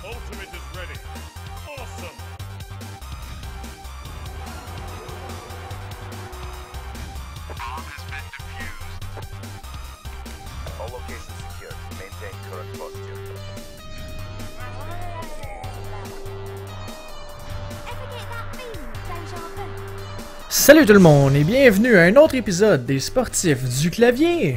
Ultimate is ready. Awesome. Bomb has been defused. All locations secure. Maintain current posture. Salut tout le monde et bienvenue à un autre épisode des Sportifs du clavier.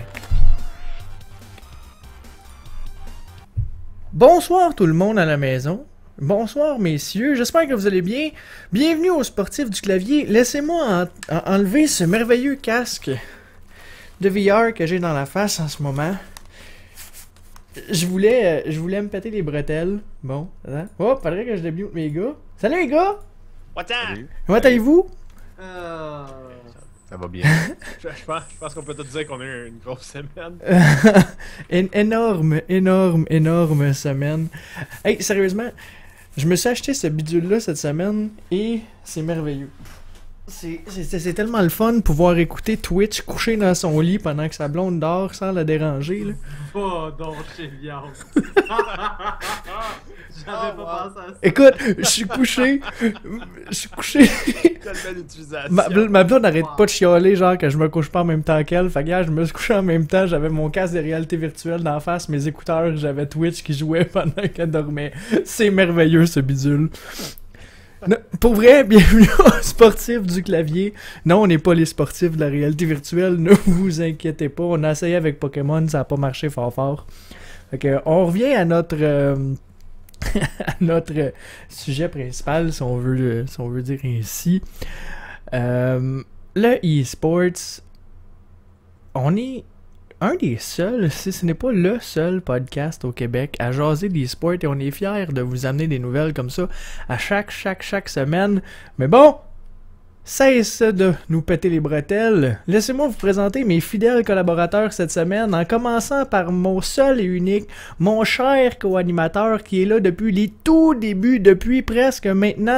Bonsoir tout le monde à la maison. Bonsoir messieurs, j'espère que vous allez bien. Bienvenue aux Sportifs du clavier. Laissez-moi enlever ce merveilleux casque de VR que j'ai dans la face en ce moment. Je voulais me péter les bretelles. Bon, attends. Oh, faudrait que je débute mes gars. Salut les gars! What's up? Salut. Comment allez-vous? Ça va bien. Je pense qu'on peut tout dire qu'on a eu une grosse semaine. Énorme semaine. Hey, sérieusement, je me suis acheté ce bidule-là cette semaine et c'est merveilleux. C'est tellement le fun de pouvoir écouter Twitch couché dans son lit pendant que sa blonde dort sans la déranger, là. Oh donc chez viande. J'avais pas pensé à ça. Écoute, je suis couché. Quelle belle utilisation. Ma blonde n'arrête pas de chialer, genre que je me couche pas en même temps qu'elle. Fait que gars, je me suis couché en même temps. J'avais mon casque de réalité virtuelle d'en face, mes écouteurs, j'avais Twitch qui jouait pendant qu'elle dormait. C'est merveilleux ce bidule. Pour vrai, bienvenue aux sportifs du clavier. Non, on n'est pas les sportifs de la réalité virtuelle, ne vous inquiétez pas. On a essayé avec Pokémon, ça n'a pas marché fort. Fait que, on revient à notre à notre sujet principal, si on veut dire ainsi. Le e-sports, on est un des seuls, si ce n'est pas le seul podcast au Québec à jaser d'e-sport et on est fiers de vous amener des nouvelles comme ça à chaque semaine. Mais bon, cesse de nous péter les bretelles. Laissez-moi vous présenter mes fidèles collaborateurs cette semaine en commençant par mon seul et unique, mon cher co-animateur qui est là depuis les tout débuts, depuis presque maintenant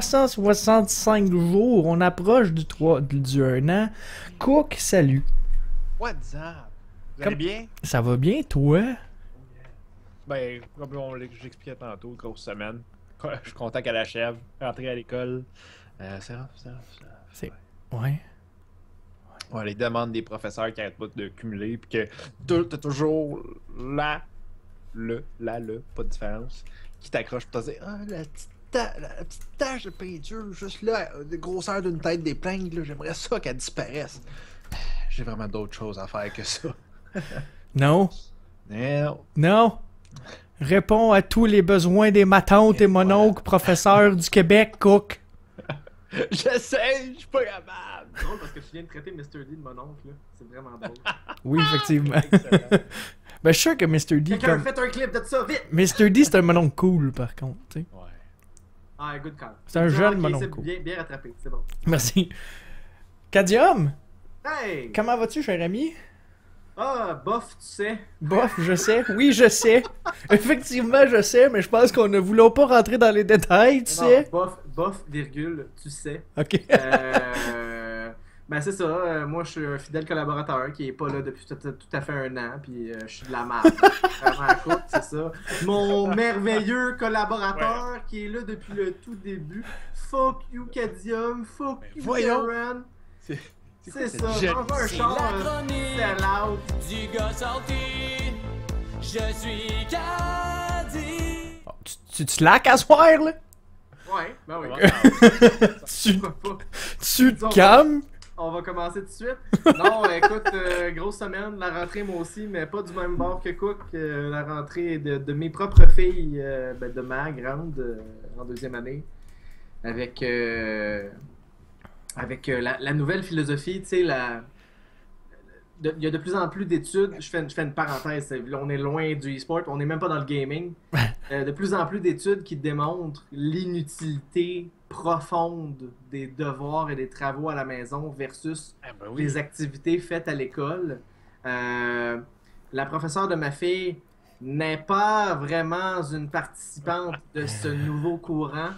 365 jours. On approche du 1 an. Cook, salut. What's up? Vous allez bien? Ça va bien, toi? Ben, comme j'expliquais tantôt, grosse semaine. Je suis content qu'elle achève. Rentrer à l'école. C'est rare. C'est... Ouais. Ouais, les demandes des professeurs qui arrêtent pas de cumuler, puis que t'as toujours pas de différence, qui t'accroche pour te dire ah, la petite tache de peinture, juste là, de grosseur d'une tête d'épingle, là, j'aimerais ça qu'elle disparaisse. J'ai vraiment d'autres choses à faire que ça. Non. Non. Non. Réponds à tous les besoins des matantes et mon oncle professeur du Québec, Cook. J'essaie, je suis pas capable. C'est drôle parce que tu viens de traiter Mr. D de mon oncle, là. C'est vraiment drôle. Oui, effectivement. Excellent. Ben, je suis sûr que Mr. D, Quelqu'un comme... fait un clip de ça, vite! Mr. D, c'est un mononcle cool, par contre, tu sais. Ouais. Ah, good call. C'est un jeune ok, mon c'est oncle. bien rattrapé, c'est bon. Merci. Cadium, Hey! comment vas-tu, cher ami? Ah, bof, tu sais. Bof, je sais. Oui, je sais. Effectivement, je sais, mais je pense qu'on ne voulons pas rentrer dans les détails, tu sais. Non, bof, virgule, tu sais. Ok. Ben c'est ça, moi je suis un fidèle collaborateur qui est pas là depuis tout à fait 1 an, puis je suis de la merde. Vraiment écoute, c'est ça. Mon merveilleux collaborateur qui est là depuis le tout début. Fuck you Cadium, fuck you voyons. Darren. C'est ça, jeune- j'en veux un char, c'est loud. Du gars sorti, je suis Caddy. Oh, tu te slack à soir, là? Ouais, ben oui. Tu Pourquoi pas? te calmes? On va commencer tout de suite. Non, écoute, grosse semaine, la rentrée moi aussi, mais pas du même bord que Cook. La rentrée de mes propres filles, de ma grande en 2e année, avec la nouvelle philosophie, tu sais, il y a de plus en plus d'études, je fais une parenthèse, là, on est loin du e-sport, on n'est même pas dans le gaming. De plus en plus d'études qui démontrent l'inutilité profonde des devoirs et des travaux à la maison versus Ah, ben oui. les activités faites à l'école. La professeure de ma fille n'est pas vraiment une participante de ce nouveau courant.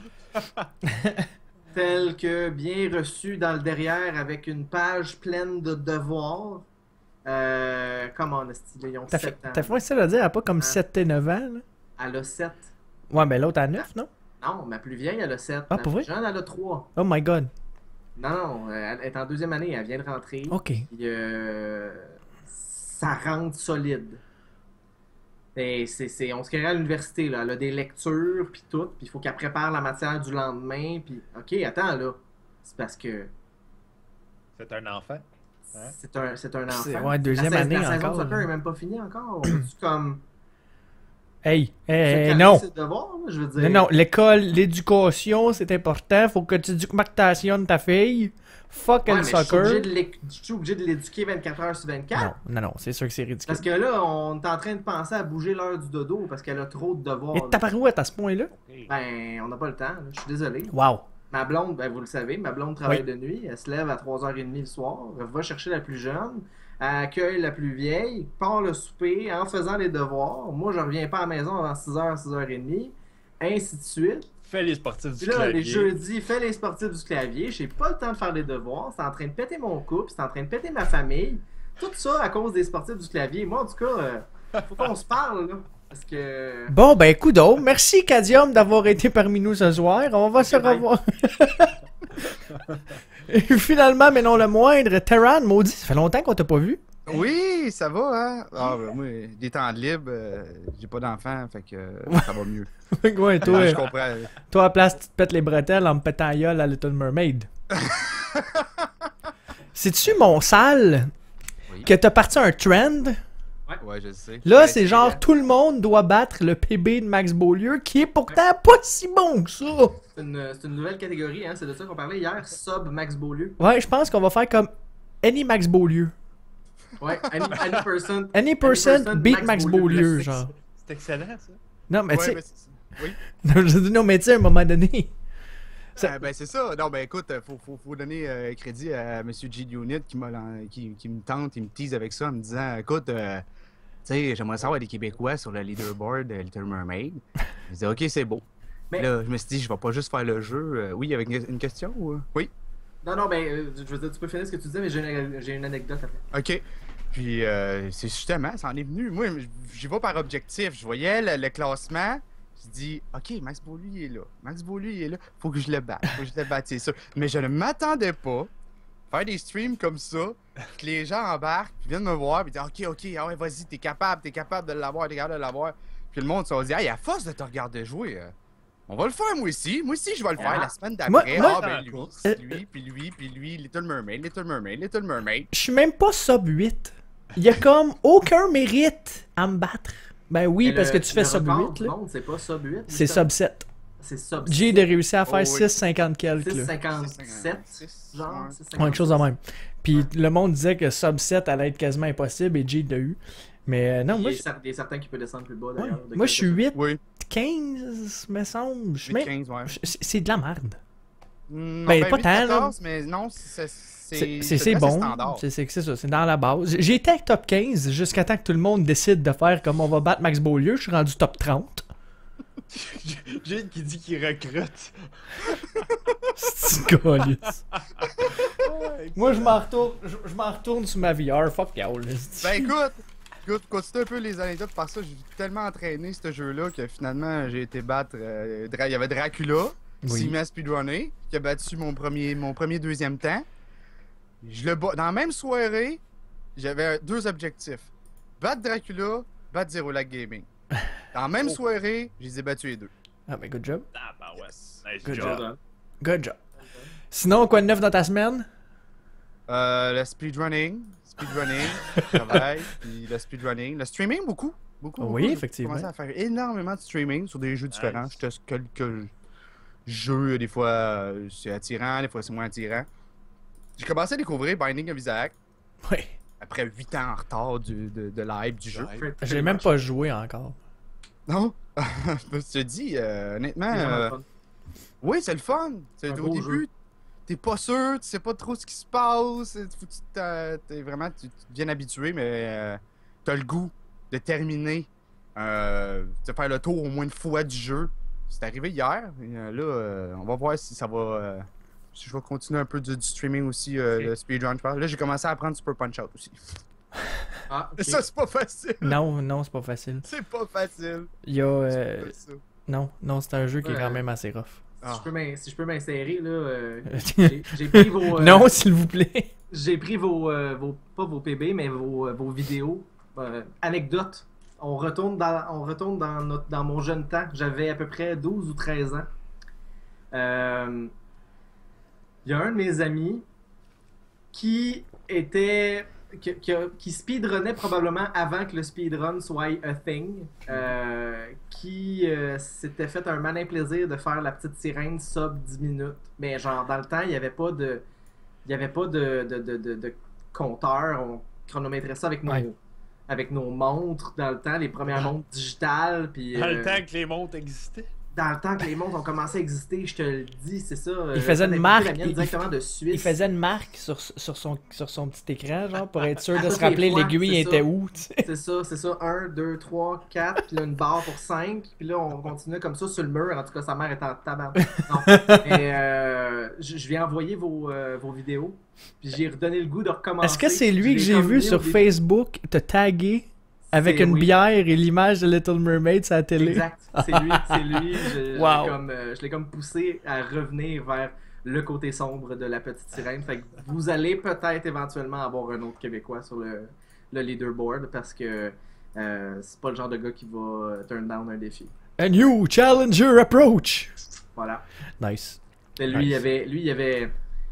Tel que bien reçu dans le derrière avec une page pleine de devoirs. Comment on a stylé, ils ont 7 ans. T'as fait ça à dire, elle a pas comme 7 et 9 ans, là? Elle a 7. Ouais, mais l'autre à 9, non? Non, ma plus vieille, elle a 7. Ah, Ma pour plus vrai? jeune, elle a 3. Oh my god. Non, elle est en deuxième année, elle vient de rentrer. Ok. Puis, ça rentre solide. Et on se crée à l'université, là. Elle a des lectures, puis tout. Puis il faut qu'elle prépare la matière du lendemain. Puis, OK, attends, là. C'est parce que C'est un enfant. Hein? c'est un C'est- enfant. ouais, deuxième la année saison encore, de soccer là. est même pas finie encore. C'est comme... Hey, c'est non. C'est devoir, je veux dire. Non, non, l'école, l'éducation, c'est important. Faut que tu éduques ta fille. Fuck Ouais, le mais je suis soccer. je suis obligé de l'éduquer 24 heures sur 24. Non, c'est sûr que c'est ridicule. Parce que là, on est en train de penser à bouger l'heure du dodo parce qu'elle a trop de devoirs. Mais là. tabarouette à ce point-là? Ben, on n'a pas le temps, là. Je suis désolé. Wow. Ma blonde, ben, vous le savez, ma blonde travaille de nuit. Elle se lève à 3h30 le soir. Elle va chercher la plus jeune. Elle accueille la plus vieille. Part le souper en faisant les devoirs. Moi, je reviens pas à la maison avant 6h, 6h30. Ainsi de suite. Fais les sportifs du Puis là, les clavier. jeudis, fais les sportifs du clavier. J'ai pas le temps de faire les devoirs. C'est en train de péter mon couple. C'est en train de péter ma famille. Tout ça à cause des sportifs du clavier. Moi, en tout cas, faut qu'on se parle, là. Parce que. Bon, ben, coudonc. Merci, Cadium, d'avoir été parmi nous ce soir. On va se bye. revoir. Et finalement, mais non le moindre, Terran, maudit, ça fait longtemps qu'on t'a pas vu. Oui, ça va, hein? Ah, ben, moi, des temps libres, j'ai pas d'enfant, fait que ça va mieux. Ouais, toi, Je comprends. toi, à la place, tu te pètes les bretelles en me pétant la gueule à Little Mermaid. C'est-tu mon sale Oui. que t'as parti un trend? Ouais, je le sais. Là, Ouais, c'est genre tout le monde doit battre le PB de Max Beaulieu, qui est pourtant pas si bon que ça. C'est une nouvelle catégorie, hein. C'est de ça qu'on parlait hier. Sub Max Beaulieu. Ouais, je pense qu'on va faire comme Any Max Beaulieu. Ouais, any person. Any person beat Max Beaulieu, genre. C'est excellent, ça. Non, mais Ouais, tu mais sais. oui. Non, je dis non, mais tu sais, à un moment donné. Ça- Ben, c'est ça. Non, ben écoute, faut donner crédit à M. G. Unit qui me tente, il me tease avec ça en me disant écoute, tu sais, j'aimerais savoir des Québécois sur le leaderboard de Little Mermaid. Je disais ok, c'est beau. Mais- Là, je me suis dit, je vais pas juste faire le jeu. Oui, avec une question ou. Oui. Non, ben, je veux dire, tu peux finir ce que tu disais, mais j'ai une anecdote après. OK. Puis, c'est justement, ça en est venu. Moi, j'y vais par objectif. Je voyais le classement. Je dis, OK, Max Beaulieu, il est là. Max Beaulieu, il est là. Faut que je le batte. Faut que je le batte, c'est sûr. Mais je ne m'attendais pas à faire des streams comme ça, que les gens embarquent, puis viennent me voir, puis disent, OK, ah ouais, vas-y, t'es capable de l'avoir, t'es capable de l'avoir. Puis le monde se dit, hey, à force de te regarder jouer, on va le faire, moi aussi. Moi aussi, je vais le faire la semaine d'après. Moi- Ben lui, c'est lui, puis lui, Little Mermaid. Je suis même pas sub 8. Il y a comme aucun mérite à me battre. Ben oui, Mais parce que le- tu fais le sub record 8, du là. monde, c'est pas sub 8. C'est sub 7. C'est sub J'ai de réussir à faire Oh oui. 6,50 quelques, là. 6,57. Genre, Ouais. 6,57. Ouais, une chose de même. Puis le monde disait que sub 7 allait être quasiment impossible et Jay l'a eu. Mais non, moi, Il y a certains qui peuvent descendre plus bas ouais. d'ailleurs. Moi je suis 8, Oui, 15, me semble. Je suis même- 15, ouais. C'est de la merde. Non, Ben, pas tant, 14, mais non, C'est bon. standard. C'est ça, c'est dans la base. J'ai été top 15 jusqu'à temps que tout le monde décide de faire comme on va battre Max Beaulieu. Je suis rendu top 30. J'ai qui dit qu'il recrute. C'est une calice. Moi, je m'en retourne sur ma VR. Fuck y'all. Ben écoute, continue un peu les anecdotes par ça. J'ai tellement entraîné ce jeu-là que finalement j'ai été battre. Il y avait Dracula, Oui. Sima Speedrunner, qui a battu mon premier deuxième temps. Je le bats. Dans la même soirée, j'avais deux objectifs. Battre Dracula, battre Zero Lag Gaming. Dans la même soirée, je les ai battus les deux. Ah, ben, good job. Ah, bah ouais. Nice Good job. job. Good job. Sinon, quoi de neuf dans ta semaine? Le speedrunning, travail, puis le speedrunning. Le streaming, beaucoup. Oui, J'ai effectivement. commencé à faire énormément de streaming sur des jeux différents. Nice. Je teste quelques jeux, des fois c'est attirant, des fois c'est moins attirant. J'ai commencé à découvrir Binding of Isaac Oui. après 8 ans en retard de live du jeu. J'ai même pas joué encore. Non? Je te dis, honnêtement, C'est vraiment fun. oui, c'est le fun. Un Au beau début, t'es pas sûr, tu sais pas trop ce qui se passe. Faut que tu te viennes habitué, mais t'as le goût de terminer, de faire le tour au moins une fois du jeu. C'est arrivé hier. Et, là, on va voir si ça va. Si je vais continuer un peu du streaming aussi, le speedrun, je parle. Là, j'ai commencé à apprendre Super Punch-Out aussi. Ah, ok. Ça, c'est pas facile. Non, c'est pas facile. C'est pas facile. Il y a. C'est pas ça. Non, c'est un jeu qui est Ouais. quand même assez rough. Si je peux m'insérer, là, j'ai pris vos... Non, s'il vous plaît. J'ai pris pas vos PB, mais vos vidéos. Anecdotes. On retourne dans mon jeune temps. J'avais à peu près 12 ou 13 ans. Il y a un de mes amis qui speedrunnait probablement avant que le speedrun soit a thing, qui s'était fait un malin plaisir de faire la petite sirène sub 10 minutes. Mais genre, dans le temps, il n'y avait pas de compteur. On chronométrait ça avec nos montres dans le temps, les premières montres digitales. Puis, Dans le temps que les montres existaient. dans le temps que les montres ont commencé à exister, je te le dis, c'est ça. Il faisait une marque. Directement de Suisse. Il faisait une marque sur son petit écran, genre, pour être sûr de À se toutes les rappeler fois, l'aiguille c'est était ça. où, tu sais. C'est ça. 1, 2, 3, 4, puis là, une barre pour 5, puis là, on continuait comme ça sur le mur. En tout cas, sa mère était en tabac. Non. Et je vais envoyer vos vidéos, puis j'ai redonné le goût de recommencer. Est-ce que c'est lui que Je l'ai j'ai comme vu mis sur au début. Facebook te taguer avec C'est- une oui. bière et l'image de Little Mermaid sur la télé? Exact, c'est lui. Wow. Je l'ai comme poussé à revenir vers le côté sombre de la petite sirène. Fait que vous allez peut-être éventuellement avoir un autre Québécois sur le leaderboard parce que c'est pas le genre de gars qui va turn down un défi. A new challenger approach! Voilà. Nice. Mais lui, Nice. il y avait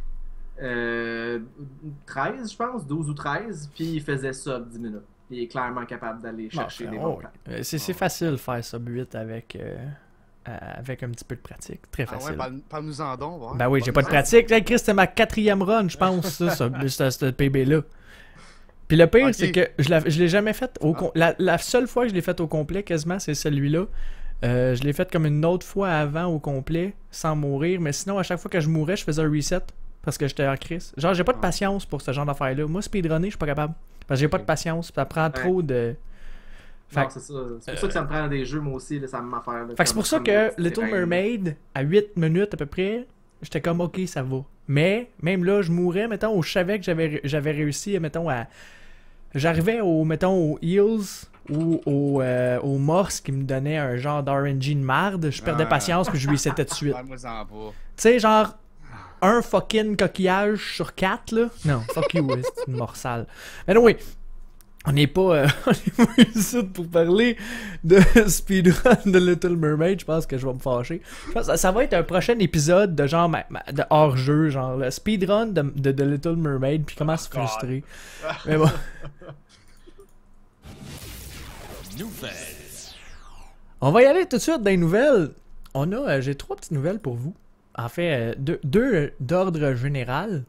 13, je pense, 12 ou 13, puis il faisait ça 10 minutes. Il est clairement capable d'aller chercher des bons plans. C'est facile de faire sub 8 avec un petit peu de pratique. Très Ah ouais, facile. parle-nous en donc. voir. Ben oui, j'ai pas de pratique. Hey, Chris, c'était ma 4e run, je pense, ce PB-là. Puis le pire, Ok. c'est que je l'ai jamais fait la seule fois que je l'ai fait au complet, quasiment, c'est celui-là. Je l'ai fait comme une autre fois avant au complet, sans mourir. Mais sinon, à chaque fois que je mourais, je faisais un reset parce que j'étais en crise. Genre, j'ai pas de patience pour ce genre d'affaires-là. Moi, speedrunner, je suis pas capable. Parce que j'ai pas de patience. Ça prend trop de... Fait Non, c'est ça. C'est pour ça que ça me prend des jeux, moi aussi, là, ça me m'affaire. Fait que c'est pour ça que Little Mermaid, à 8 minutes à peu près, j'étais comme ok, ça va. Mais même là, je mourais, mettons, où je savais que j'avais réussi, mettons, à. J'arrivais aux heals ou aux morses qui me donnaient un genre d'RNG de marde, je perdais patience puis je lui c'était de suite. Parle-moi-en pas. Tu sais, genre, un fucking coquillage sur 4, là. Non, fuck you, c'est une morsale. Mais non, oui. On n'est pas ici pour parler de speedrun de Little Mermaid. Je pense que je vais me fâcher. Je pense que ça va être un prochain épisode de genre de hors-jeu, genre le speedrun de Little Mermaid, puis comment se frustrer. Mais bon. Nouvelle. On va y aller tout de suite dans les nouvelles. J'ai 3 petites nouvelles pour vous. En fait, deux d'ordre général.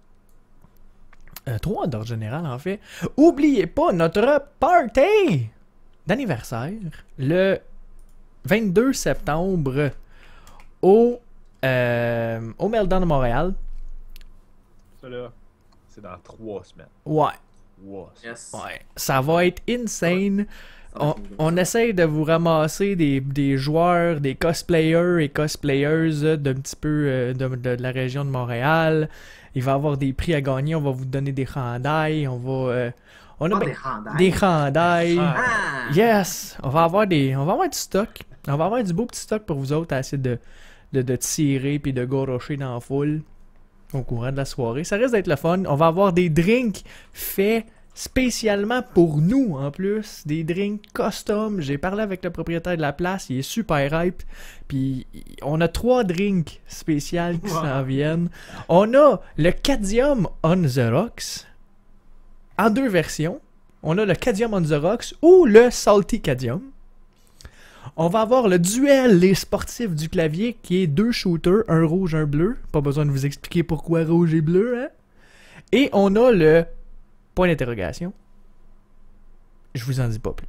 3 d'ordre général, en fait. Oubliez pas notre party d'anniversaire le 22 septembre au Meltdown de Montréal. Ça là, c'est dans 3 semaines. Ouais, 3 semaines. Yes. ouais. Ça va être insane. Ça va être une On essaye de vous ramasser des joueurs, des cosplayers et cosplayeuses d'un petit peu de la région de Montréal. Il va y avoir des prix à gagner, on va vous donner des chandails, on a des chandails. des chandails. Ah! Yes! On va avoir du stock. On va avoir du beau petit stock pour vous autres à essayer de tirer puis de gorocher dans la foule au courant de la soirée. Ça risque d'être le fun. On va avoir des drinks faits spécialement pour nous en plus. Des drinks custom. J'ai parlé avec le propriétaire de la place. Il est super hype. Puis on a 3 drinks spéciaux qui s'en viennent. On a le Cadium on the Rocks en 2 versions. On a le Cadium on the Rocks ou le Salty Cadium. On va avoir le duel Les Sportifs du Clavier qui est 2 shooters, un rouge, un bleu. Pas besoin de vous expliquer pourquoi rouge et bleu, hein? Et on a le point d'interrogation. Je vous en dis pas plus.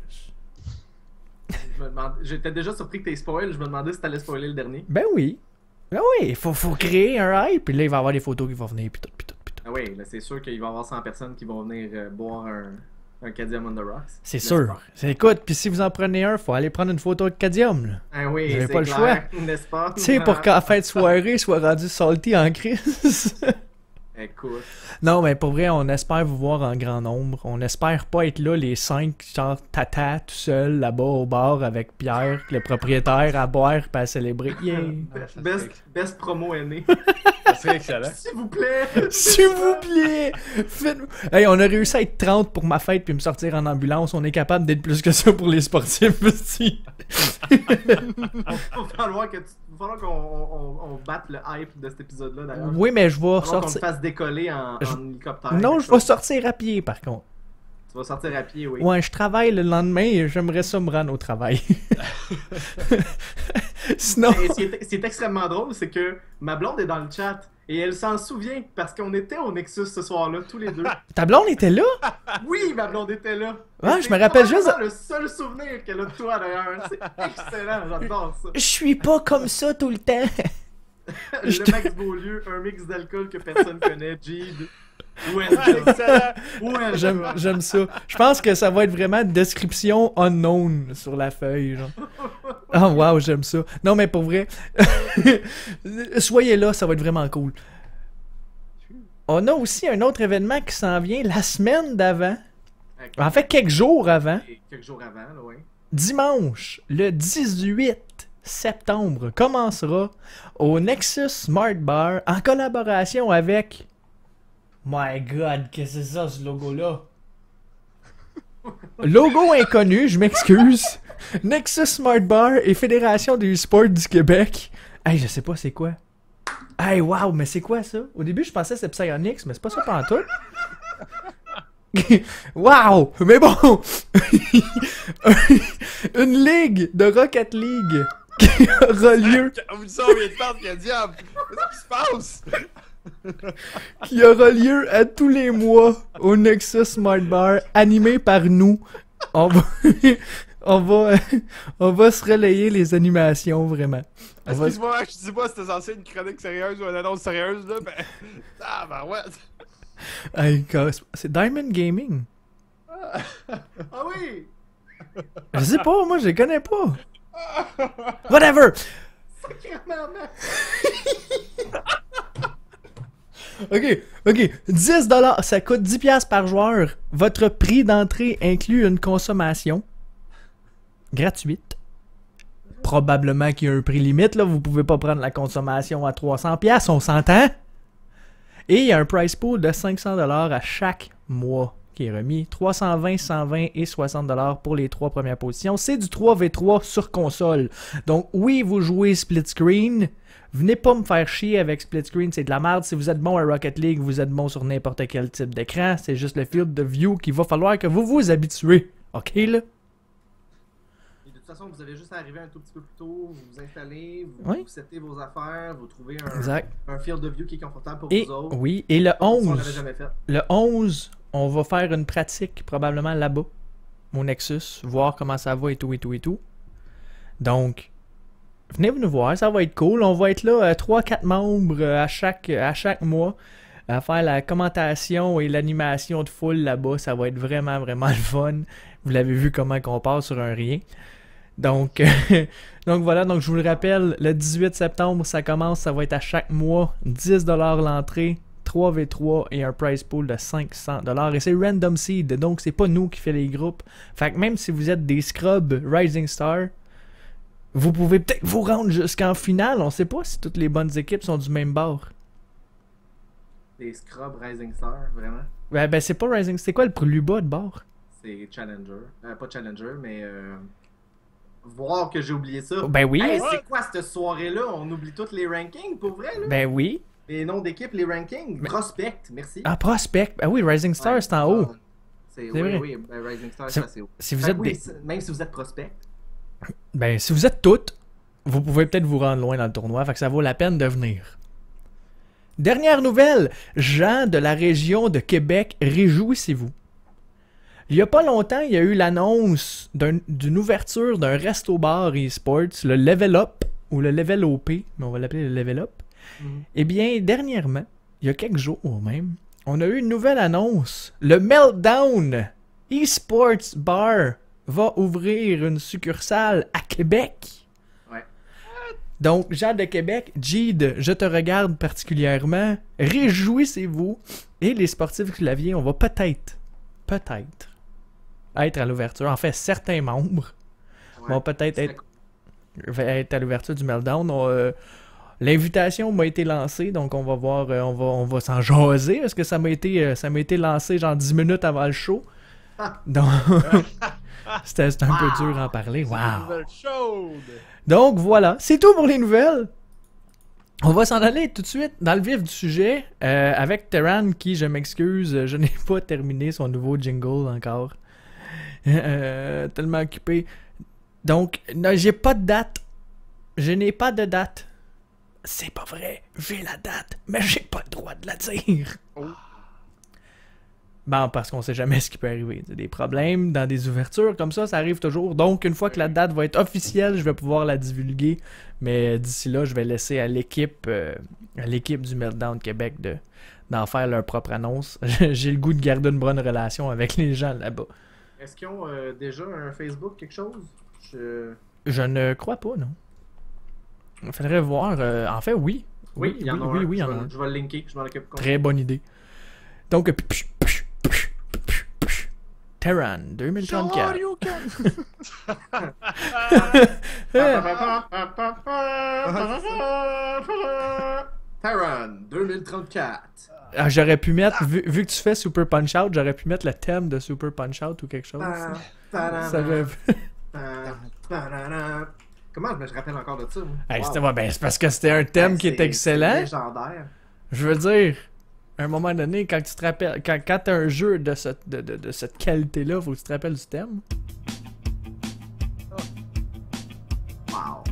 J'étais déjà surpris que t'aies spoil. Je me demandais si t'allais spoiler le dernier. Ben oui. Ben oui, faut créer un hype. Puis là, il va y avoir des photos qui vont venir. Puis tout. Ah oui, là, c'est sûr qu'il va y avoir 100 personnes qui vont venir boire un Cadium on the Rocks. C'est N'est-ce sûr. pas? Écoute, puis si vous en prenez un, faut aller prendre une photo avec Cadium, là. Ah oui, Vous avez c'est pas le clair, n'est-ce pas? Tu sais, pour qu'en fin de soirée, soit rendu salty en crise. Écoute. quoi. Non, mais pour vrai, on espère vous voir en grand nombre. On espère pas être là, les 5, genre tata, tout seul, là-bas au bar avec Pierre, le propriétaire, à boire et à célébrer. Yeah! Best promo aîné. Ça serait excellent. S'il vous plaît. S'il vous plaît! Faites-nous... Hey, on a réussi à être 30 pour ma fête puis me sortir en ambulance. On est capable d'être plus que ça pour les sportifs aussi. Il va falloir qu'on batte le hype de cet épisode-là, d'ailleurs. Oui, mais je vais Il va falloir qu'on sortir... le fasse décoller en hélicoptère. Non, quelque je vais chose. sortir à pied, par contre. Tu vas sortir à pied, oui. Ouais, je travaille le lendemain et j'aimerais ça me rendre au travail. Sinon... Et ce qui est extrêmement drôle, c'est que ma blonde est dans le chat et elle s'en souvient parce qu'on était au Nexus ce soir-là, tous les deux. Ta blonde était là? Oui, ma blonde était là. Ouais, Et je me rappelle juste- C'est le seul souvenir qu'elle a de toi, d'ailleurs. C'est excellent, j'adore ça. Je suis pas comme ça tout le temps. Le Max Beaulieu, un mix d'alcool que personne connaît, Jeed. Ou Excellent. J'aime ça. Je pense que ça va être vraiment description unknown sur la feuille, genre. Oh wow, j'aime ça. Non, mais pour vrai, soyez là, ça va être vraiment cool. On a aussi un autre événement qui s'en vient la semaine d'avant. En fait, quelques jours avant. Quelques jours avant, là, oui. Dimanche, le 18 septembre, commencera au Nexus Smart Bar en collaboration avec... My God, qu'est-ce que c'est ça, ce logo-là? Logo inconnu, je m'excuse. Nexus Smart Bar et Fédération du e-sport du Québec. Hey, je sais pas c'est quoi. Hey, wow, mais c'est quoi ça? Au début, je pensais que c'était Psyonix, mais c'est pas ça pantoute. Wow! Mais bon! Une ligue de Rocket League qui aura lieu, Vous ça, on vient de faire que diable. Qu'est-ce qui se passe? qui aura lieu à tous les mois au Nexus Smart Bar, animé par nous. On va, on va se relayer les animations, vraiment. On va- Excuse-moi, je dis pas si c'était censé une chronique sérieuse ou une annonce sérieuse, là, ben... Ah, ben ouais. Hey, gosse, c'est Diamond Gaming. Ah oui! Je sais pas, moi je les connais pas. Whatever! Sacrément! Ok, 10$, ça coûte 10$ par joueur. Votre prix d'entrée inclut une consommation gratuite. Probablement qu'il y a un prix limite, là. Vous pouvez pas prendre la consommation à 300$, on s'entend? Et il y a un price pool de 500$ à chaque mois qui est remis. 320, 120 et 60$ pour les 3 premières positions. C'est du 3v3 sur console. Donc oui, vous jouez split screen. Venez pas me faire chier avec split screen, c'est de la merde. Si vous êtes bon à Rocket League, vous êtes bon sur n'importe quel type d'écran. C'est juste le field de view qu'il va falloir que vous vous habituez. Ok là? Et de toute façon, vous avez juste à arriver un tout petit peu plus tôt, vous vous installez, vous, Oui. vous settez vos affaires, vous trouvez Exact. un field de view qui est confortable pour Et vous autres. oui, et le Ça, on l'avait 11, jamais fait. le 11, on va faire une pratique probablement là-bas, au Nexus, voir comment ça va et tout. Donc, venez nous voir, ça va être cool. On va être là, 3-4 membres à chaque mois, à faire la commentation et l'animation de foule là-bas. Ça va être vraiment le fun. Vous l'avez vu comment qu'on part sur un rien. Donc, donc voilà, donc je vous le rappelle, le 18 septembre, ça commence, ça va être à chaque mois, 10$ l'entrée, 3v3 et un prize pool de 500$. Et c'est random seed, donc c'est pas nous qui fait les groupes. Fait que même si vous êtes des scrubs Rising Star, vous pouvez peut-être vous rendre jusqu'en finale. On sait pas si toutes les bonnes équipes sont du même bord. Des Scrub Rising Star, vraiment. Ben c'est pas Rising, c'est quoi le plus bas de bord? C'est Challenger. Pas Challenger, mais... Voir que j'ai oublié ça. Ben oui, Hey, c'est quoi cette soirée-là? On oublie tous les rankings, pour vrai, là? ben oui. Les noms d'équipe, les rankings. Mais- Prospect, merci. Ah, Prospect, ah oui, Rising Star Ouais, c'est en haut. C'est C'est vrai. oui, ben, Rising Star, Si- c'est assez haut. Si vous Fait êtes que oui, des... même si vous êtes prospect, Ben, si vous êtes toutes, vous pouvez peut-être vous rendre loin dans le tournoi, fait que ça vaut la peine de venir. Dernière nouvelle, gens de la région de Québec, réjouissez-vous. Il y a pas longtemps, il y a eu l'annonce d'une ouverture d'un resto-bar e-sports, le Level Up, ou le Level OP, mais on va l'appeler le Level Up. Eh bien, dernièrement, il y a quelques jours même, on a eu une nouvelle annonce. Le Meltdown eSports Bar va ouvrir une succursale à Québec. Ouais. Donc, Jean de Québec, Jeed, je te regarde particulièrement. Réjouissez-vous. Et les sportifs claviers, on va peut-être être à l'ouverture. En fait, certains membres vont peut-être être à l'ouverture du Meltdown. L'invitation m'a été lancée, donc on va voir, on va s'en jaser, parce que ça m'a été lancé genre 10 minutes avant le show. Donc, c'était un peu dur à en parler. Wow! Donc voilà, c'est tout pour les nouvelles. On va s'en aller tout de suite dans le vif du sujet avec Terran qui, je m'excuse, je n'ai pas terminé son nouveau jingle encore. Tellement occupé. Donc, non, j'ai pas de date. Je n'ai pas de date. C'est pas vrai, j'ai la date, mais j'ai pas le droit de la dire. Bon, parce qu'on sait jamais ce qui peut arriver. Des problèmes dans des ouvertures comme ça arrive toujours. Donc, une fois que la date va être officielle, je vais pouvoir la divulguer. Mais d'ici là, je vais laisser à l'équipe du Meltdown Québec d'en faire leur propre annonce. J'ai le goût de garder une bonne relation avec les gens là-bas. Est-ce qu'ils ont déjà un Facebook, quelque chose? Je ne crois pas, non. Il faudrait voir. En fait, oui. Oui, il y en a un. Oui, il y en a un. Je vais le linker, je m'en occupe. Très bonne idée. Donc, Terran 2034. Terran 2034. Ah, j'aurais pu mettre, vu que tu fais Super Punch Out, j'aurais pu mettre le thème de Super Punch Out ou quelque chose. Ça aurait... Comment je me rappelle encore de ça? Hey, c'est parce que c'était un thème qui est excellent. C'est légendaire. Je veux dire, à un moment donné, quand tu te rappelles, quand t'as un jeu de cette qualité-là, faut que tu te rappelles du thème. Wow.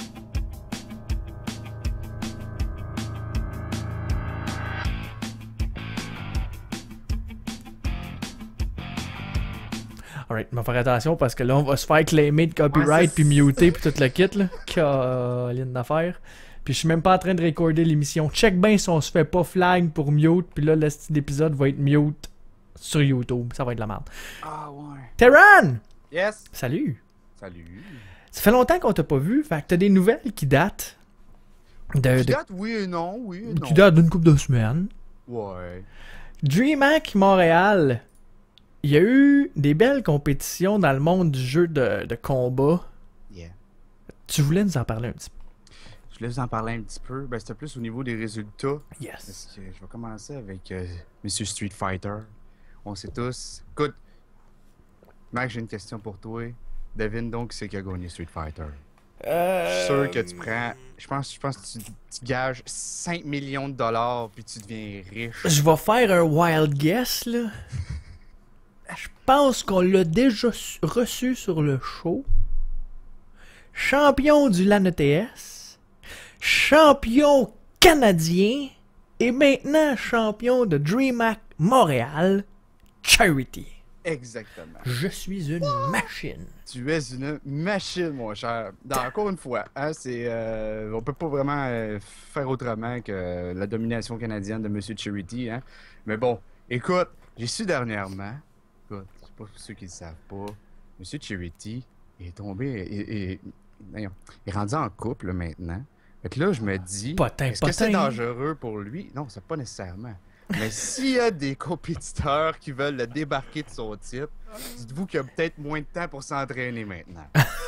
Alright, on va faire attention parce que là, on va se faire claimer de copyright puis muter puis tout le kit, là. Caline d'affaires. Puis je suis même pas en train de recorder l'émission. Check bien si on se fait pas flag pour mute, puis là, l'épisode va être mute sur YouTube. Ça va être de la merde. Ah ouais. Terran! Yes. Salut! Salut. Ça fait longtemps qu'on t'a pas vu, fait que t'as des nouvelles qui datent. Qui date, oui et non, oui et non. Qui datent d'une couple de semaines. Ouais. DreamHack Montréal. Il y a eu des belles compétitions dans le monde du jeu de combat. Yeah. Tu voulais nous en parler un petit peu? Je voulais vous en parler un petit peu. Ben, c'était plus au niveau des résultats. Yes. Parce que je vais commencer avec Monsieur Street Fighter. On sait tous. Écoute, Max, j'ai une question pour toi. Devine donc c'est qui a gagné Street Fighter. Je suis sûr que tu prends. Je pense que tu gages 5 millions de dollars puis tu deviens riche. Je vais faire un wild guess, là. Je pense qu'on l'a déjà reçu sur le show. Champion du LAN ETS. Champion canadien. Et maintenant champion de DreamHack Montréal. Charity. Exactement. Je suis une machine. Tu es une machine, mon cher. Encore une fois, hein, on peut pas vraiment faire autrement que la domination canadienne de Monsieur Charity. Hein. Mais bon, écoute, j'ai su dernièrement, écoute, c'est pas pour ceux qui ne le savent pas, Monsieur Charity est tombé, il est rendu en couple là, maintenant. Fait que là, je me dis, est-ce que c'est dangereux pour lui? Non, c'est pas nécessairement. Mais s'il y a des compétiteurs qui veulent le débarquer de son titre, dites-vous qu'il y a peut-être moins de temps pour s'entraîner maintenant.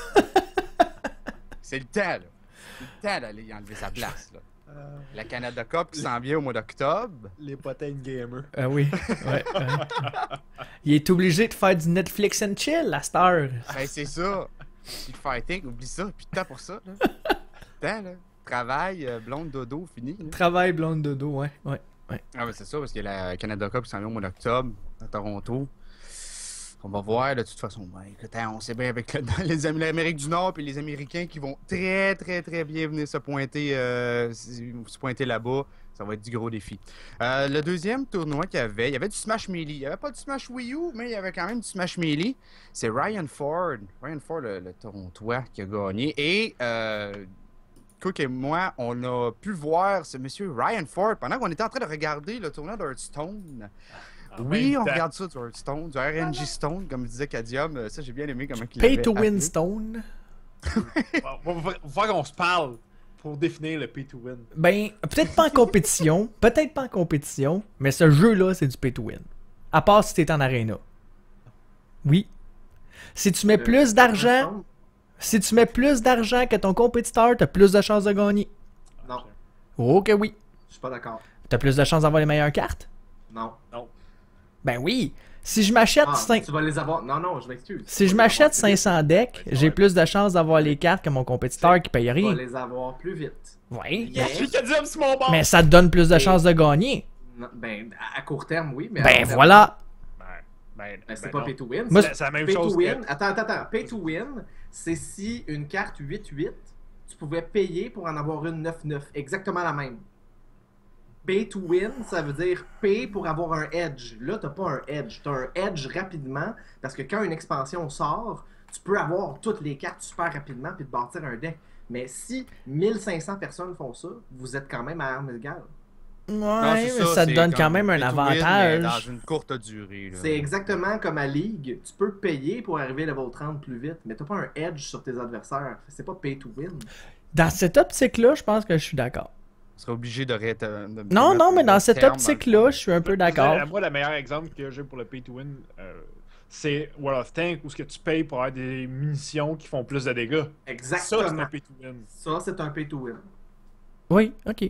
C'est le temps, là. C'est le temps d'aller y enlever sa place, là. La Canada Cup qui s'en vient au mois d'octobre. Les potins de gamer. Ah oui. Ouais, il est obligé de faire du Netflix and chill à cette heure. Ben, c'est ça. Street Fighting, oublie ça. Puis temps pour ça, là. Temps, là. Travail, blonde, dodo, fini. Là. Travail, blonde, dodo, ouais. Ah, ben c'est ça, parce qu'il y a la Canada Cup qui s'en vient au mois d'octobre, à Toronto. On va voir, de toute façon. Ben, écoute, on sait bien avec l'Amérique du Nord et les Américains qui vont très, très, très bien venir se pointer là-bas. Ça va être du gros défi. Le deuxième tournoi qu'il y avait du Smash Melee. Il n'y avait pas du Smash Wii U, mais il y avait quand même du Smash Melee. C'est Ryan Ford. Ryan Ford, le Torontois, qui a gagné. Et Cook et moi, on a pu voir ce monsieur Ryan Ford pendant qu'on était en train de regarder le tournoi d'Hearthstone. Oui, on regarde ça du Hearthstone, du RNG Stone, comme disait Cadium. Ça, j'ai bien aimé comment il Pay to win Stone. Va falloir qu'on se parle pour définir le pay to win? Ben, peut-être pas en compétition, mais ce jeu-là, c'est du pay to win. À part si t'es en arena. Oui. Si tu mets plus d'argent, que ton compétiteur, t'as plus de chances de gagner. Non, Oh que oui. je suis pas d'accord. T'as plus de chances d'avoir les meilleures cartes? Non. Ben oui. Si je m'achète Ah, 5... tu vas les avoir. Non, je m'excuse. Si je m'achète 500 decks, j'ai plus de chances d'avoir les cartes que mon compétiteur qui paye Tu vas rien. les avoir plus vite. Oui. Yes, lui qui a dit c'est mon bord! Mais ça te donne plus de chances de gagner. Non, ben, à court terme, oui, mais à Ben long terme, voilà. ben, c'est pas non. pay to win. Moi, C'est la même Pay to chose win. que... Attends. Pay to win, c'est si une carte 8-8, tu pouvais payer pour en avoir une 9-9. Exactement la même. Pay to win, ça veut dire pay pour avoir un edge. Là, t'as pas un edge. T'as un edge rapidement parce que quand une expansion sort, tu peux avoir toutes les cartes super rapidement puis te bâtir un deck. Mais si 1500 personnes font ça, vous êtes quand même à armes égales. Ouais, c'est mais ça te c'est donne comme quand même un pay to win, mais avantage. dans une courte durée. Là. C'est exactement comme à League. Tu peux payer pour arriver à level 30 plus vite, mais t'as pas un edge sur tes adversaires. C'est pas pay to win. Dans cette optique-là, je pense que je suis d'accord. On serait obligé de Non, mais dans un cette terme optique-là, je suis un peu d'accord. Moi, le meilleur exemple que j'ai pour le pay to win, c'est World of Tanks, où ce que tu payes pour avoir des munitions qui font plus de dégâts. Ça, c'est Exactement. un pay to win. Ça, c'est un pay to win. Oui, ok.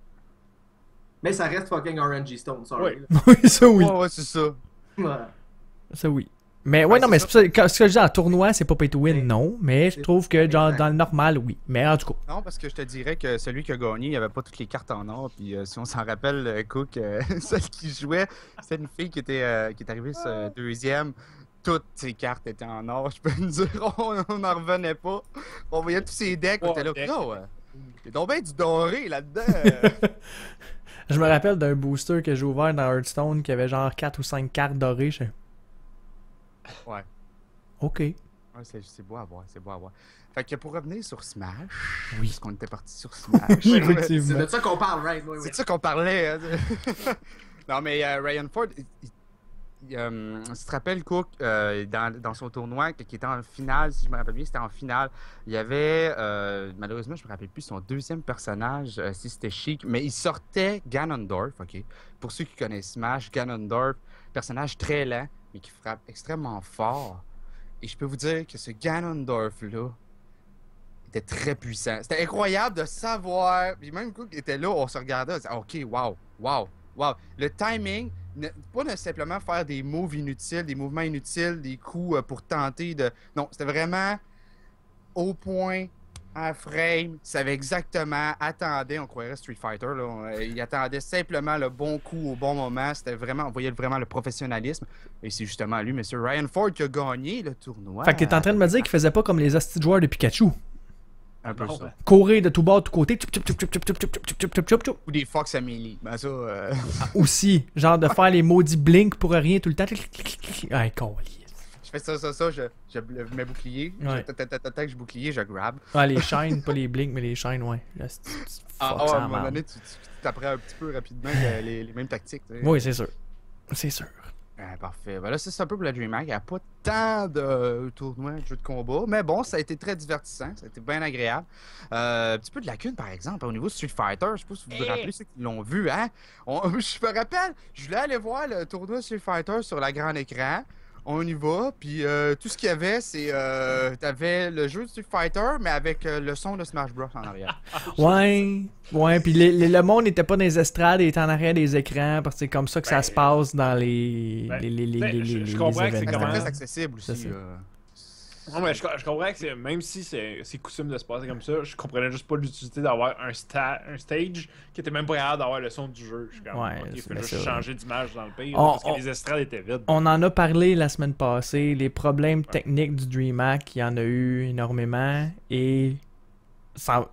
Mais ça reste fucking RNG Stone, sorry. Ouais. là. Oui, ça oui. Ouais, c'est ça. Ouais. Ça oui. Mais ouais, Ouais, non, mais c'est c'est pour ça, ce que je dis en tournoi, c'est pas pay to win, non. Mais je c'est- trouve que genre exact. dans le normal, oui. Mais en tout cas. Non, parce que je te dirais que celui qui a gagné, il avait pas toutes les cartes en or. Puis si on s'en rappelle, Cook, celle qui jouait, c'était une fille qui est arrivée deuxième. Toutes ses cartes étaient en or, je peux me dire. On n'en revenait pas. On voyait tous ses decks, on était là. Deck. Oh, il y a donc bien du doré là-dedans. Je me rappelle d'un booster que j'ai ouvert dans Hearthstone qui avait genre 4 ou 5 cartes dorées. Ouais. Ok. Ouais, c'est beau à voir, c'est beau à voir. Fait que pour revenir sur Smash, Oui. parce qu'on était parti sur Smash. C'est Effectivement. de ça qu'on parle, right? Oui, oui. C'est de ça qu'on parlait. Hein. Non, mais Ryan Ford, si tu te rappelles, Cook, dans son tournoi, qui était en finale, si je me rappelle bien, c'était en finale. Il y avait, malheureusement, je me rappelle plus son deuxième personnage, si c'était Chic, mais il sortait Ganondorf, ok. Pour ceux qui connaissent Smash, Ganondorf, personnage très lent, mais qui frappe extrêmement fort. Et je peux vous dire que ce Ganondorf-là était très puissant. C'était incroyable de savoir. Puis même Cook était là, on se regardait, on disait, ok, wow. Le timing, pas simplement faire des moves inutiles, des mouvements inutiles, des coups pour tenter de. Non, c'était vraiment au point, en frame, savait exactement, attendait, on croirait Street Fighter, là, il attendait simplement le bon coup au bon moment. C'était vraiment, on voyait vraiment le professionnalisme. Et c'est justement lui, M. Ryan Ford, qui a gagné le tournoi. Fait que t'es en train de me dire qu'il faisait pas comme les hosties de joueurs de Pikachu. Un peu Non, ça. ben. Courir de tout bord, de tout côté. Tchoup. Ou des Fox Amélie. Ben ça. Aussi, genre de faire les maudits blink pour rien tout le temps. Ah, câlisse. Je fais ça, je mets bouclier. Ouais. Tac, je bouclier, je grab. Ah, les shines, pas les blink, mais les shines, ouais. Là, À un moment donné, tu t'apprends un petit peu rapidement les mêmes tactiques. Tu sais. Oui, c'est sûr. C'est sûr. Parfait. Voilà, c'est un peu pour la DreamHack. Il n'y a pas tant de tournois, de jeux de combat. Mais bon, ça a été très divertissant. Ça a été bien agréable. Un petit peu de lacune, par exemple, au niveau de Street Fighter. Je sais pas si vous vous rappelez ceux qui l'ont vu. Hein? Je me rappelle, je voulais aller voir le tournoi Street Fighter sur la grande écran. On y va, puis tout ce qu'il y avait, c'est. T'avais le jeu de Street Fighter, mais avec le son de Smash Bros en arrière. Ouais, puis le monde n'était pas dans les estrades, il était en arrière des écrans, parce que c'est comme ça que ça se passe dans les. Ben, les comprends que c'est événements. C'était comment- très accessible aussi. C'est ça. Non, mais je comprends que même si c'est coutume de se passer comme ça, je comprenais juste pas l'utilité d'avoir un stage qui était même pas capable d'avoir le son du jeu. Je suis comme, Ouais, ok, il faut mais juste ça- changer d'image dans le pire, On- parce que les estrades étaient vides. On en a parlé la semaine passée, les problèmes techniques du DreamHack, il y en a eu énormément, et ça,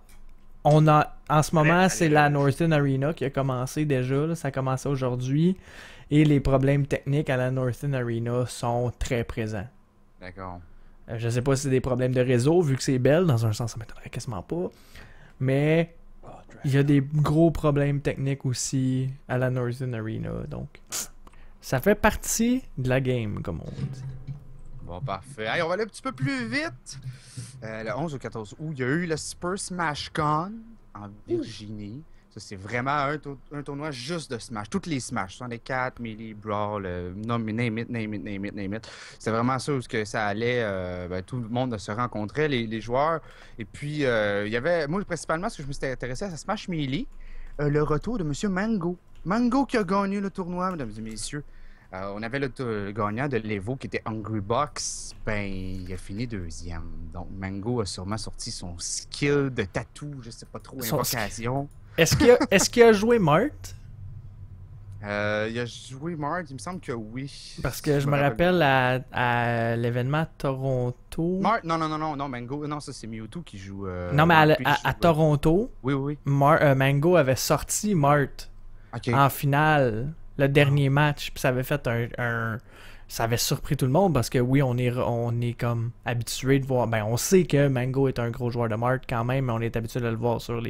en ce moment, c'est la Northern Arena qui a commencé déjà, là, ça a commencé aujourd'hui, et les problèmes techniques à la Northern Arena sont très présents. D'accord. Je sais pas si c'est des problèmes de réseau, vu que c'est belle, dans un sens ça m'étonnerait quasiment pas, mais il y a des gros problèmes techniques aussi à la Northern Arena, donc ça fait partie de la game, comme on dit. Bon, parfait. Hey, on va aller un petit peu plus vite. Le 11 au 14 août, il y a eu le Super Smash Con. en Virginie. Ça, c'est vraiment un tournoi juste de Smash. Toutes les Smash, 64, Melee, Brawl, name it. C'est vraiment ça où que ça allait. Tout le monde se rencontrait, les joueurs. Et puis, il y avait, moi, principalement, ce que je me suis intéressé à Smash Melee, le retour de M. Mango. Mango qui a gagné le tournoi, mesdames et messieurs. On avait le gagnant de l'Evo qui était Hungry Box. Ben, il a fini deuxième. Donc, Mango a sûrement sorti son skill de tatou, je sais pas trop, invocation. Est-ce qu'il a joué Mart? Il a joué Mart, il me semble que oui. Parce que je me rappelle à l'événement Toronto. Mart, non, Mango, non, ça c'est Mewtwo qui joue. Non, mais à Toronto, oui. Mango avait sorti Mart en finale, le dernier match, puis ça avait fait ça avait surpris tout le monde parce que oui, on est comme habitué de voir. Ben, on sait que Mango est un gros joueur de Mart quand même, mais on est habitué de le voir sur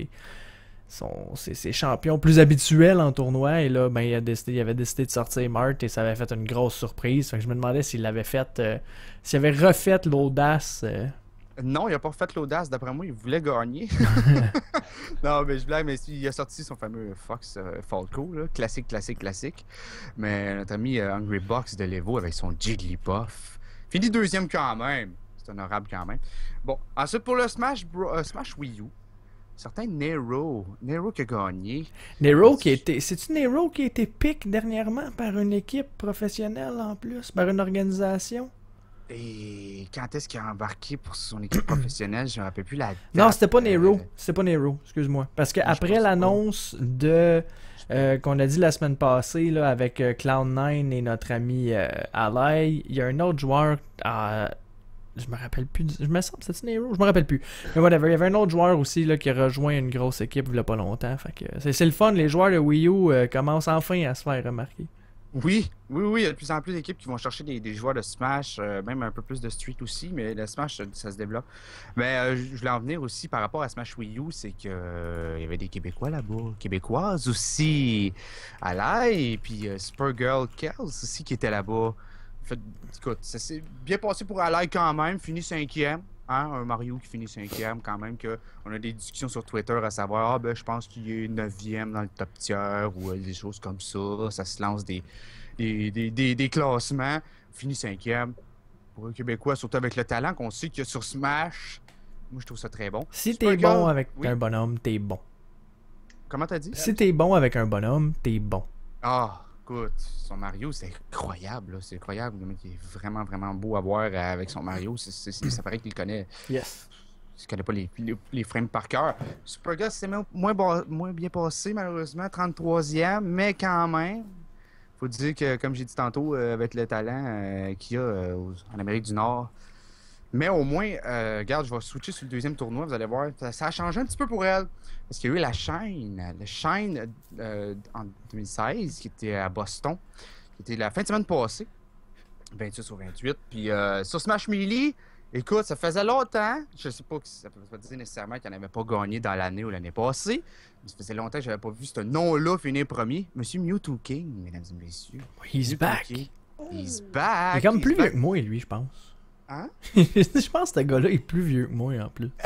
ses champions plus habituels en tournoi. Et là, ben, il avait décidé de sortir Mart et ça avait fait une grosse surprise. Fait que je me demandais s'il avait s'il avait refait l'audace. Non, il a pas refait l'audace. D'après moi, il voulait gagner. Non, mais je blague, mais il a sorti son fameux Fox Falco, là. Classique. Mais notre ami Hungry Box de l'Evo avec son Jigglypuff. Fini deuxième quand même. C'est honorable quand même. Bon, ensuite pour le Smash Wii U. Certain Nero qui a gagné. C'est-tu Nero qui a été pick dernièrement par une équipe professionnelle en plus, par une organisation? Et quand est-ce qu'il a embarqué pour son équipe professionnelle? Je ne me rappelle plus la date. Non, c'était pas Nero. C'était pas Nero, excuse-moi. Parce qu'après l'annonce qu'on a dit la semaine passée là, avec Cloud9 et notre ami Alay, il y a un autre joueur... je me rappelle plus. Je me semble, c'est Nero? Je me rappelle plus. Mais whatever. Il y avait un autre joueur aussi là, qui a rejoint une grosse équipe il y a pas longtemps. Fait que c'est le fun. Les joueurs de Wii U commencent enfin à se faire remarquer. Oui. Il y a de plus en plus d'équipes qui vont chercher des joueurs de Smash, même un peu plus de Street aussi, mais le Smash, ça se développe. Mais je voulais en venir aussi par rapport à Smash Wii U, c'est que il y avait des Québécois là-bas, Québécoises aussi, Alay, et puis Supergirl Kells aussi qui était là-bas. Fait, écoute, ça s'est bien passé pour Alay quand même, fini 5e. Hein, un Mario qui finit 5e quand même, on a des discussions sur Twitter à savoir, je pense qu'il est 9e dans le top tier ou des choses comme ça. Ça se lance des classements. Fini 5e. Pour un Québécois, surtout avec le talent qu'on sait qu'il y a sur Smash, moi je trouve ça très bon. Si t'es bon avec un bonhomme, t'es bon. Comment t'as dit? Si t'es bon avec un bonhomme, t'es bon. Ah, écoute, son Mario, c'est incroyable. Là. C'est incroyable. Le mec est vraiment, vraiment beau à voir avec son Mario. Ça paraît qu'il connaît. Yes. Il connaît pas les frames par cœur. Supergirl, c'est moins bien passé, malheureusement. 33e, mais quand même, faut dire que, comme j'ai dit tantôt, avec le talent qu'il y a en Amérique du Nord. Mais au moins, regarde, je vais switcher sur le deuxième tournoi, vous allez voir. Ça a changé un petit peu pour elle. Parce qu'il y a eu le Shine en 2016, qui était à Boston, qui était la fin de semaine passée, 28 sur 28. Puis sur Smash Melee, écoute, ça faisait longtemps, je sais pas que ça peut pas dire nécessairement qu'elle n'avait pas gagné dans l'année ou l'année passée, mais ça faisait longtemps que j'avais pas vu ce nom-là finir premier. Monsieur Mewtwo King, mesdames et messieurs. He's back. He's back. Il est comme plus vieux que moi, lui, je pense. Hein? Je pense que ce gars-là est plus vieux que moi, en plus.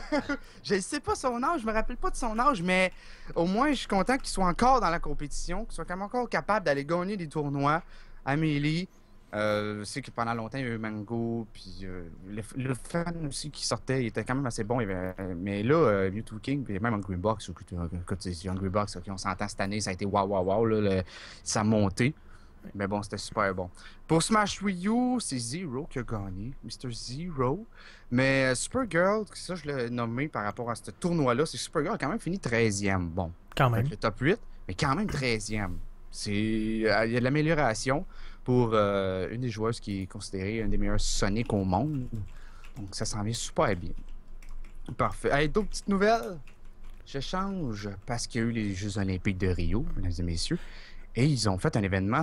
Je ne sais pas son âge, je me rappelle pas de son âge, mais au moins, je suis content qu'il soit encore dans la compétition, qu'il soit quand même encore capable d'aller gagner des tournois à Melee. Je sais que pendant longtemps, il y a eu Mango, puis le fan aussi qui sortait, il était quand même assez bon. Mais là, Mewtwo King, puis même Hungry Box, c'est Hungry Box, on s'entend cette année, ça a été wow, là, ça a monté. Mais bon, c'était super bon. Pour Smash Wii U, c'est Zero qui a gagné. Mr. Zero. Mais Supergirl, ça je l'ai nommé par rapport à ce tournoi-là, c'est Supergirl a quand même fini 13e. Bon, quand même. Avec le top 8, mais quand même 13e. Il y a de l'amélioration pour une des joueuses qui est considérée une des meilleures Sonic au monde. Donc ça s'en vient super bien. Parfait. Hey, d'autres petites nouvelles? Je change parce qu'il y a eu les Jeux Olympiques de Rio, mesdames et messieurs. Et ils ont fait un événement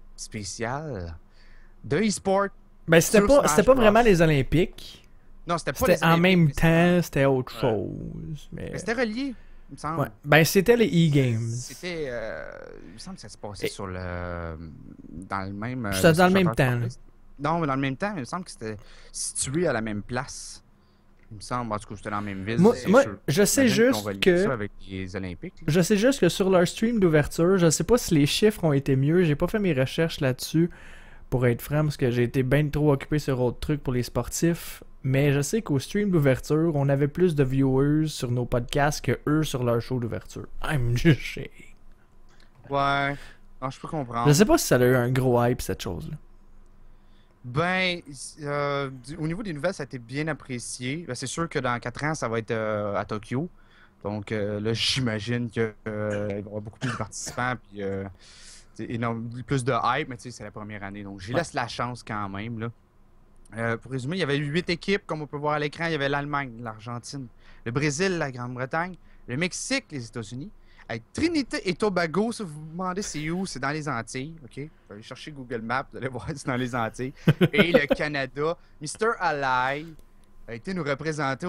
spécial de e-sport. Ben, c'était pas vraiment les Olympiques. Non, c'était pas les Olympiques. En même temps, c'était autre chose. Mais c'était relié, il me semble. Ouais. Ben, c'était les e-games. C'était. Il me semble que ça se passait dans le même. C'était dans le même temps. Non, mais dans le même temps, il me semble que c'était situé à la même place. Il me semble, en tout cas, j'étais dans la même ville. Moi, c'est moi, sûr. je sais J'imagine juste qu'on va lier que... ça avec les Olympiques. Là. Je sais juste que sur leur stream d'ouverture, je sais pas si les chiffres ont été mieux. J'ai pas fait mes recherches là-dessus, pour être franc, parce que j'ai été bien trop occupé sur autre truc pour les sportifs. Mais je sais qu'au stream d'ouverture, on avait plus de viewers sur nos podcasts que eux sur leur show d'ouverture. I'm just saying. Ouais. Non, je peux comprendre. Je sais pas si ça a eu un gros hype, cette chose-là. Ben, au niveau des nouvelles, ça a été bien apprécié. Ben, c'est sûr que dans 4 ans, ça va être à Tokyo. Donc là, j'imagine qu'il va y avoir beaucoup plus de participants. Puis plus de hype, mais tu sais, c'est la première année. Donc, j'y laisse la chance quand même. Là. Pour résumer, il y avait 8 équipes, comme on peut voir à l'écran. Il y avait l'Allemagne, l'Argentine, le Brésil, la Grande-Bretagne, le Mexique, les États-Unis. Avec Trinité et Tobago, ça vous vous demandez c'est où? C'est dans les Antilles, ok? Vous allez chercher Google Maps, vous allez voir, c'est dans les Antilles. Et le Canada, Mr. Ally a été nous représenter,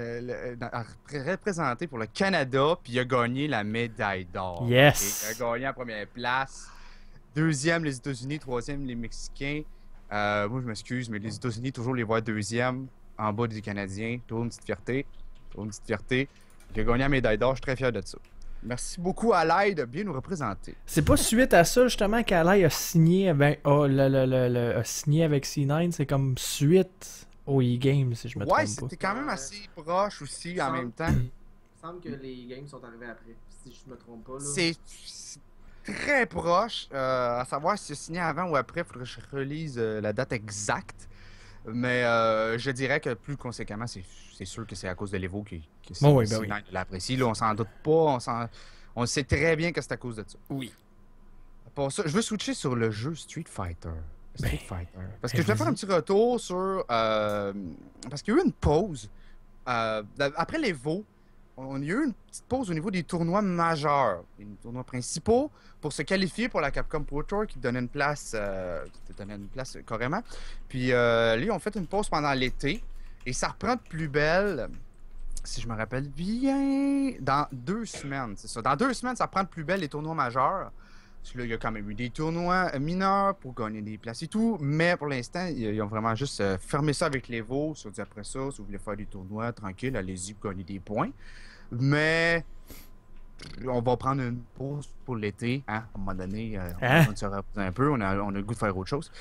représenté pour le Canada, puis il a gagné la médaille d'or. Yes! Okay? Il a gagné en première place. Deuxième, les États-Unis. Troisième, les Mexicains. Moi, je m'excuse, mais les États-Unis, toujours les voir deuxième, en bas des Canadiens. Toujours une petite fierté. Toujours une petite fierté. Il a gagné la médaille d'or, je suis très fier de ça. Merci beaucoup à Alaï de bien nous représenter. C'est pas suite à ça, justement, qu'Alaï a signé avec, a signé avec C9, c'est comme suite au E-Game, si je me trompe Ouais, pas. c'était quand même assez proche aussi en même temps. Il me semble que les games sont arrivés après, si je me trompe pas. Là. C'est très proche. À savoir si c'est signé avant ou après, il faudrait que je relise la date exacte. Mais je dirais que plus conséquemment, c'est sûr que c'est à cause de l'Evo que oui. l'apprécie. Là, on s'en doute pas. On sait très bien que c'est à cause de ça. Oui. Pour ça, je veux switcher sur le jeu Street Fighter. Parce que je vais vas-y. faire un petit retour sur... parce qu'il y a eu une pause. Après l'Evo, il y a eu une petite pause au niveau des tournois majeurs. Les tournois principaux pour se qualifier pour la Capcom Pro Tour qui te donnait une place, carrément. Puis là, ils ont fait une pause pendant l'été. Et ça reprend de plus belle, si je me rappelle bien, dans 2 semaines. C'est ça. Dans 2 semaines, ça reprend de plus belle les tournois majeurs. Parce que là, il y a quand même eu des tournois mineurs pour gagner des places et tout. Mais pour l'instant, ils ont vraiment juste fermé ça avec l'Evo. Ça dit après ça, si vous voulez faire des tournois tranquilles, allez-y pour gagner des points. Mais on va prendre une pause pour l'été. Hein? À un moment donné, on se repose un peu. On a le goût de faire autre chose.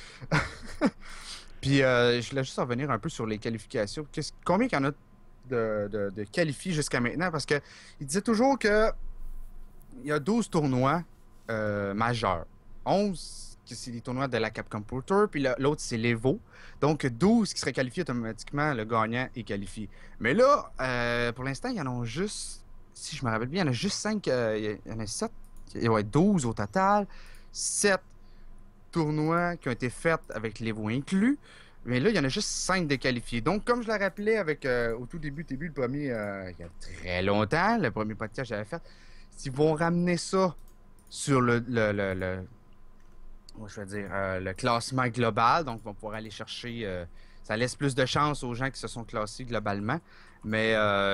Puis, je voulais juste revenir un peu sur les qualifications. Combien il y en a de qualifiés jusqu'à maintenant? Parce qu'il disait toujours que il y a 12 tournois majeurs. 11, c'est les tournois de la Capcom Pro Tour, puis l'autre, c'est l'Evo. Donc, 12 qui seraient qualifiés automatiquement, le gagnant est qualifié. Mais là, pour l'instant, il y en a juste, si je me rappelle bien, il y en a juste 5, il y en a 7, ouais, 12 au total. 7 tournois qui ont été faits avec l'Evo inclus. Mais là, il y en a juste 5 de qualifiés. Donc, comme je l'ai rappelé avec, au tout début, le premier, il y a très longtemps, le premier podcast que j'avais fait, s'ils vont ramener ça sur le classement global, donc ils vont pouvoir aller chercher, ça laisse plus de chance aux gens qui se sont classés globalement, mais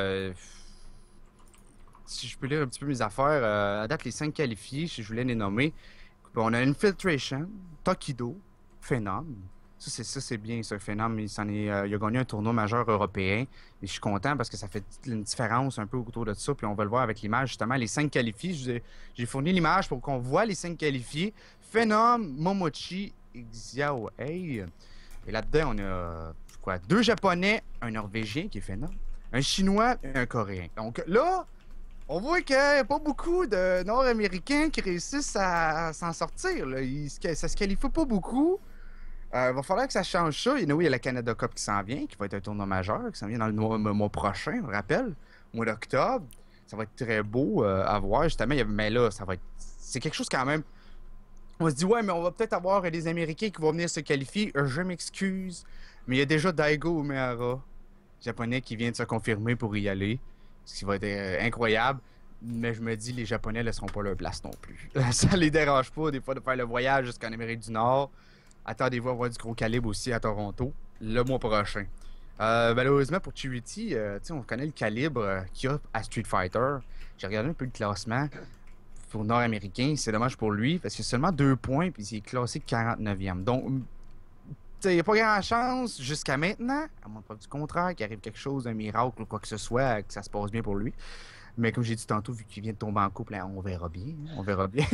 si je peux lire un petit peu mes affaires, à date les 5 qualifiés, si je voulais les nommer, on a Infiltration, Tokido, Phenom. Ça, c'est bien, ça. Phenom, il a gagné un tournoi majeur européen. Et je suis content parce que ça fait une différence un peu autour de ça. Puis on va le voir avec l'image, justement. Les 5 qualifiés, j'ai fourni l'image pour qu'on voit les 5 qualifiés. Phenom, Momochi et Xiaohei. Et là-dedans, on a 2 Japonais, un Norvégien qui est Phenom, un Chinois et un Coréen. Donc là, on voit qu'il n'y a pas beaucoup de Nord-Américains qui réussissent à s'en sortir. Là. Ça se qualifie pas beaucoup. Il va falloir que ça change ça. Il y a la Canada Cup qui s'en vient, qui va être un tournoi majeur, qui s'en vient dans le mois prochain, on rappelle, au mois d'octobre. Ça va être très beau à voir, justement. Mais là, c'est quelque chose quand même. On se dit, ouais, mais on va peut-être avoir des Américains qui vont venir se qualifier. Je m'excuse, mais il y a déjà Daigo Umehara, Japonais, qui vient de se confirmer pour y aller. Ce qui va être incroyable. Mais je me dis, les Japonais ne laisseront pas leur place non plus. Ça les dérange pas, des fois, de faire le voyage jusqu'en Amérique du Nord. Attendez-vous à voir du gros calibre aussi à Toronto le mois prochain. Malheureusement pour Charity, on connaît le calibre qu'il y a à Street Fighter. J'ai regardé un peu le classement pour Nord-Américain. C'est dommage pour lui parce qu'il a seulement 2 points puis il est classé 49e. Donc, il n'y a pas grand chance jusqu'à maintenant, à moins pas du contraire, qu'il arrive quelque chose, un miracle ou quoi que ce soit, que ça se passe bien pour lui. Mais comme j'ai dit tantôt, vu qu'il vient de tomber en couple, hein, on verra bien. On verra bien.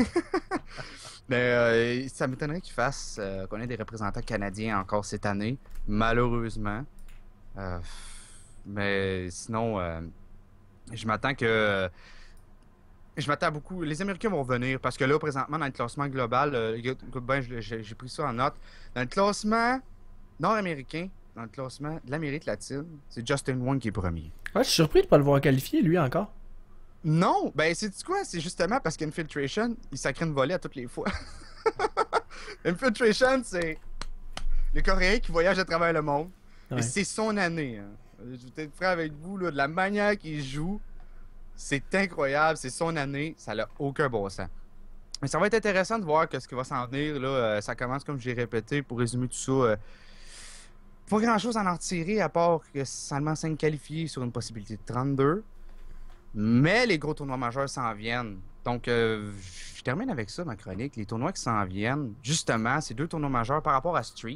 Mais ça m'étonnerait qu'il fasse qu'on ait des représentants canadiens encore cette année, malheureusement. Mais sinon, je m'attends que. Je m'attends beaucoup. Les Américains vont venir parce que là, présentement, dans le classement global, écoute bien, j'ai pris ça en note. Dans le classement nord-américain, dans le classement de l'Amérique latine, c'est Justin Wong qui est premier. Ouais, je suis surpris de pas le voir qualifié, lui, encore. Non, ben c'est quoi? C'est justement parce qu'Infiltration, il sacrait une volée à toutes les fois. Infiltration, c'est les Coréens qui voyagent à travers le monde. Ouais. Et c'est son année. Hein. Je vais être prêt avec vous, là, de la manière qu'il joue. C'est incroyable, c'est son année, ça n'a aucun bon sens. Mais ça va être intéressant de voir ce qui va s'en venir. Là. Ça commence, comme j'ai répété, pour résumer tout ça. Pas grand-chose à en retirer, à part que seulement 5 qualifiés sur une possibilité de 32. Mais les gros tournois majeurs s'en viennent. Donc, je termine avec ça, ma chronique. Les tournois qui s'en viennent, justement, c'est 2 tournois majeurs par rapport à Street.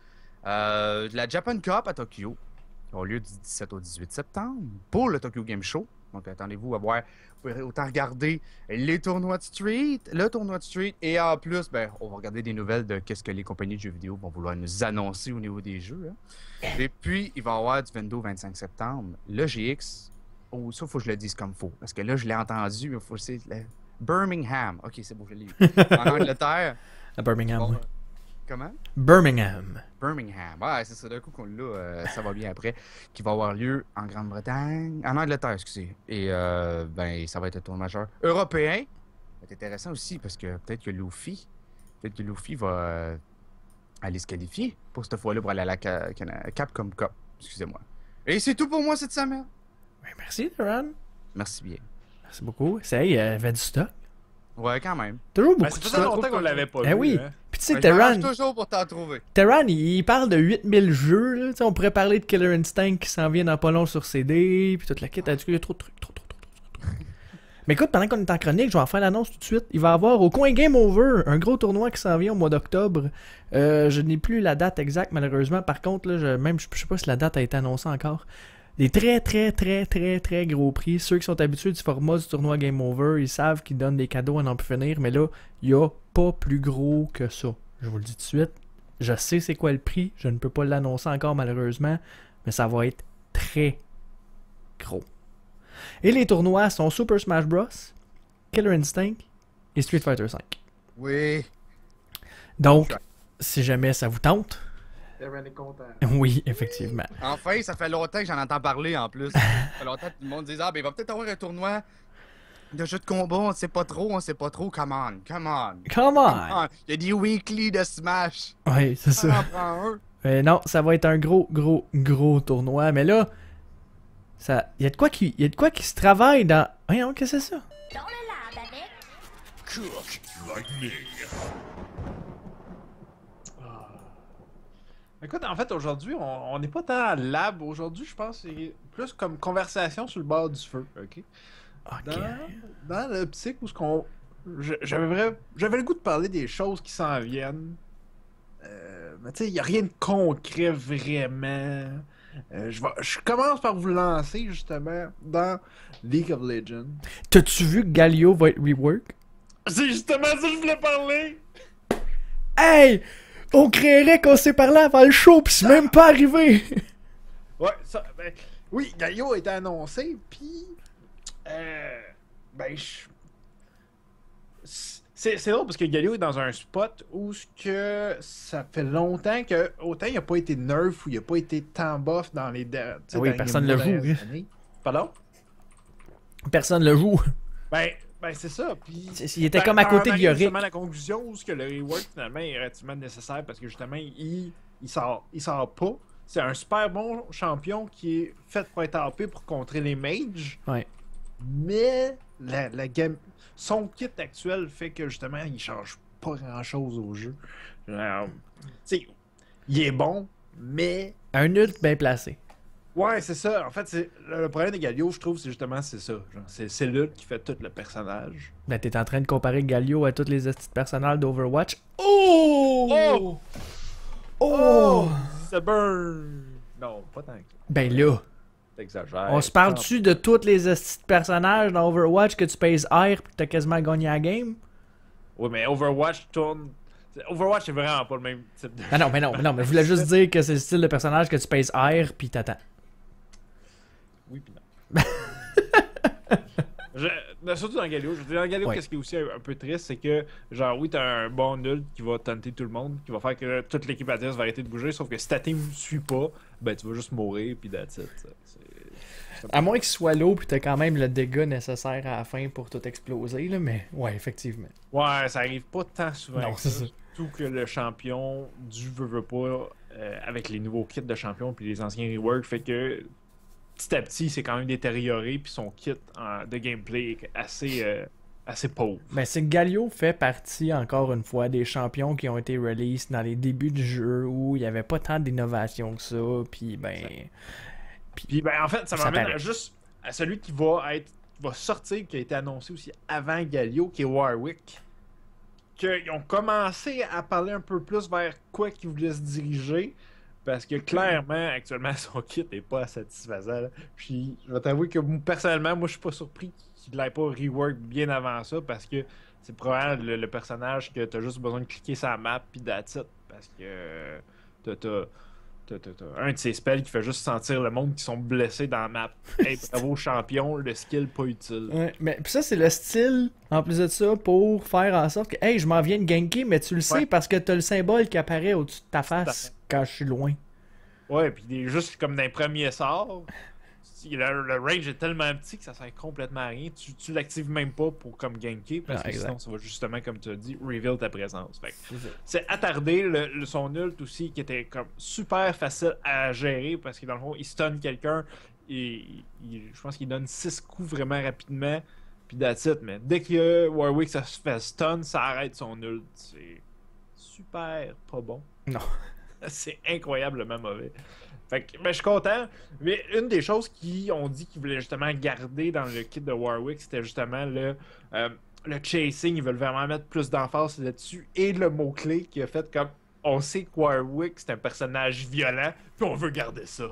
La Japan Cup à Tokyo, qui aura lieu du 17 au 18 septembre, pour le Tokyo Game Show. Donc, attendez-vous à voir, vous pourrez autant regarder les tournois de Street, le tournoi de Street, et en plus, ben, on va regarder des nouvelles de qu'est-ce que les compagnies de jeux vidéo vont vouloir nous annoncer au niveau des jeux. Hein. Et puis, il va y avoir du 22 au 25 septembre, le GX. Oh, ça, faut que je le dise comme faut. Parce que là, je l'ai entendu, mais il faut que c'est Birmingham. Ok, c'est bon, je l'ai eu. En Angleterre. À Birmingham, Bon, oui. Comment? Birmingham. Birmingham. Ouais, c'est ça. D'un coup qu'on l'a, ça va bien après. Qui va avoir lieu en Grande-Bretagne. En Angleterre, excusez. Et ben, ça va être un tournoi majeur européen. Ça va être intéressant aussi parce que peut-être que Luffy va aller se qualifier pour cette fois-là pour aller à la Capcom Cup. Excusez-moi. Et c'est tout pour moi cette semaine. Ouais, merci, Duran. Merci bien. Merci beaucoup. Ça y est, il avait du stock. Ouais, quand même. Toujours Ben, beaucoup ça de faisait stock. longtemps qu'on l'avait pas Eh vu. oui. Hein. Puis tu sais, Ben, je m'arrange Terran, toujours pour t'en trouver. Terran, il parle de 8000 jeux. Là. Tu sais, on pourrait parler de Killer Instinct qui s'en vient dans pas long sur CD. Puis toute la kit. Il y a trop de trucs. Trop. Mais écoute, pendant qu'on est en chronique, je vais en faire l'annonce tout de suite. Il va y avoir au Coin Game Over un gros tournoi qui s'en vient au mois d'octobre. Je n'ai plus la date exacte, malheureusement. Par contre, là, je sais pas si la date a été annoncée encore. Des très gros prix. Ceux qui sont habitués du format du tournoi Game Over, ils savent qu'ils donnent des cadeaux à n'en plus finir. Mais là, il n'y a pas plus gros que ça. Je vous le dis tout de suite. Je sais c'est quoi le prix. Je ne peux pas l'annoncer encore, malheureusement. Mais ça va être très gros. Et les tournois sont Super Smash Bros, Killer Instinct et Street Fighter V. Oui. Donc, si jamais ça vous tente, Darren est content. oui, effectivement. Enfin, ça fait longtemps que j'en entends parler en plus. Ça fait longtemps que tout le monde dit ben il va peut-être avoir un tournoi de jeux de combat, on sait pas trop. Come on. Come on! Il y a des weekly de Smash. Oui, c'est Ça en ça. prend un. Non, ça va être un gros tournoi. Mais là, il y a de quoi qui se travaille dans... Voyons, qu'est-ce que c'est ça? Dans le lab avec Cook Lightning. Écoute, en fait, aujourd'hui, on n'est pas tant à lab. Aujourd'hui, je pense que c'est plus comme conversation sur le bord du feu, ok? Ok. Dans l'optique où j'avais le goût de parler des choses qui s'en viennent. Mais tu sais, il n'y a rien de concret vraiment. Je commence par vous lancer justement dans League of Legends. T'as-tu vu que Galio va être rework? C'est justement ça que je voulais parler! Hey! On créerait qu'on s'est parlé avant le show, pis c'est même pas arrivé! Ouais, ça, ben, oui, Galio a été annoncé, puis ben, c'est drôle parce que Galio est dans un spot où ça fait longtemps que autant il a pas été nerf ou il a pas été tant buff dans les Oui, personne le joue. Pardon? Personne le joue. Ben c'est ça. Puis Il était comme à côté de Yorick. justement la conclusion où le rework finalement est relativement nécessaire parce que justement il sort pas. C'est un super bon champion qui est fait pour être AP pour contrer les mages. Ouais. Mais la game, son kit actuel fait que justement il change pas grand chose au jeu. Tu sais, il est bon, mais Un ult bien placé. ouais, c'est ça. En fait, le problème de Galio, je trouve, c'est justement c'est ça. C'est l'ult qui fait tout le personnage. Ben, t'es en train de comparer Galio à tous les petits personnages d'Overwatch. Oh! Oh! Oh! Ça burn! Non, pas tant que ça. Ben là, T'exagères. on se parle-tu de tous les hosties de personnages dans Overwatch que tu pèses R pis que t'as quasiment gagné la game? Oui, mais Overwatch tourne. Overwatch, c'est vraiment pas le même type de. Ah non, mais je voulais juste dire que c'est le style de personnage que tu pèses R pis t'attends. Oui, pis non. Surtout dans Galio. Je veux dire, dans Galio, Ouais. qu'est-ce qui est aussi un peu triste, c'est que, genre, oui, t'as un bon nul qui va tenter tout le monde, qui va faire que toute l'équipe adverse va arrêter de bouger, sauf que si ta team ne suit pas, ben tu vas juste mourir, pis that's it. À moins qu'il soit low pis t'as quand même le dégât nécessaire à la fin pour tout exploser, là, mais ouais, effectivement. Ouais, ça arrive pas tant souvent. Non, que c'est ça. ça. Surtout que le champion du veut pas, avec les nouveaux kits de champion puis les anciens reworks, fait que petit à petit, c'est quand même détérioré, puis son kit de gameplay est assez pauvre. Ben, c'est que Galio fait partie, encore une fois, des champions qui ont été released dans les débuts du jeu où il n'y avait pas tant d'innovation que ça, puis ben... Puis ben en fait, ça Ça m'amène paraît. juste à celui qui va sortir, qui a été annoncé aussi avant Galio, qui est Warwick. Qu'ils ont commencé à parler un peu plus vers quoi qu'ils voulaient se diriger. Parce que clairement, actuellement, son kit n'est pas satisfaisant. Là. Puis je vais t'avouer que personnellement, moi je suis pas surpris qu'il l'ait pas rework bien avant ça. Parce que c'est probablement le personnage que t'as juste besoin de cliquer sur la map puis that's it. Parce que t'as un de ces spells qui fait juste sentir le monde qui sont blessés dans la map. Hey, bravo champion, le skill pas utile. Ouais, mais pis ça, c'est le style, en plus de ça, pour faire en sorte que, hey, je m'en viens de ganker, mais tu le sais Ouais. parce que t'as le symbole qui apparaît au-dessus de ta face fait. quand je suis loin. Ouais, puis il est juste comme dans les premiers sorts. Le range est tellement petit que ça sert complètement à rien. Tu l'actives même pas pour comme ganker parce Ah, que exact. sinon ça va justement, comme tu as dit, reveal ta présence. Fait que C'est ça. c'est attardé. Son ult aussi qui était comme super facile à gérer parce que dans le fond, il stun quelqu'un et je pense qu'il donne 6 coups vraiment rapidement. Puis that's it. Mais dès que Warwick ça se fait stun, ça arrête son ult. C'est super pas bon. Non. C'est incroyablement mauvais. Fait que, ben, je suis content. Mais une des choses qu'ils ont dit qu'ils voulaient justement garder dans le kit de Warwick, c'était justement le chasing. Ils veulent vraiment mettre plus d'emphase là-dessus. Et le mot-clé qui a fait comme on sait que Warwick c'est un personnage violent, puis on veut garder ça.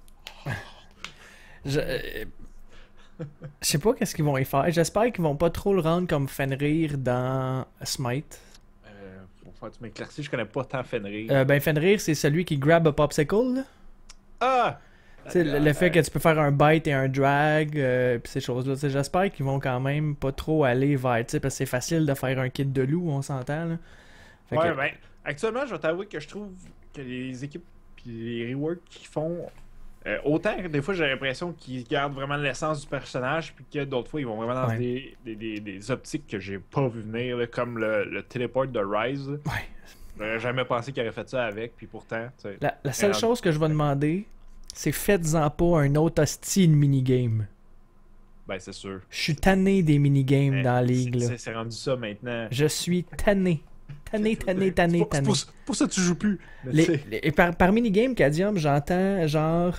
Je sais pas qu'est-ce qu'ils vont y faire. J'espère qu'ils vont pas trop le rendre comme Fenrir dans Smite. Pour faire tu m'éclaircis, je connais pas tant Fenrir. Ben Fenrir, c'est celui qui grab a popsicle, là. Ah! Tu sais, le fait que tu peux faire un bite et un drag, pis ces choses-là. Tu sais, j'espère qu'ils vont quand même pas trop aller vers, tu sais, parce que c'est facile de faire un kit de loup, on s'entend, là. Fait Ouais, que- ben, actuellement, je vais t'avouer que je trouve que les équipes puis les reworks qu'ils font, autant que des fois j'ai l'impression qu'ils gardent vraiment l'essence du personnage, puis que d'autres fois ils vont vraiment dans Ouais. des optiques que j'ai pas vu venir, là, comme le téléport de Rise. Ouais. J'aurais jamais pensé qu'il aurait fait ça avec, puis pourtant, tu sais. La seule chose que je vais demander, c'est faites-en pas un autre hostie de minigame. Ben, c'est sûr. Je suis tanné des minigames Mais dans la ligue, là. c'est rendu ça maintenant. Je suis tanné. Tanné. C'est pour ça que tu joues plus. Mais tu sais, Et par minigame, Cadium, j'entends genre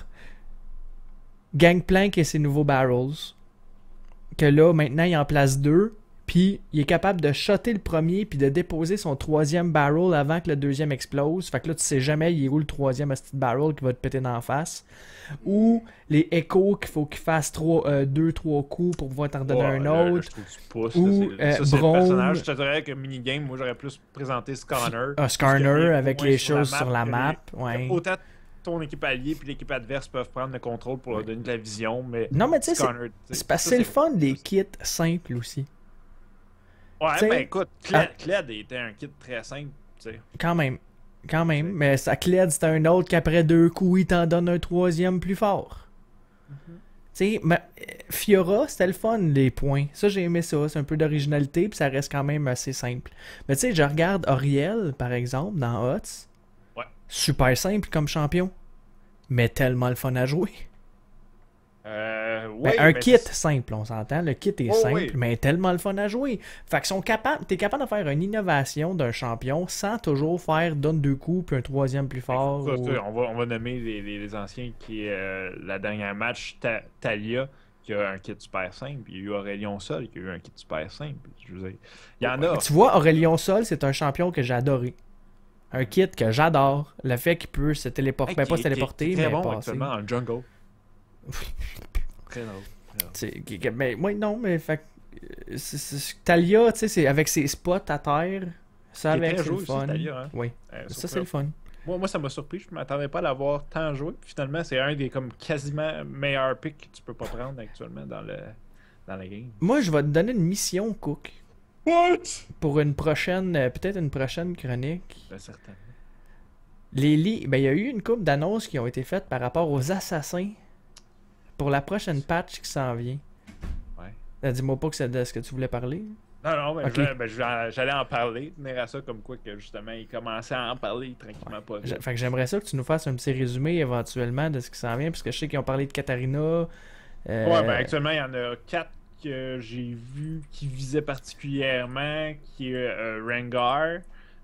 Gangplank et ses nouveaux barrels. Que là, maintenant, il en place 2. Puis, il est capable de shotter le premier puis de déposer son troisième barrel avant que le deuxième explose. Fait que là, tu sais jamais il est où le troisième hostie de barrel qui va te péter dans la face. Ou les échos qu'il faut qu'il fasse 2-3 coups pour pouvoir t'en donner un autre. Je trouve que tu pousses, Ou, là, c'est le Braum. personnage. Je te dirais que minigame, moi j'aurais plus présenté Scanner. Un scanner Parce que avec moins les choses sur la que map. Ouais. Autant ton équipe alliée puis l'équipe adverse peuvent prendre le contrôle pour leur donner de la vision, mais Non, mais tu sais, Scanner, tu sais, c'est parce que ça, c'est le fun des kits simples aussi. Ouais, tu sais, ben écoute, Kled était un kit très simple, tu sais. Quand même. Mais sa Kled, c'est un autre qu'après 2 coups, il t'en donne un troisième plus fort. Tu sais, Fiora, c'était le fun, les points. Ça, j'ai aimé ça. C'est un peu d'originalité, puis ça reste quand même assez simple. Mais tu sais, je regarde Auriel, par exemple, dans HOTS. Ouais. Super simple comme champion. Mais tellement le fun à jouer. Ouais, Un mais kit simple, on s'entend. Le kit est Oh, simple, oui. mais tellement le fun à jouer. Fait que t'es capable de faire une innovation d'un champion sans toujours faire donne 2 coups puis un troisième plus fort. écoute, ou- on va nommer les anciens qui est la dernière match, Talia, qui a un kit super simple. Il y a eu Aurélien Sol qui a eu un kit super simple. Je veux dire, il y en a. Tu vois, Aurélien Sol, c'est un champion que j'ai adoré. Un kit que j'adore. Le fait qu'il peut se téléporter. Hey, Ben, pas se qui est téléporter, très mais bon passer. actuellement dans le jungle. Très drôle. Mais moi, non, mais fait Talia, tu sais, c'est avec ses spots à terre. Ça, Qui est avec, très c'est le joué aussi, fun. Talia, hein. Oui, ça, c'est le surprenant. fun. Moi, ça m'a surpris. Je m'attendais pas à l'avoir tant joué. Puis finalement, c'est un des comme quasiment meilleurs picks que tu peux pas prendre actuellement dans la game. Moi, je vais te donner une mission, Cook. What? Pour une prochaine, peut-être une prochaine chronique. Ben, certainement. Ben, il y a eu une couple d'annonces qui ont été faites par rapport aux assassins pour la prochaine patch qui s'en vient. Ouais. Dis-moi pas que c'est de ce que tu voulais parler. Non, mais Ok. j'allais en parler, tenir à ça comme quoi que justement, il commençait à en parler tranquillement pas vite. Fait que j'aimerais ça que tu nous fasses un petit résumé éventuellement de ce qui s'en vient, parce que je sais qu'ils ont parlé de Katarina. Ouais, ben actuellement, il y en a 4 que j'ai vu qui visaient particulièrement, qui est Rengar,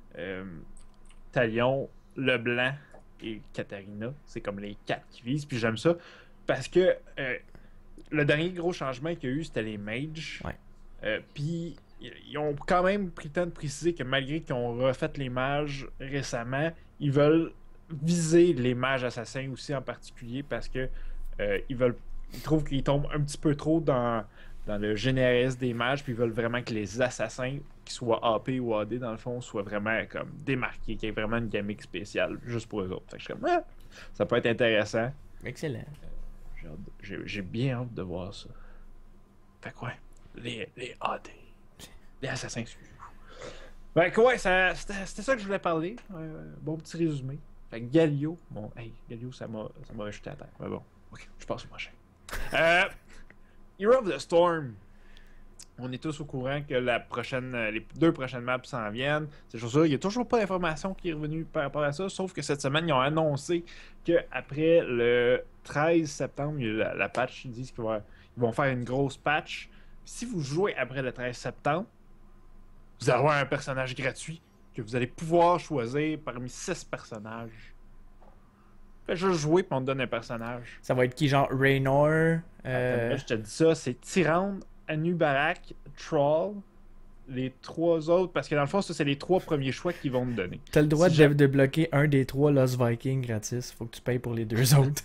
Talion, Leblanc et Katarina. C'est comme les 4 qui visent, puis j'aime ça, parce que le dernier gros changement qu'il y a eu, c'était les mages. Ouais. Puis ils ont quand même pris le temps de préciser que malgré qu'ils ont refait les mages récemment, ils veulent viser les mages assassins aussi en particulier, parce que ils trouvent qu'ils tombent un petit peu trop dans le généraliste des mages, puis ils veulent vraiment que les assassins, qu'ils soient AP ou AD dans le fond, soient vraiment comme démarqués, qu'il y ait vraiment une gimmick spéciale juste pour eux autres. Fait que je suis comme, ça peut être intéressant. Excellent. J'ai bien hâte de voir ça. Fait que ouais, les AD, les assassins suivants. Fait que ouais, c'était ça que je voulais parler. Bon petit résumé. Fait que Galio, Galio, ça m'a rejeté à terre. Mais bon, ok, je passe au prochain. Hero of the Storm. On est tous au courant que les 2 prochaines maps s'en viennent. C'est toujours ça. Il n'y a toujours pas d'information qui est revenue par rapport à ça. Sauf que cette semaine, ils ont annoncé qu'après le 13 septembre, il y a la patch, ils disent qu'ils vont faire une grosse patch. Si vous jouez après le 13 septembre, vous allez avoir un personnage gratuit que vous allez pouvoir choisir parmi 6 personnages. Fais juste jouer puis on te donne un personnage. Ça va être qui, genre Raynor? Attends, je te dis ça, c'est Tyrande, Anubarak, Troll, les 3 autres, parce que dans le fond, ça c'est les 3 premiers choix qu'ils vont te donner. T'as le droit Si de débloquer un des 3 Lost Vikings gratis. Faut que tu payes pour les 2 autres.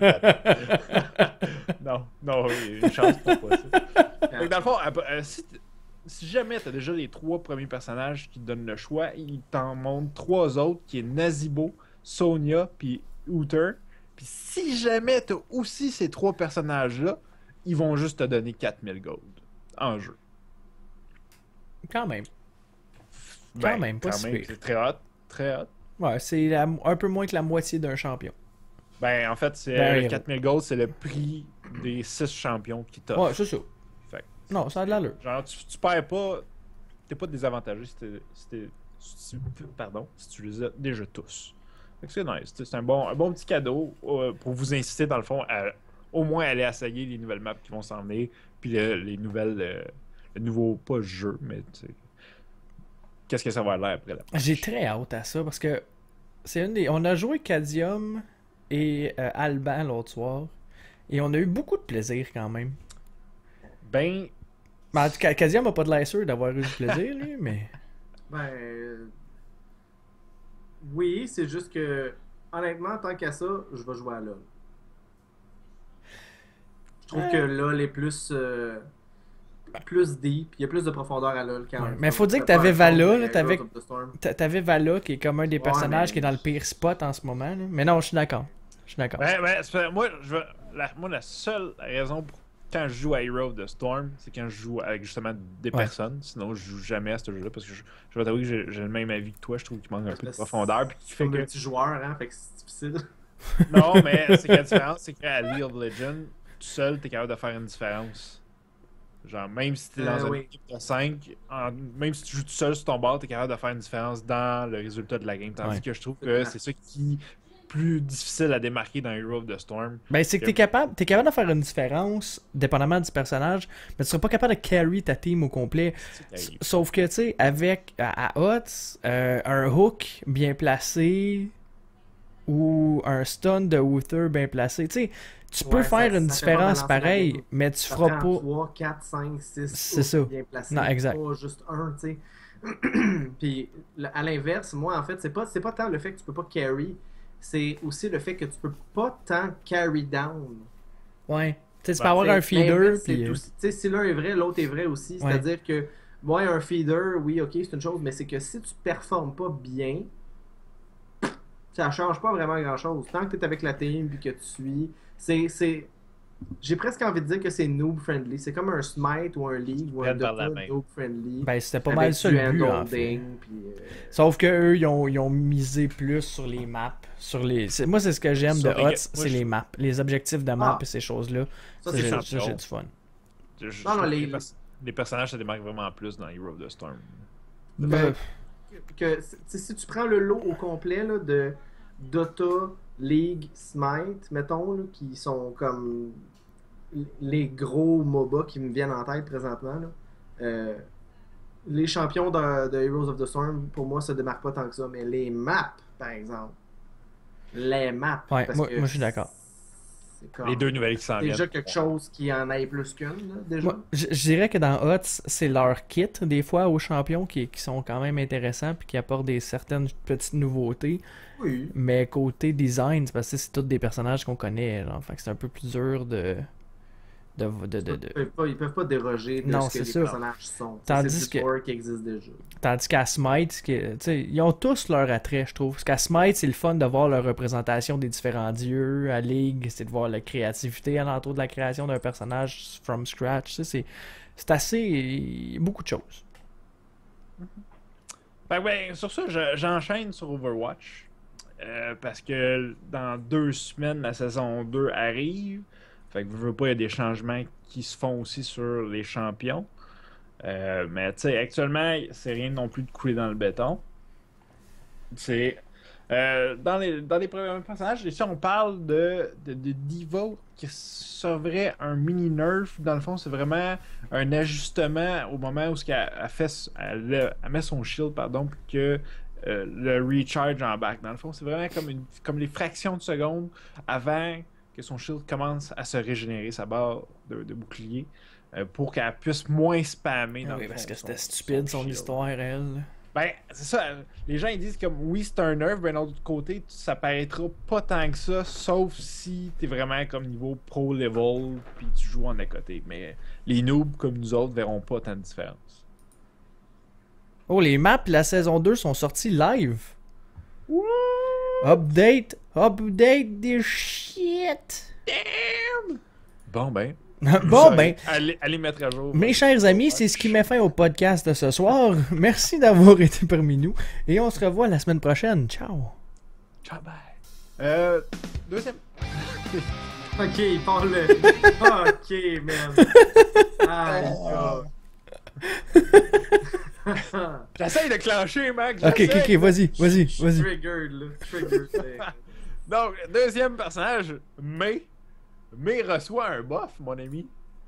non, il y a une chance pour pas ça. Donc, dans le fond, si jamais t'as déjà les 3 premiers personnages qui te donnent le choix, ils t'en montrent 3 autres, qui est Nazibo, Sonia, puis Uther. Puis si jamais t'as aussi ces 3 personnages-là, ils vont juste te donner 4000 gold en jeu. Quand même. Quand même, pas si pire. C'est très hot. Très hot. Ouais, c'est un peu moins que la moitié d'un champion. Ben, en fait, c'est Ben, 4000 gold, c'est le prix des 6 champions qui t'offrent. Ouais, c'est ça. Fait que, Non, ça a de l'allure. genre, tu perds pas. T'es pas déavantagé si tu les as déjà tous. Fait que c'est nice. C'est un bon petit cadeau pour vous inciter, dans le fond, à au moins aller essayer les nouvelles maps qui vont s'en venir. Puis les nouvelles. Le nouveau, pas jeu, mais tu sais. Qu'est-ce que ça va l'air après la patch. J'ai très hâte à ça parce que c'est on a joué Cadium et Alban l'autre soir et on a eu beaucoup de plaisir quand même. Ben. Mais en tout cas, Cadium a pas de l'air sûr d'avoir eu du plaisir, lui, mais. Ben. Oui, c'est juste que. Honnêtement, tant qu'à ça, je vais jouer à LoL. Je trouve que LoL est plus deep, il y a plus de profondeur à LoL quand même. Mais faut dire que t'avais Vala, là, t'avais Vala qui est comme un des personnages qui est dans le pire spot en ce moment. Là. Mais non, je suis d'accord. Moi, la seule raison pour quand je joue à Hero of the Storm, c'est quand je joue avec justement des personnes. Sinon, je joue jamais à ce jeu-là parce que je vais t'avouer que j'ai le même avis que toi. Je trouve qu'il manque un peu de profondeur. Puis qui fait que petit joueur, hein, fait que c'est difficile. Non, mais c'est que la différence, c'est qu'à League of Legends, tout seul, t'es capable de faire une différence. Genre, même si t'es dans une équipe de 5, même si tu joues tout seul sur ton bord, t'es capable de faire une différence dans le résultat de la game. Tandis que je trouve que c'est ça qui est plus difficile à démarquer dans Hero of the Storm. Ben, c'est que t'es capable de faire une différence, dépendamment du personnage, mais tu seras pas capable de carry ta team au complet. Sauf que, tu sais, avec à HOTS, un hook bien placé ou un stun de Uther bien placé, tu sais, Tu peux Ouais, faire une ça fait pas différence balancer la pareille, game. mais tu Ça feras prend pas. 3, 4, 5, 6 C'est ça. bien placés. Non, exact. Pas juste un, tu sais. Puis à l'inverse, moi en fait, c'est pas tant le fait que tu peux pas carry, c'est aussi le fait que tu peux pas tant carry down. Ouais. Tu sais, tu peux Ben, avoir un L'inverse, feeder, c'est puis. tout- tu sais, si l'un est vrai, l'autre est vrai aussi. Ouais. C'est-à-dire que, moi, un feeder, oui, ok, c'est une chose, mais c'est que si tu performes pas bien, ça change pas vraiment grand-chose. Tant que tu es avec la team puis que tu suis, c'est... J'ai presque envie de dire que c'est noob-friendly. C'est comme un Smite ou un League ou un Prenne par la Dota main. noob-friendly. Ben, c'était pas avec mal ça du le but, en fait. handholding, puis, Sauf que eux, ils ont misé plus sur les maps. Moi, c'est ce que j'aime de Sur les HOTS, ga- c'est moi, je- les maps. Les objectifs de map Ah. et ces choses-là. Ça, Ça, c'est j'ai champion. j'ai du fun. Je Non, non, trouve que les- les personnages se démarquent vraiment plus dans Hero of the Storm. Ben, si tu prends le lot au complet là, de Dota, League, Smite, mettons, là, qui sont comme les gros MOBA qui me viennent en tête présentement, là, les champions de Heroes of the Storm, pour moi, se démarquent pas tant que ça. Mais les maps, par exemple, les maps, Ouais, parce moi, que je suis d'accord. c'est comme Les deux nouvelles qui s'en viennent. déjà quelque chose qui en ait plus qu'une, là, déjà. Moi, je dirais que dans HOTS, c'est leur kit, des fois, aux champions qui sont quand même intéressants puis qui apportent certaines petites nouveautés. Oui. Mais côté design, c'est parce que c'est tous des personnages qu'on connaît. Genre, fait que c'est un peu plus dur de. Ils peuvent pas déroger de Non, ce que c'est les ça. personnages sont. Tandis C'est que- du lore qui existe déjà. Tandis qu'à Smite, ils ont tous leur attrait, je trouve. Parce qu'à Smite, c'est le fun de voir leur représentation des différents dieux. À League, c'est de voir la créativité alentour de la création d'un personnage from scratch. C'est assez. Beaucoup de choses. Sur ça, j'enchaîne sur Overwatch. Parce que dans 2 semaines, la saison 2 arrive. Fait que je veux pas, il y a des changements qui se font aussi sur les champions. Mais tu sais, actuellement, c'est rien non plus de couler dans le béton. C'est. Dans les premiers personnages, ici on parle de Diva qui sauverait un mini nerf. Dans le fond, c'est vraiment un ajustement au moment où elle met son shield, pardon, puis que le recharge embarque. Dans le fond, c'est vraiment comme les fractions de secondes avant que son shield commence à se régénérer, sa barre de bouclier, pour qu'elle puisse moins spammer. Dans le fond, parce que c'était stupide son shield. histoire, elle. Ben, c'est ça. Les gens ils disent comme oui, c'est un nerf, mais d'un autre côté, ça paraîtra pas tant que ça, sauf si t'es vraiment comme niveau pro level puis tu joues en à côté. Mais les noobs comme nous autres verront pas tant de différence. Oh, les maps de la saison 2 sont sortis live. Update des shit. Bon ben. Bon, ben. Allez mettre à jour. Mes chers amis, c'est ce qui met fin au podcast de ce soir. Merci d'avoir été parmi nous. Et on se revoit la semaine prochaine. Ciao. Ciao, bye. Deuxième. Ok, il parle. Ok, man. Aïe, J'essaye de clencher, Mac. Ok, j'essaye. vas-y. Triggered, là. Triggered. Donc, deuxième personnage, May reçoit un buff, mon ami.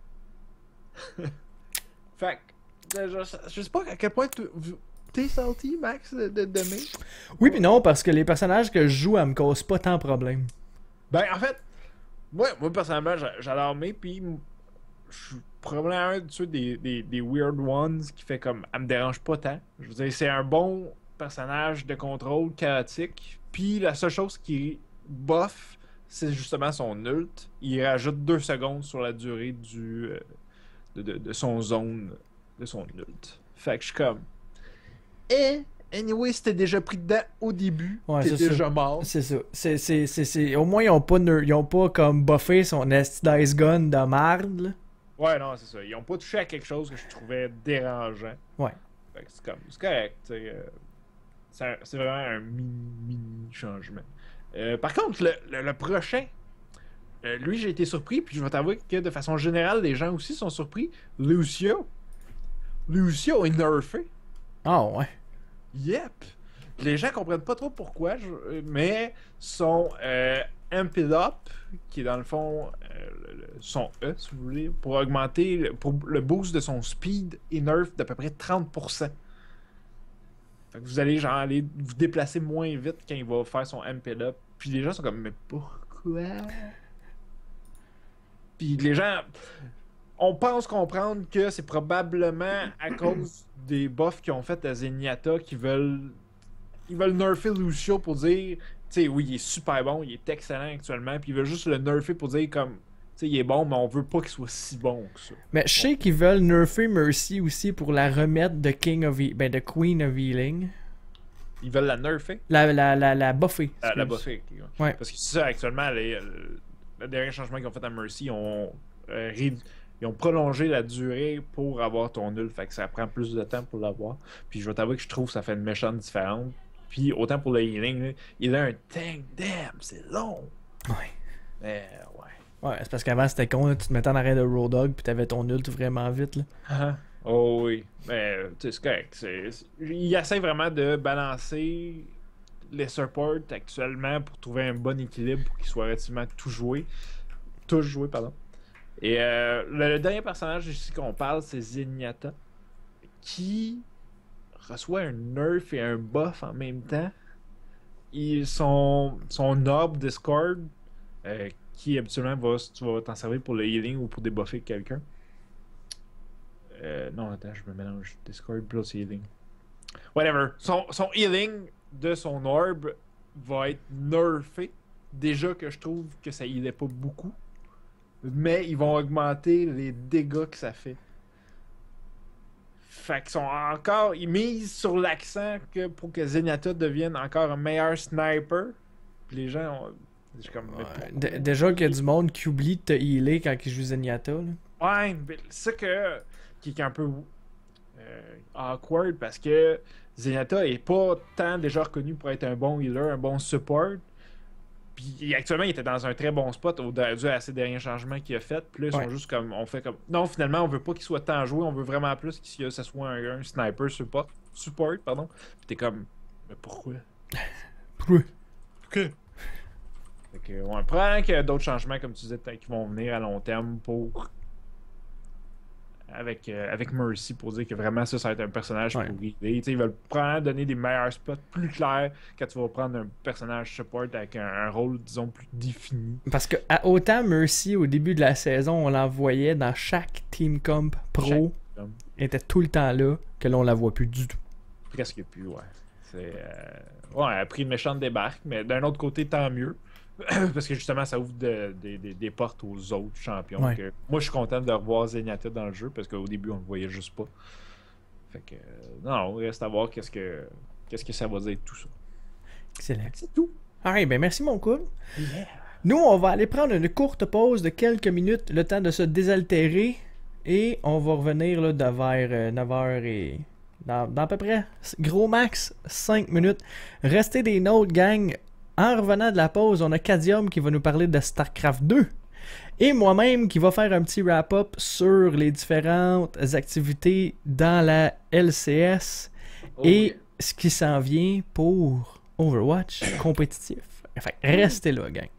Fait que, je sais pas à quel point t'es salty, Max, de May. Oui puis non, parce que les personnages que je joue, elles me causent pas tant de problèmes. Ben, en fait, moi personnellement, j'adore May, pis je suis probablement un de ceux des weird ones qui fait comme, elle me dérange pas tant. Je veux dire, c'est un bon personnage de contrôle chaotique, puis la seule chose qui buff, c'est justement son ult. Il rajoute 2 secondes sur la durée de son zone, de son ult. Fait que je suis comme... anyway, c'était déjà pris dedans au début. Ouais, T'es c'est déjà ça. mort. C'est ça. Au moins, ils ont pas comme buffé son esti Dice Gun de merde, là. Ouais, non, c'est ça. Ils ont pas touché à quelque chose que je trouvais dérangeant. Ouais. Fait que c'est correct, tu sais. C'est vraiment un mini changement. Par contre, le prochain, lui, j'ai été surpris, puis je vais t'avouer que de façon générale, les gens aussi sont surpris. Lucio est nerfé. Ah ouais. Yep! Les gens comprennent pas trop pourquoi, mais son Amped Up, qui est dans le fond son E, si vous voulez, pour augmenter, pour le boost de son speed est nerf d'à peu près 30%. Fait que vous allez genre aller vous déplacer moins vite quand il va faire son Amped Up. Puis les gens sont comme, mais pourquoi? Puis les gens, on pense comprendre que c'est probablement à cause des buffs qu'ils ont fait à Zenyatta ils veulent nerfer Lucio pour dire, tu sais, oui, il est super bon, il est excellent actuellement, puis ils veulent juste le nerfer pour dire comme, tu sais, il est bon, mais on veut pas qu'il soit si bon que ça. Mais je sais qu'ils veulent nerfer Mercy aussi pour la remettre de de Queen of Healing. Ils veulent la nerfer? La buffer. La buffer, ok, ouais. Ouais. Parce que c'est ça, actuellement, le dernier changement qu'ils ont fait à Mercy, ils ont prolongé la durée pour avoir ton nul, fait que ça prend plus de temps pour l'avoir. Puis je vais t'avouer que je trouve que ça fait une méchante différence. Puis autant pour le healing, là, il a un tank, damn, c'est long. Ouais. Mais ouais. Ouais, c'est parce qu'avant c'était con, là, tu te mettais en arrêt de Road Dogg puis t'avais ton ult vraiment vite là. Oh oui. Mais tu sais, c'est correct. Il essaie vraiment de balancer les supports actuellement pour trouver un bon équilibre pour qu'ils soient relativement tous joués, pardon. Et le dernier personnage ici qu'on parle, c'est Zenyatta, qui reçoit un nerf et un buff en même temps. Son orb Discord, qui habituellement tu vas t'en servir pour le healing ou pour débuffer quelqu'un. Non, attends, je me mélange. Discord plus healing. Whatever. Son healing de son orb va être nerfé. Déjà que je trouve que ça healait pas beaucoup. Mais ils vont augmenter les dégâts que ça fait. Fait qu'ils sont encore. Ils misent sur l'accent pour que Zenyatta devienne encore un meilleur sniper. Puis les gens ont. Je comme, déjà qu'il y a du monde qui oublie de te healer quand ils jouent Zenyatta. Là. Ouais, mais c'est ça qui est un peu awkward parce que Zenyatta est pas tant déjà reconnu pour être un bon healer, un bon support. Puis actuellement, il était dans un très bon spot dû à ces derniers changements qu'il a fait. Puis là, ils sont juste comme. On fait comme. Non, finalement, on veut pas qu'il soit tant joué, on veut vraiment plus que ce soit un sniper support. Pardon. Puis t'es comme. Mais pourquoi? Pourquoi? Fait que, ouais, probablement qu'il y a d'autres changements, comme tu disais, qui vont venir à long terme pour. Avec Mercy pour dire que vraiment ça va être un personnage pour guider. Ils veulent probablement donner des meilleurs spots plus clairs quand tu vas prendre un personnage support avec un rôle, disons, plus défini. Parce que autant Mercy, au début de la saison, on l'envoyait dans chaque Team Comp Pro, elle était tout le temps là, que l'on la voit plus du tout. Presque plus, ouais. Ouais, elle a pris une méchante débarque, mais d'un autre côté, tant mieux. Parce que justement, ça ouvre des portes aux autres champions. Ouais. Moi, je suis content de revoir Zenyatta dans le jeu parce qu'au début, on le voyait juste pas. Fait que, non, il reste à voir qu'est-ce que ça va dire tout ça. Excellent. C'est tout. Alright, ben merci mon cool. Yeah. Nous, on va aller prendre une courte pause de quelques minutes, le temps de se désaltérer. Et on va revenir là, de vers 9h et... Dans à peu près, gros max, 5 minutes. Restez des notes, gang. En revenant de la pause, on a Cadium qui va nous parler de StarCraft 2. Et moi-même qui va faire un petit wrap-up sur les différentes activités dans la LCS et ce qui s'en vient pour Overwatch compétitif. Enfin, restez là, gang.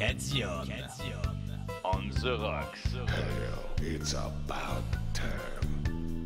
Cadium. On the rocks. It's about time.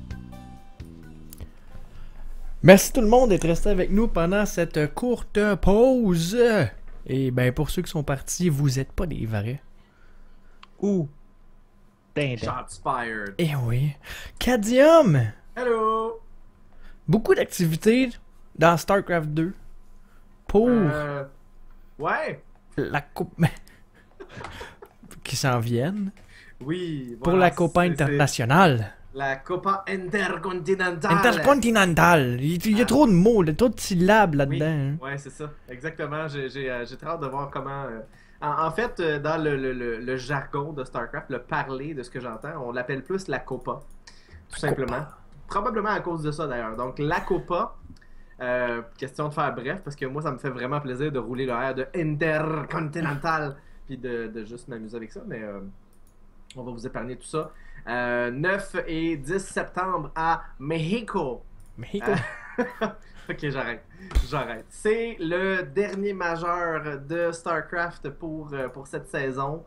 Merci tout le monde d'être resté avec nous pendant cette courte pause. Et ben pour ceux qui sont partis, vous êtes pas des vrais. Ouh. Dindin. Shots fired. Eh oui. Cadium! Hello! Beaucoup d'activités dans StarCraft 2 pour Ouais! la coupe qui s'en viennent. Oui. Pour voilà, la Copa c'est internationale. La Copa Intercontinentale. Intercontinentale. Il y a trop de mots, trop de syllabes là-dedans. hein. Ouais, c'est ça. Exactement. J'ai très hâte de voir comment. En fait, dans le jargon de StarCraft, le parler de ce que j'entends, on l'appelle plus la Copa. Tout simplement. Probablement à cause de ça d'ailleurs. Donc, la Copa. Question de faire bref, parce que moi, ça me fait vraiment plaisir de rouler le R de Intercontinental. Puis de juste m'amuser avec ça. Mais on va vous épargner tout ça. 9 et 10 septembre à Mexico. Mexico. Ok, j'arrête. C'est le dernier majeur de StarCraft pour cette saison.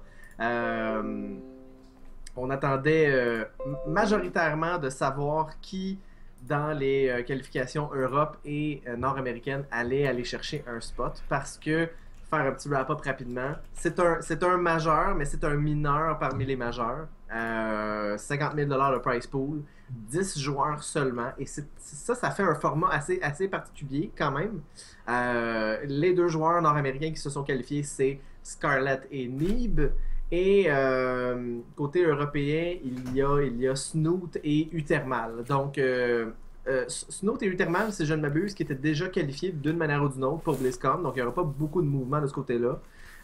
On attendait majoritairement de savoir qui, dans les qualifications Europe et nord-américaines, allait aller chercher un spot. Parce que, faire un petit wrap-up rapidement, c'est un majeur, mais c'est un mineur parmi les majeurs. 50 000 $ de prize pool, 10 joueurs seulement, et ça fait un format assez particulier quand même. Les deux joueurs nord-américains qui se sont qualifiés, c'est Scarlet et Neeb, et côté européen, il y a Snoot et Uthermal. Donc, Snoot et Uthermal, si je ne m'abuse, qui étaient déjà qualifiés d'une manière ou d'une autre pour BlizzCon, donc il n'y aura pas beaucoup de mouvement de ce côté-là.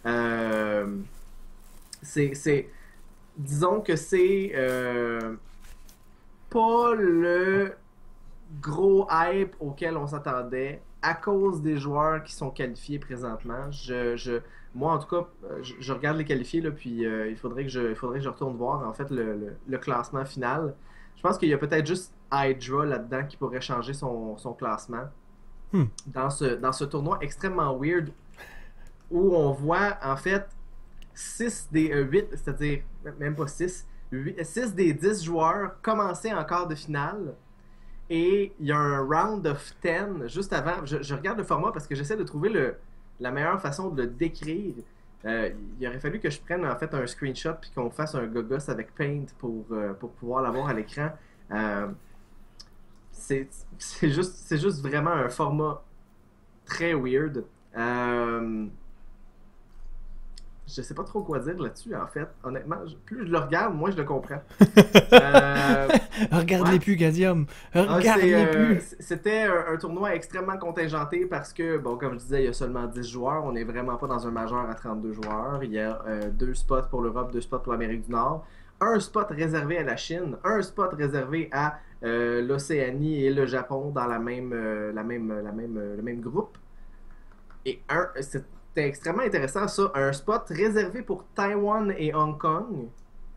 Disons que c'est pas le gros hype auquel on s'attendait à cause des joueurs qui sont qualifiés présentement. Moi, en tout cas, je regarde les qualifiés, là, puis il faudrait que je retourne voir en fait le classement final. Je pense qu'il y a peut-être juste Hydra là-dedans qui pourrait changer son classement. Dans ce tournoi extrêmement weird où on voit en fait 6 des 8, c'est-à-dire même pas 6, 6 des 10 joueurs commencer en quart de finale. Et il y a un round of 10 juste avant. Je regarde le format parce que j'essaie de trouver la meilleure façon de le décrire. Il aurait fallu que je prenne en fait un screenshot puis qu'on fasse un gogos avec Paint pour pouvoir l'avoir à l'écran. C'est juste vraiment un format très weird. Je sais pas trop quoi dire là-dessus, en fait. Honnêtement, plus je le regarde, moins je le comprends. Regarde-les plus, Cadium. Regarde-les plus. C'était un tournoi extrêmement contingenté parce que, bon, comme je disais, il y a seulement 10 joueurs. On n'est vraiment pas dans un majeur à 32 joueurs. Il y a 2 spots pour l'Europe, 2 spots pour l'Amérique du Nord. Un spot réservé à la Chine, un spot réservé à l'Océanie et le Japon dans le même groupe. Et c'était extrêmement intéressant, ça. Un spot réservé pour Taïwan et Hong Kong.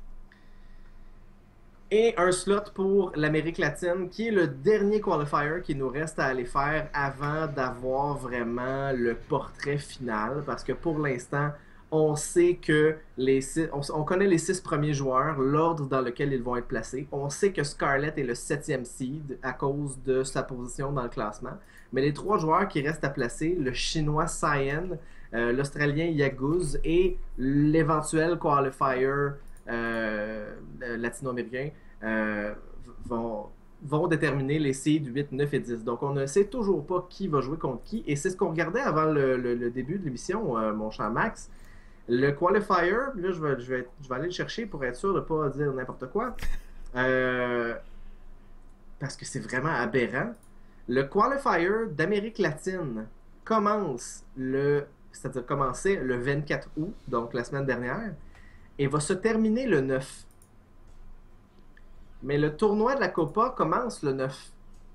Et un slot pour l'Amérique latine, qui est le dernier qualifier qui nous reste à aller faire avant d'avoir vraiment le portrait final. Parce que pour l'instant, on sait que on connaît les 6 premiers joueurs, l'ordre dans lequel ils vont être placés. On sait que Scarlet est le 7e seed à cause de sa position dans le classement. Mais les 3 joueurs qui restent à placer, le chinois Cyan, l'Australien Yaguz et l'éventuel qualifier latino-américain vont déterminer les seeds 8, 9 et 10. Donc on ne sait toujours pas qui va jouer contre qui. Et c'est ce qu'on regardait avant le début de l'émission, mon cher Max. Le qualifier, là je vais aller le chercher pour être sûr de ne pas dire n'importe quoi. Parce que c'est vraiment aberrant. Le qualifier d'Amérique latine commençait le 24 août, donc la semaine dernière, et va se terminer le 9. Mais le tournoi de la Copa commence le 9.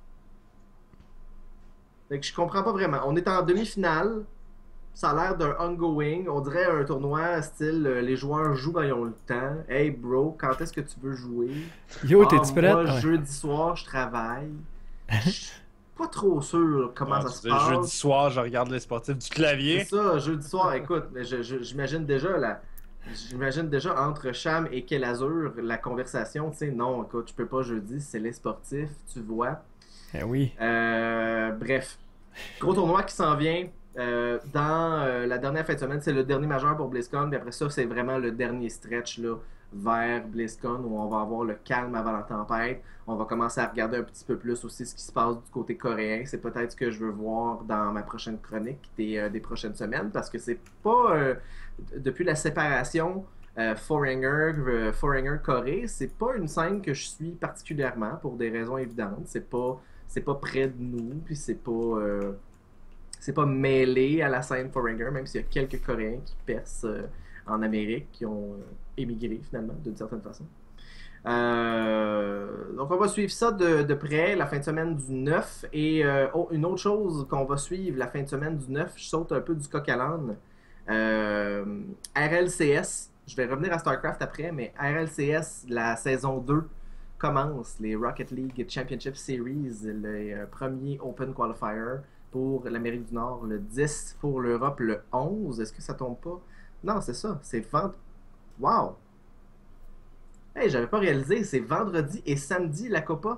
Fait que je comprends pas vraiment. On est en demi-finale. Ça a l'air d'un ongoing. On dirait un tournoi style les joueurs jouent quand ils ont le temps. Hey bro, quand est-ce que tu veux jouer? Yo, t'es-tu prête? Moi, jeudi soir, je travaille. pas trop sûr comment ça se passe. Jeudi soir, je regarde les sportifs du clavier. C'est ça, jeudi soir, écoute, mais j'imagine déjà entre Cham et Quel Azur, la conversation, tu sais, non, écoute, je peux pas jeudi, c'est les sportifs, tu vois. Eh oui. Bref, gros tournoi qui s'en vient dans la dernière fin de semaine, c'est le dernier majeur pour BlizzCon, puis après ça, c'est vraiment le dernier stretch là, vers BlizzCon où on va avoir le calme avant la tempête. On va commencer à regarder un petit peu plus aussi ce qui se passe du côté coréen. C'est peut-être ce que je veux voir dans ma prochaine chronique des prochaines semaines, parce que c'est pas... depuis la séparation Foreigner-Corée, c'est pas une scène que je suis particulièrement pour des raisons évidentes. C'est pas près de nous, puis c'est pas mêlé à la scène Foreigner, même s'il y a quelques Coréens qui percent en Amérique, qui ont émigré finalement, d'une certaine façon. Donc on va suivre ça de près la fin de semaine du 9. Et une autre chose qu'on va suivre la fin de semaine du 9, je saute un peu du coq à l'âne. RLCS, je vais revenir à StarCraft après, mais RLCS, la saison 2 commence, les Rocket League Championship Series, le premier Open Qualifier pour l'Amérique du Nord le 10, pour l'Europe le 11. Est-ce que ça tombe pas? Non, c'est ça, c'est vendredi. Wow! Hey, j'avais pas réalisé, c'est vendredi et samedi la Copa.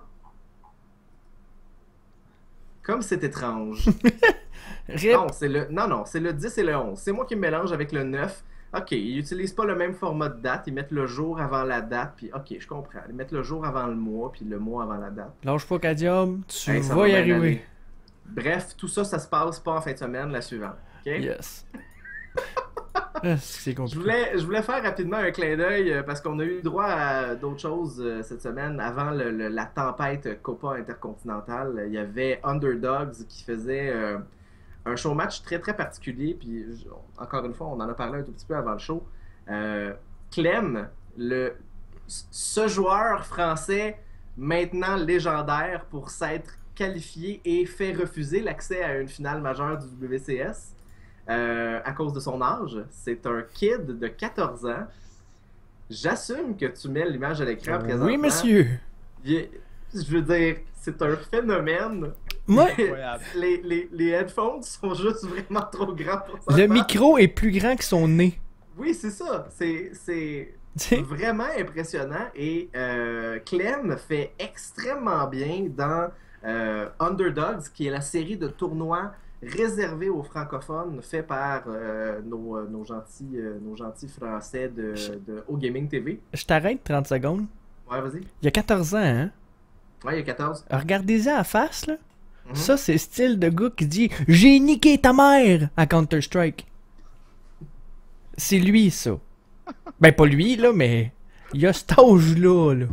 Comme c'est étrange. Non, c'est le 10 et le 11. C'est moi qui me mélange avec le 9. Ok, ils utilisent pas le même format de date. Ils mettent le jour avant la date, puis ok, je comprends. Ils mettent le jour avant le mois, puis le mois avant la date. Lâche pas, Cadium, tu Hey, ça vas va y bien arriver. aller. Bref, tout ça, ça se passe pas en fin de semaine, la suivante. Ok? Yes. C'est Je compliqué. voulais faire rapidement un clin d'œil parce qu'on a eu droit à d'autres choses cette semaine. Avant la tempête Copa Intercontinentale, il y avait Underdogs qui faisait un show match très très particulier. Puis encore une fois, on en a parlé un tout petit peu avant le show. Clem, ce joueur français maintenant légendaire pour s'être qualifié et fait refuser l'accès à une finale majeure du WCS. À cause de son âge. C'est un kid de 14 ans. J'assume que tu mets l'image à l'écran présentement. Oui, monsieur. Je veux dire, c'est un phénomène. Moi, Les headphones sont juste vraiment trop grands pour ça. le micro est plus grand que son nez. Oui, c'est ça. C'est vraiment impressionnant. Et Clem fait extrêmement bien dans Underdogs, qui est la série de tournois réservé aux francophones, fait par nos gentils français de O-Gaming TV. Je t'arrête 30 secondes. Ouais, vas-y. Il y a 14 ans, hein? Ouais, il y a 14. Regardez-y à la face, là. Mhm. Ça, c'est style de gars qui dit « J'ai niqué ta mère » à Counter-Strike. C'est lui, ça. Ben, pas lui, là, mais il y a cet âge-là, là.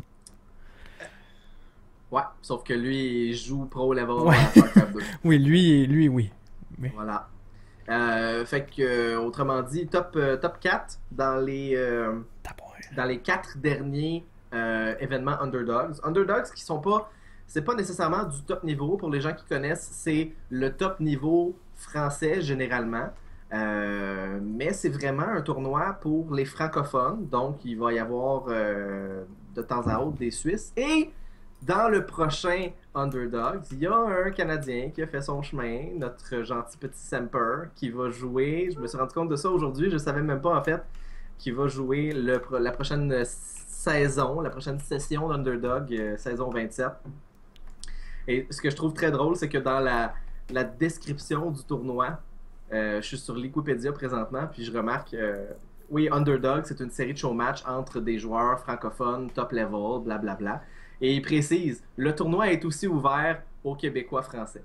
Ouais, sauf que lui, il joue pro level Ouais. à StarCraft 2. Oui, lui, oui. Voilà. Fait que, autrement dit, top 4 dans les 4 derniers événements Underdogs. Underdogs qui sont pas... C'est pas nécessairement du top niveau. Pour les gens qui connaissent, c'est le top niveau français, généralement. Mais c'est vraiment un tournoi pour les francophones. Donc, il va y avoir de temps à autre des Suisses. Et dans le prochain Underdogs, il y a un Canadien qui a fait son chemin, notre gentil petit Semper, qui va jouer. Je me suis rendu compte de ça aujourd'hui. Je savais même pas, en fait, qu'il va jouer la prochaine saison, la prochaine session d'Underdog, saison 27. Et ce que je trouve très drôle, c'est que dans la description du tournoi, je suis sur Wikipédia présentement, puis je remarque, oui, Underdog, c'est une série de show match entre des joueurs francophones, top level, blablabla. Et il précise, le tournoi est aussi ouvert aux Québécois français.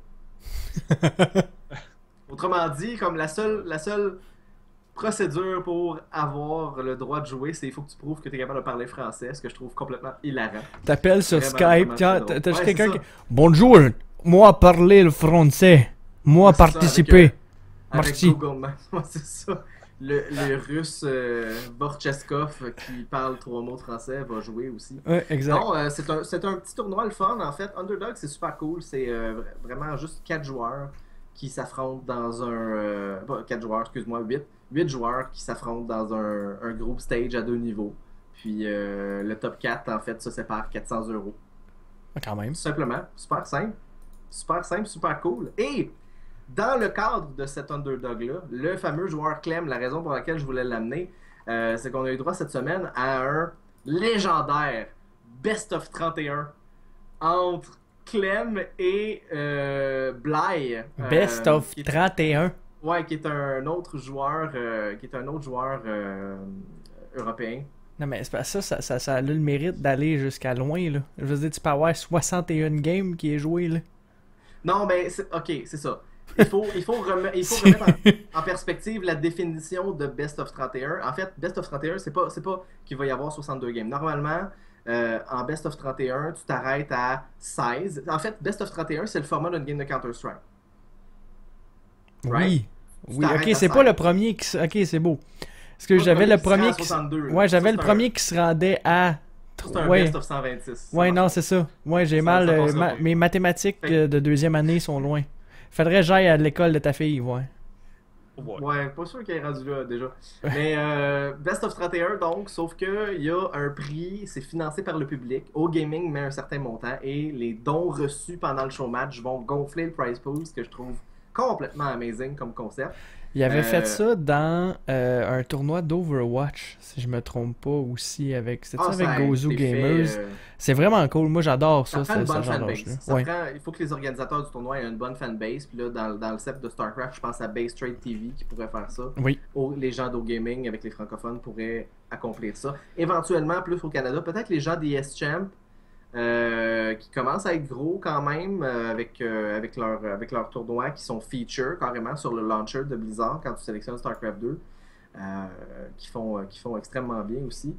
Autrement dit, comme la seule procédure pour avoir le droit de jouer, c'est il faut que tu prouves que tu es capable de parler français, ce que je trouve complètement hilarant. T'appelles sur Vraiment, Skype, vraiment tiens, très drôle. t'as juste Ouais, quelqu'un c'est qui... Bonjour, moi parler le français, moi Ouais, c'est ça, participer. Avec Merci. Google Maps, ouais, c'est ça. Le russe Borcheskov qui parle 3 mots de français va jouer aussi. Ouais, exact. Non, c'est un petit tournoi le fun en fait. Underdog, c'est super cool. C'est vraiment juste 4 joueurs qui s'affrontent dans un... pas 4 joueurs, excuse-moi, 8 joueurs qui s'affrontent dans un groupe stage à 2 niveaux. Puis le top 4, en fait, se sépare 400 €. Quand même. Tout simplement, super simple. Super simple, super cool. Et dans le cadre de cet underdog-là, le fameux joueur Clem, la raison pour laquelle je voulais l'amener, c'est qu'on a eu droit cette semaine à un légendaire Best of 31 entre Clem et Bly. Best of qui est- 31. Ouais, qui est un autre joueur, européen. Non, mais c'est pas ça a le mérite d'aller jusqu'à loin, là. Je veux dire, tu peux avoir 61 games qui est joué, là. Non, mais ok, c'est ça. Il faut remettre en perspective la définition de Best of 31. En fait, Best of 31, c'est pas qu'il va y avoir 62 games. Normalement, en Best of 31, tu t'arrêtes à 16. En fait, Best of 31, c'est le format d'une game de Counter-Strike. Right? Oui. Oui, t'arrêtes ok, à c'est pas 16. le premier qui... Ok, c'est beau. Parce que Pas j'avais le qui se rend premier à qui... 62, là. Ouais, j'avais Ça, le c'est premier qui se rendait à... C'est un Ouais. Best of 126. Ouais, non, c'est ça. Ouais, j'ai Ça mal... passera pas. mes mathématiques Fait- de deuxième année sont loin. Faudrait que j'aille à l'école de ta fille, ouais. Ouais, pas sûr qu'il est rendu là déjà. Mais Best of 31 donc, sauf que il y a un prix, c'est financé par le public. Au gaming met un certain montant et les dons reçus pendant le show match vont gonfler le prize pool, ce que je trouve complètement amazing comme concept. Il avait fait Euh, ça dans un tournoi d'Overwatch, si je me trompe pas, aussi avec... C'était Ah, ça avec ça a Gozu été fait, Gamers. C'est vraiment cool. Moi, j'adore ça ça, prend une ce bonne genre fanbase. d'âge-là. Ça Ouais. prend, il faut que les organisateurs du tournoi aient une bonne fanbase. Puis là, dans le set de StarCraft, je pense à Base Trade TV qui pourrait faire ça. Oui. Les gens d'O-Gaming avec les francophones pourraient accomplir ça. Éventuellement, plus au Canada, peut-être les gens d'ES Champ qui commencent à être gros quand même avec leur tournoi qui sont feature carrément sur le launcher de Blizzard quand tu sélectionnes StarCraft 2 qui font extrêmement bien aussi.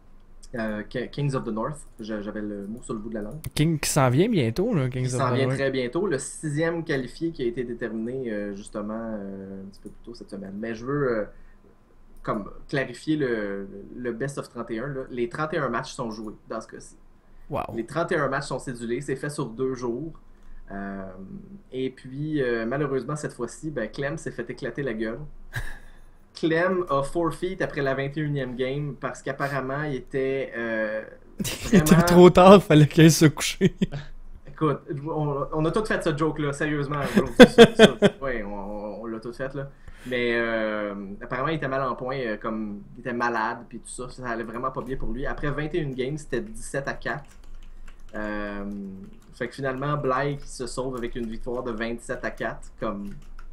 Kings of the North, j'avais le mot sur le bout de la langue. King qui s'en vient bientôt, là. Kings Qui of s'en the vient North. très bientôt. Le 6e qualifié qui a été déterminé justement un petit peu plus tôt cette semaine. Mais je veux comme clarifier le Best of 31. Là. Les 31 matchs sont joués dans ce cas-ci. Wow. Les 31 matchs sont cédulés. C'est fait sur 2 jours. Et puis, malheureusement, cette fois-ci, Clem s'est fait éclater la gueule. Clem a forfeit après la 21e game parce qu'apparemment, il était Il était trop tard, fallait qu'elle se coucher. Écoute, on a tout fait ce joke-là, sérieusement. Oui, on l'a tout fait, là. Mais apparemment, il était mal en point, comme il était malade, puis tout ça. Ça allait vraiment pas bien pour lui. Après 21 games, c'était 17-4. Fait que finalement, Bly qui se sauve avec une victoire de 27-4, comme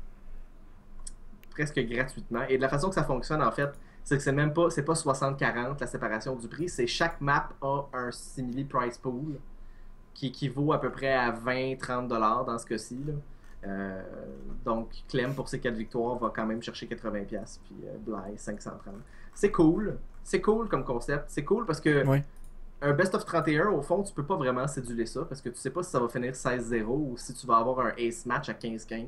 presque gratuitement. Et de la façon que ça fonctionne, en fait, c'est que c'est pas 60-40 la séparation du prix, c'est chaque map a un simili price pool qui équivaut à peu près à 20-30$ dans ce cas-ci. Là. Donc, Clem, pour ses 4 victoires, va quand même chercher 80$, puis Bly, 530$. C'est cool. C'est cool comme concept. C'est cool parce que Ouais. un Best of 31, au fond, tu peux pas vraiment céduler ça parce que tu sais pas si ça va finir 16-0 ou si tu vas avoir un ace match à 15-15.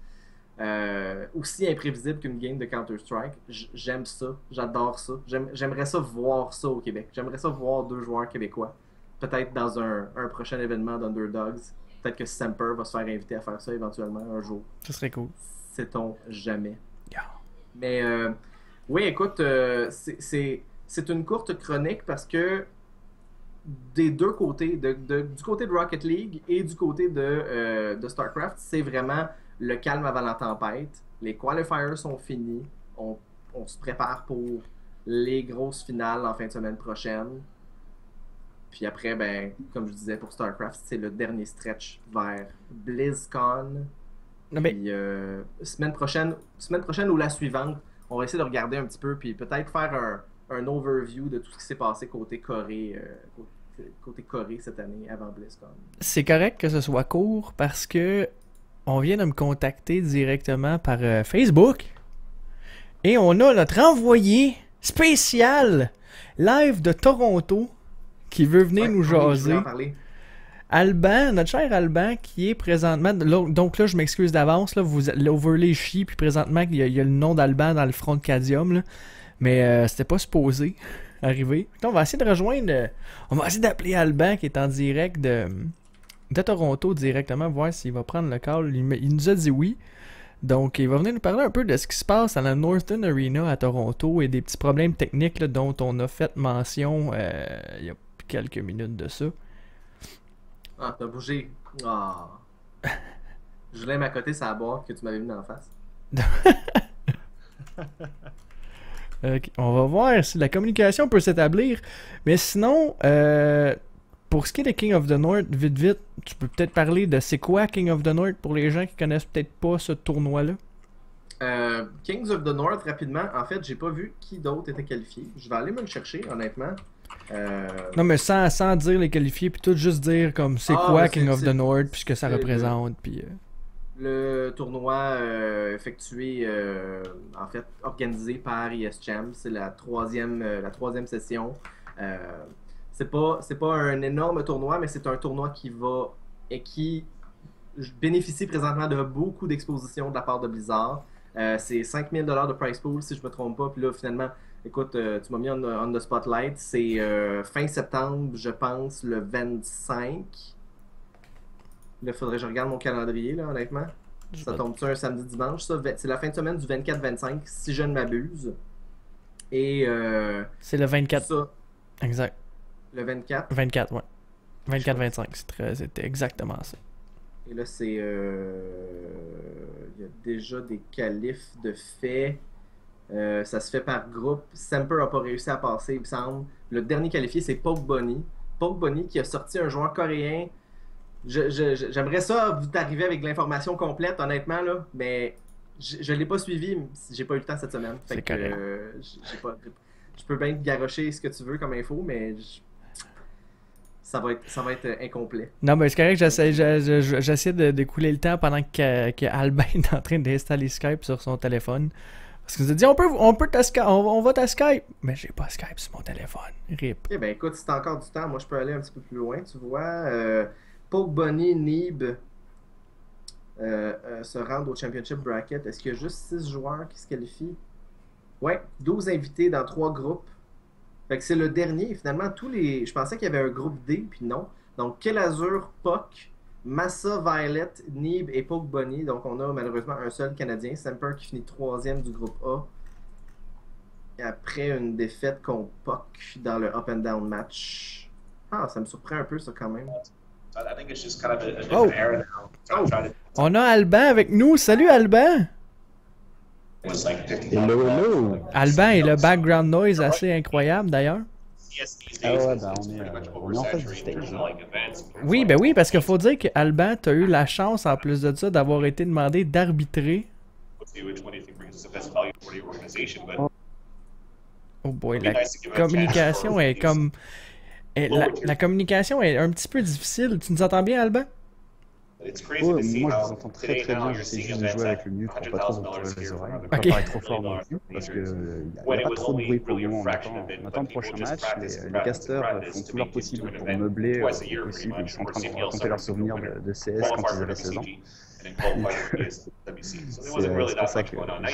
Aussi imprévisible qu'une game de Counter-Strike. J'aime ça. J'adore ça. J'aimerais ça voir ça au Québec. J'aimerais ça voir 2 joueurs québécois. Peut-être dans un prochain événement d'Underdogs. Peut-être que Semper va se faire inviter à faire ça éventuellement un jour. Ça serait cool. Sait-on jamais. Yeah. Mais oui, écoute, c'est une courte chronique parce que des deux côtés, du côté de Rocket League et du côté de StarCraft, c'est vraiment le calme avant la tempête. Les qualifiers sont finis. On se prépare pour les grosses finales en fin de semaine prochaine. Puis après, comme je disais pour StarCraft, c'est le dernier stretch vers BlizzCon. Non, mais Puis semaine prochaine ou la suivante, on va essayer de regarder un petit peu puis peut-être faire un overview de tout ce qui s'est passé côté Corée cette année avant BlizzCon. c'est correct que ce soit court parce que on vient de me contacter directement par Facebook et on a notre envoyé spécial live de Toronto qui veut venir nous Ouais, je voulais jaser. en parler. Alban, notre cher Alban, qui est présentement... Donc là, je m'excuse d'avance, là, l'overlay chie, puis présentement, il y a le nom d'Alban dans le front de Cadium, là, mais c'était pas supposé arriver. Là, on va essayer de rejoindre... on va essayer d'appeler Alban, qui est en direct de Toronto, directement, voir s'il va prendre le call. Il nous a dit oui. Donc, il va venir nous parler un peu de ce qui se passe à la Northern Arena à Toronto et des petits problèmes techniques là, dont on a fait mention il y a quelques minutes de ça. Ah, t'as bougé. Ah. Je voulais m'accoter sur la boîte que tu m'avais mis dans la face. Ok, on va voir si la communication peut s'établir. Mais sinon, pour ce qui est de King of the North, vite, tu peux peut-être parler de c'est quoi King of the North pour les gens qui connaissent peut-être pas ce tournoi-là. Kings of the North, rapidement, en fait, j'ai pas vu qui d'autre était qualifié. Je vais aller me le chercher, honnêtement. Non, mais sans dire les qualifiés, puis tout juste dire comme c'est quoi King of the North, puis ce que ça représente, puis... Le tournoi effectué, en fait, organisé par ESCHAM, c'est la troisième session. C'est pas un énorme tournoi, mais c'est un tournoi qui bénéficie présentement de beaucoup d'expositions de la part de Blizzard. C'est 5 000 $ de prize pool, si je me trompe pas. Puis là, finalement, écoute, tu m'as mis on the spotlight. C'est fin septembre, je pense, le 25. Là, faudrait que je regarde mon calendrier, là, honnêtement. Ça tombe sur un samedi-dimanche. C'est la fin de semaine du 24-25, si je ne m'abuse. Et... c'est le 24. Ça, exact. le 24. 24, ouais. 24-25, c'était exactement ça. Et là, c'est... il y a déjà des qualifs de fait. Ça se fait par groupe. Semper n'a pas réussi à passer, il me semble. Le dernier qualifié, c'est Poke Bunny. Poke Bunny qui a sorti un joueur coréen. J'aimerais ça t'arriver avec de l'information complète, honnêtement, là, mais je l'ai pas suivi, j'ai pas eu le temps cette semaine. Fait que je peux bien te garrocher ce que tu veux comme info, mais ça va être incomplet. Non, mais c'est correct, j'essaie d'écouler le temps pendant que Albin est en train d'installer Skype sur son téléphone. Parce qu'il nous a dit on va ta Skype. Mais j'ai pas Skype sur mon téléphone. RIP. Eh ben écoute, si t'as encore du temps, moi je peux aller un petit peu plus loin, tu vois. Poke Bunny, Neeb se rendent au Championship Bracket. Est-ce qu'il y a juste 6 joueurs qui se qualifient? Ouais, 12 invités dans 3 groupes. Fait que c'est le dernier. Finalement, je pensais qu'il y avait un groupe D, puis non. Donc, Kelazur, Puck, Massa, Violet, Neeb et Poke Bunny. Donc, on a malheureusement un seul Canadien, Semper, qui finit 3e du groupe A. Et après une défaite contre Puck dans le Up and Down match. Ah, ça me surprend un peu, ça, quand même. On a Alban avec nous. Salut Alban! Hello! Alban et le background noise assez incroyable d'ailleurs. Ah ouais, ben on est en face du stage. Oui, ben oui, parce qu'il faut dire qu'Alban, t'as eu la chance en plus de ça d'avoir été demandé d'arbitrer. Oh boy, la communication est comme... La communication est un petit peu difficile. Tu nous entends bien, Alban? Ouais, moi je vous entends très bien. J'essaie juste de jouer avec le mute pour pas trop vous entourer les oreilles. Pas parler trop fort non plus, parce qu'il n'y a pas trop de bruit pour le moment. On attend le prochain match. Les casters font tout leur possible pour meubler au possible. Ils sont en train de raconter leurs souvenirs de CS quand ils avaient 16 ans. C'est pour ça que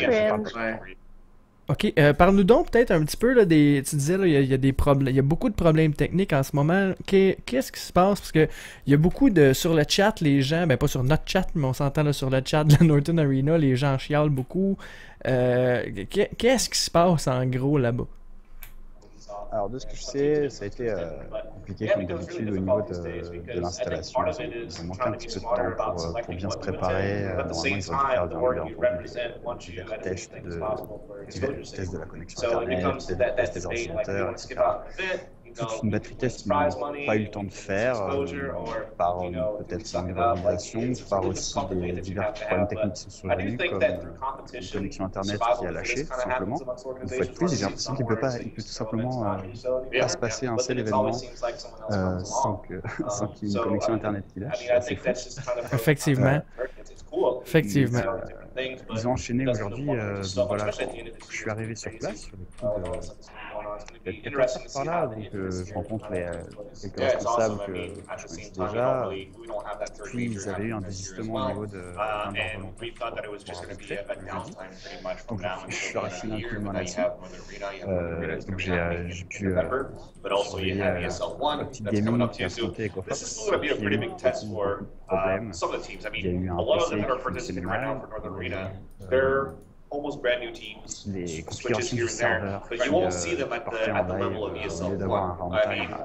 Ok, parle-nous donc peut-être un petit peu là, tu disais là, il y a des problèmes, il y a beaucoup de problèmes techniques en ce moment. Qu'est-ce qui se passe? Parce que il y a beaucoup sur le chat, les gens, ben pas sur notre chat, mais on s'entend là sur le chat de la Norton Arena, les gens chialent beaucoup. Qu'est-ce qui se passe en gros là-bas? Alors de ce que je sais, ça a été compliqué comme d'habitude au niveau de l'installation. Ils ont manqué un petit peu de temps pour bien se préparer. Normalement, ils ont dû faire divers tests de la connexion Internet, des tests des ordinateurs, etc. Toute une batterie test qu'ils n'ont pas eu le temps de faire, par peut-être une organisation, par aussi des divers problèmes techniques qui sont survenus, comme une connexion Internet qui a lâché, tout simplement. Une fois de plus, j'ai l'impression qu'il peut tout simplement pas se passer un seul événement sans qu'il y ait une connexion Internet qui lâche. C'est fou. Effectivement. Effectivement. Ils ont enchaîné aujourd'hui, voilà, je suis arrivé sur place, sur le coup de 4 heures par là, donc je rencontre quelques responsables que je connaissais déjà, puis ils avaient eu un désistement au niveau d'un de leurs volontaires donc je suis resté un coup de main là-dessus, donc j'ai pu surveiller la petite gaming qui a sauté avec Offa, qui a eu beaucoup de problèmes, il y a eu un PC qui fonctionnait mal, les configurations du serveur qui portaient en live au lieu d'avoir un runtime.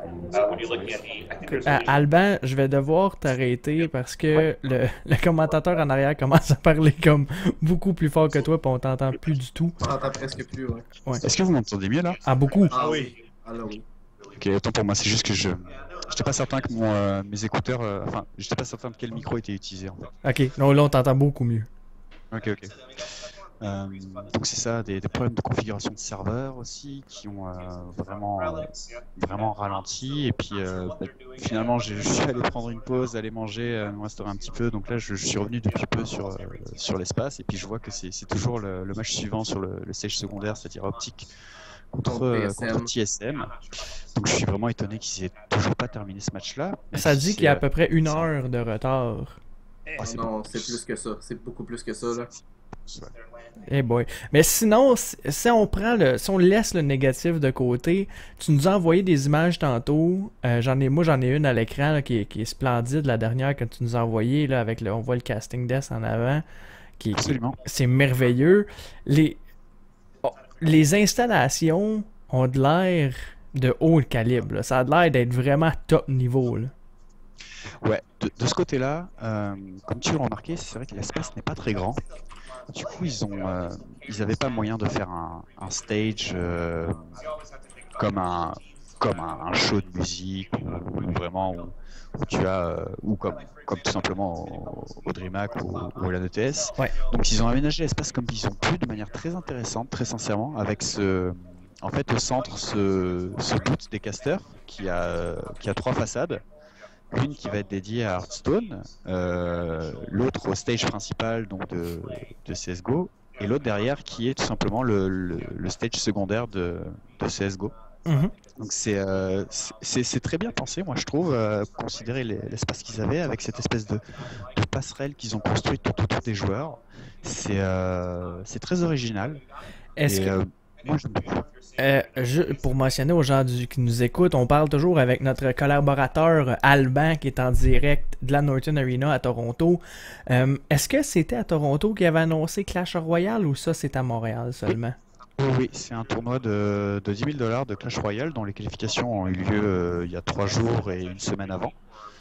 Alban, je vais devoir t'arrêter parce que le commentateur en arrière commence à parler comme beaucoup plus fort que toi, puis on t'entend plus du tout. On t'entend presque plus, ouais. Est-ce que vous m'entendez mieux là? Ah, beaucoup. Ah oui. Ah là oui. Ok, autant pour moi, c'est juste que j'étais pas certain que mes écouteurs, enfin, j'étais pas certain de quel micro était utilisé en fait. Ok, non, là on t'entend beaucoup mieux. Ok. Donc c'est ça, des problèmes de configuration de serveur aussi qui ont vraiment ralenti. Et puis finalement, je suis allé prendre une pause, aller manger, me restaurer un petit peu. Donc là, je suis revenu depuis peu sur l'espace. Et puis je vois que c'est toujours le match suivant sur le stage secondaire, c'est-à-dire Optic contre TSM. Donc je suis vraiment étonné qu'ils aient toujours pas terminé ce match-là. Ça dit qu'il y a à peu près 1 heure de retard. Non, c'est plus que ça. C'est beaucoup plus que ça, là. Eh boy. Mais sinon, si on laisse le négatif de côté, tu nous as envoyé des images tantôt. J'en ai une à l'écran là, qui est splendide, la dernière que tu nous as envoyée, là, avec on voit le casting desk en avant. Absolument. C'est merveilleux. Les installations ont de l'air de haut calibre. Là. Ça a l'air d'être vraiment top niveau. Là. Ouais, de ce côté-là, comme tu l'as remarqué, c'est vrai que l'espace n'est pas très grand. Du coup, ils n'avaient pas moyen de faire un stage comme un show de musique ou vraiment où tu as ou comme tout simplement au DreamHack ou à l'ANETS. Ouais. Donc ils ont aménagé l'espace comme ils ont pu de manière très intéressante, très sincèrement, avec en fait au centre ce boot des casters qui a 3 façades. Une qui va être dédiée à Hearthstone, l'autre au stage principal donc de CSGO, et l'autre derrière qui est tout simplement le stage secondaire de CSGO. Mm-hmm. Donc c'est très bien pensé, moi je trouve, considérer l'espace qu'ils avaient avec cette espèce de passerelle qu'ils ont construite tout autour des joueurs. C'est très original. Moi j'aime beaucoup. Pour mentionner aux gens qui nous écoutent, on parle toujours avec notre collaborateur Alban qui est en direct de la Norton Arena à Toronto. Est-ce que c'était à Toronto qu'il avait annoncé Clash Royale ou ça c'est à Montréal seulement? Oui, c'est un tournoi de 10 000 $ de Clash Royale dont les qualifications ont eu lieu il y a 3 jours et 1 semaine avant.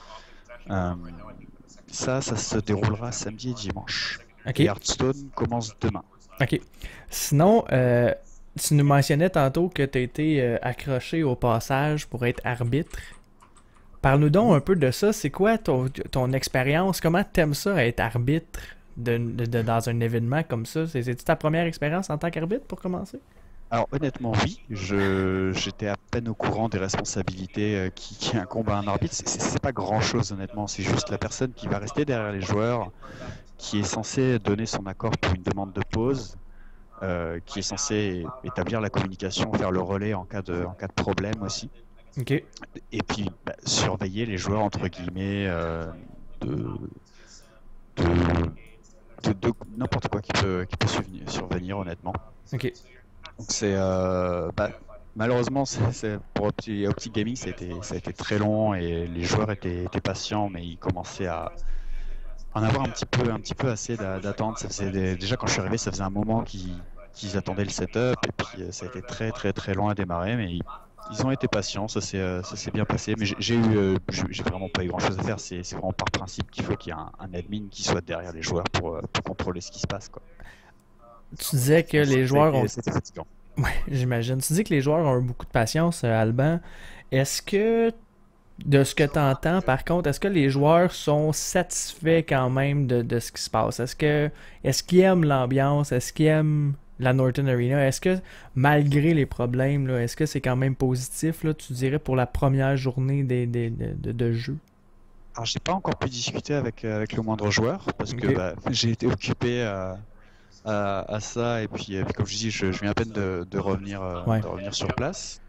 Ça se déroulera samedi et dimanche. Okay. Et Hearthstone commence demain. Ok. Sinon, tu nous mentionnais tantôt que tu as été accroché au passage pour être arbitre. Parle-nous donc un peu de ça. C'est quoi ton expérience? Comment t'aimes ça être arbitre dans un événement comme ça? C'est-tu ta première expérience en tant qu'arbitre pour commencer? Alors honnêtement oui, j'étais à peine au courant des responsabilités qui incombent à un arbitre. C'est pas grand chose honnêtement, c'est juste la personne qui va rester derrière les joueurs, qui est censée donner son accord pour une demande de pause, qui est censé établir la communication, faire le relais en cas de problème aussi. Ok. Et puis surveiller les joueurs entre guillemets de n'importe quoi qui peut survenir honnêtement. Ok. Donc c'est malheureusement pour Optic Gaming ça a été très long et les joueurs étaient patients, mais ils commençaient à en avoir un petit peu assez d'attente. Ça faisait déjà quand je suis arrivé, ça faisait un moment qu'ils attendaient le setup et puis ça a été très très très long à démarrer, mais ils ont été patients, ça s'est bien passé. Mais j'ai vraiment pas eu grand chose à faire. C'est vraiment par principe qu'il faut qu'il y ait un admin qui soit derrière les joueurs pour contrôler ce qui se passe, quoi. Tu disais que les joueurs ont... C'était fatigant. Ouais, j'imagine. Tu dis que les joueurs ont eu beaucoup de patience, Alban. Est-ce que, de ce que tu entends, par contre, est-ce que les joueurs sont satisfaits quand même de ce qui se passe? Est-ce qu'ils aiment l'ambiance? Est-ce qu'ils aiment la Norton Arena? Est-ce que, malgré les problèmes, là, est-ce que c'est quand même positif, là, tu dirais, pour la première journée de jeu? Alors, j'ai pas encore pu discuter avec le moindre joueur parce que j'ai été occupé à ça, et puis comme je dis, je viens à peine de revenir sur place.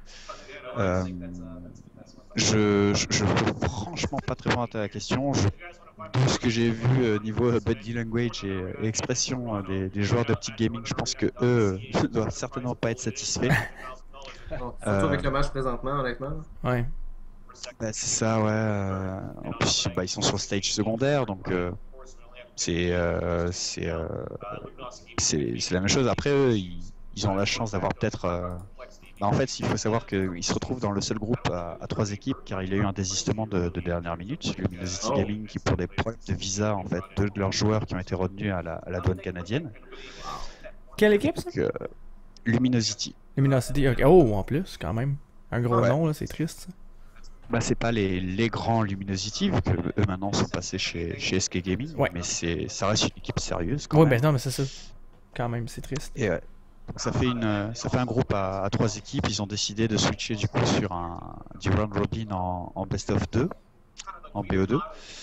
Je peux franchement pas très répondre à ta question. De ce que j'ai vu niveau body language et expression des joueurs d'Optic Gaming, je pense que eux ne doivent certainement pas être satisfaits. Surtout avec le match présentement, honnêtement. Ouais. C'est ça, ouais. En plus, ils sont sur le stage secondaire, donc C'est la même chose. Après, eux, ils ont la chance d'avoir peut-être. En fait, il faut savoir qu'ils se retrouvent dans le seul groupe à 3 équipes, car il y a eu un désistement de dernière minute. Luminosity Gaming, qui pour des problèmes de visa, en fait, 2 de leurs joueurs qui ont été retenus à la douane canadienne. Quelle équipe, ça? Donc, Luminosity. Luminosity, ok. Oh, en plus, quand même. Un gros nom, là, c'est triste. Ça. Bah, c'est pas les grands Luminosity, vu que eux maintenant sont passés chez SK Gaming, mais ça reste une équipe sérieuse. Oui, ben non, mais c'est ça. Quand même, c'est triste. Et donc ça fait un groupe à 3 équipes. Ils ont décidé de switcher du coup sur du round robin en best of 2, en BO2.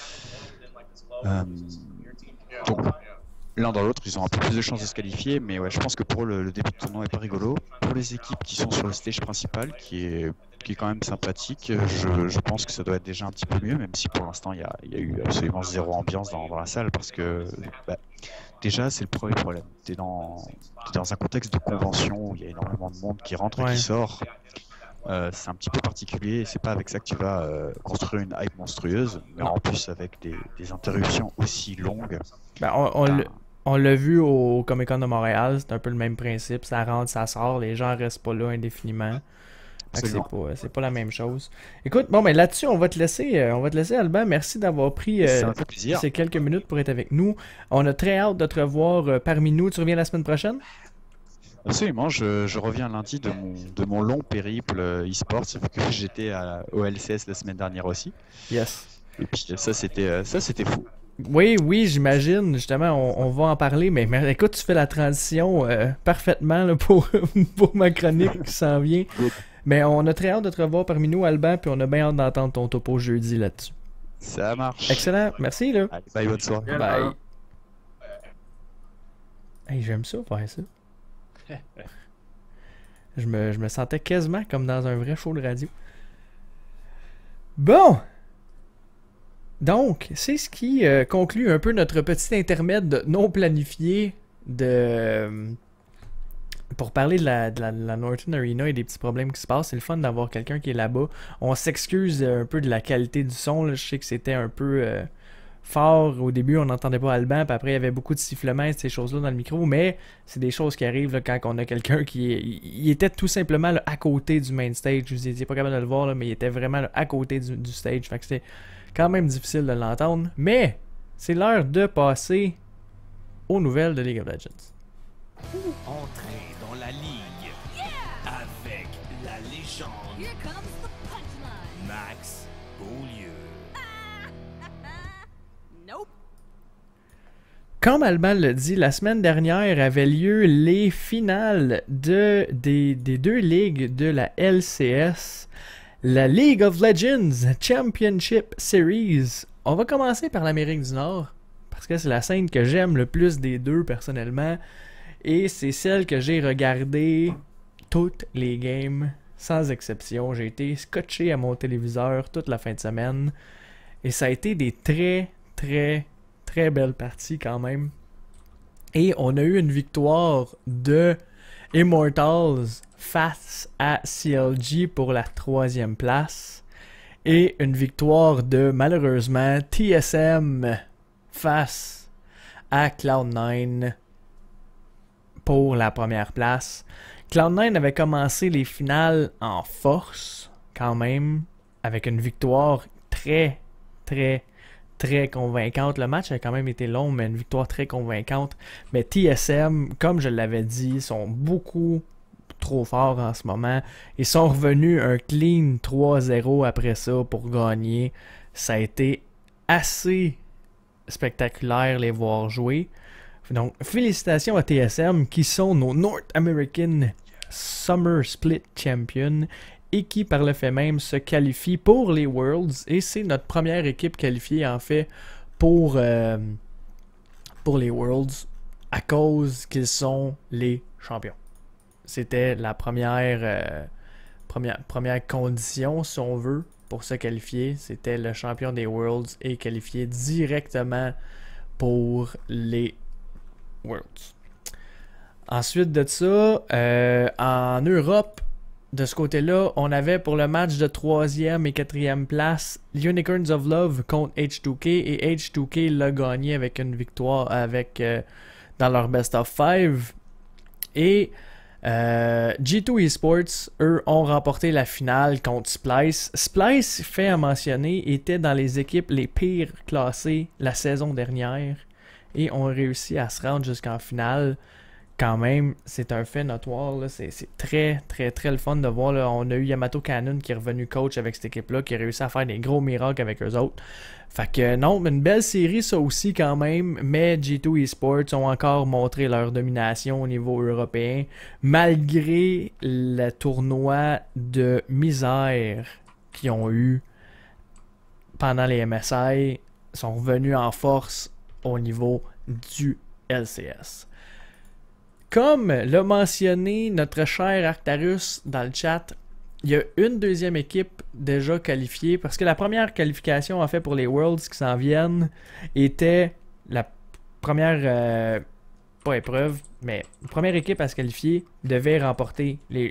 Donc l'un dans l'autre, ils ont un peu plus de chances de se qualifier, mais ouais, je pense que pour eux, le début de tournoi est pas rigolo. Pour les équipes qui sont sur le stage principal, qui est quand même sympathique, je pense que ça doit être déjà un petit peu mieux, même si pour l'instant il y a eu absolument zéro ambiance dans la salle, parce que déjà c'est le premier problème. T'es dans un contexte de convention où il y a énormément de monde qui rentre et qui sort. C'est un petit peu particulier, et c'est pas avec ça que tu vas construire une hype monstrueuse, mais en plus avec des interruptions aussi longues. On l'a vu au Comic Con de Montréal, c'est un peu le même principe, ça rentre, ça sort, les gens restent pas là indéfiniment. C'est pas la même chose. Écoute, bon, ben là-dessus, on va te laisser, Alban. Merci d'avoir pris ces quelques minutes pour être avec nous. On a très hâte de te revoir parmi nous. Tu reviens la semaine prochaine? Absolument, je reviens lundi de mon long périple e-sport, vu que j'étais au LCS la semaine dernière aussi. Yes. Et puis ça c'était fou. Oui, j'imagine. Justement, on va en parler. Mais écoute, tu fais la transition parfaitement là, pour ma chronique qui s'en vient. Mais on a très hâte de te revoir parmi nous, Alban, puis on a bien hâte d'entendre ton topo jeudi là-dessus. Ça marche. Excellent. Merci, là. Allez, bye, bonne soirée. Bye. Hey, j'aime ça, faire ça. Je me sentais quasiment comme dans un vrai show de radio. Bon! Donc, c'est ce qui conclut un peu notre petit intermède non planifié pour parler de la Norton Arena et des petits problèmes qui se passent. C'est le fun d'avoir quelqu'un qui est là-bas. On s'excuse un peu de la qualité du son. Là. Je sais que c'était un peu fort. Au début, on n'entendait pas Alban, puis après, il y avait beaucoup de sifflements et ces choses-là dans le micro, mais c'est des choses qui arrivent là, quand on a quelqu'un il était tout simplement là, à côté du main stage. Je vous ai dit, pas capable de le voir, là, mais il était vraiment là, à côté du stage. Fait que c'était quand même difficile de l'entendre. Mais c'est l'heure de passer aux nouvelles de League of Legends. Entrez dans la ligue avec la légende Max Beaulieu. Comme Alban l'a dit, la semaine dernière avaient lieu les finales des 2 ligues de la LCS, la League of Legends Championship Series. On va commencer par l'Amérique du Nord, parce que c'est la scène que j'aime le plus des deux personnellement, et c'est celle que j'ai regardée toutes les games, sans exception. J'ai été scotché à mon téléviseur toute la fin de semaine, et ça a été des très, très, très belle partie quand même. Et on a eu une victoire de Immortals face à CLG pour la 3e place. Et une victoire de, malheureusement, TSM face à Cloud9 pour la 1re place. Cloud9 avait commencé les finales en force, quand même, avec une victoire très, très, très convaincante. Le match a quand même été long, mais une victoire très convaincante. Mais TSM, comme je l'avais dit, sont beaucoup trop forts en ce moment. Ils sont revenus un clean 3-0 après ça pour gagner. Ça a été assez spectaculaire les voir jouer. Donc, félicitations à TSM qui sont nos North American Summer Split Champions et qui, par le fait même, se qualifie pour les Worlds. Et c'est notre première équipe qualifiée, en fait, pour les Worlds, à cause qu'ils sont les champions. C'était la première condition, si on veut, pour se qualifier. C'était le champion des Worlds et qualifié directement pour les Worlds. Ensuite de ça, en Europe, de ce côté-là, on avait pour le match de 3e et 4e place Unicorns of Love contre H2K et H2K l'a gagné avec une victoire dans leur best of 5. Et G2 Esports, eux, ont remporté la finale contre Splice. Splice, fait à mentionner, était dans les équipes les pires classées la saison dernière et ont réussi à se rendre jusqu'en finale. Quand même, c'est un fait notoire. Là. C'est très, très, très le fun de voir. Là. On a eu Yamato Cannon qui est revenu coach avec cette équipe-là, qui a réussi à faire des gros miracles avec eux autres. Fait que non, une belle série ça aussi quand même, mais G2 Esports ont encore montré leur domination au niveau européen, malgré le tournoi de misère qu'ils ont eu pendant les MSI, sont revenus en force au niveau du LCS. Comme l'a mentionné notre cher Arctarus dans le chat, il y a une deuxième équipe déjà qualifiée parce que la première qualification en fait pour les Worlds qui s'en viennent était la première, pas épreuve, mais la première équipe à se qualifier devait remporter le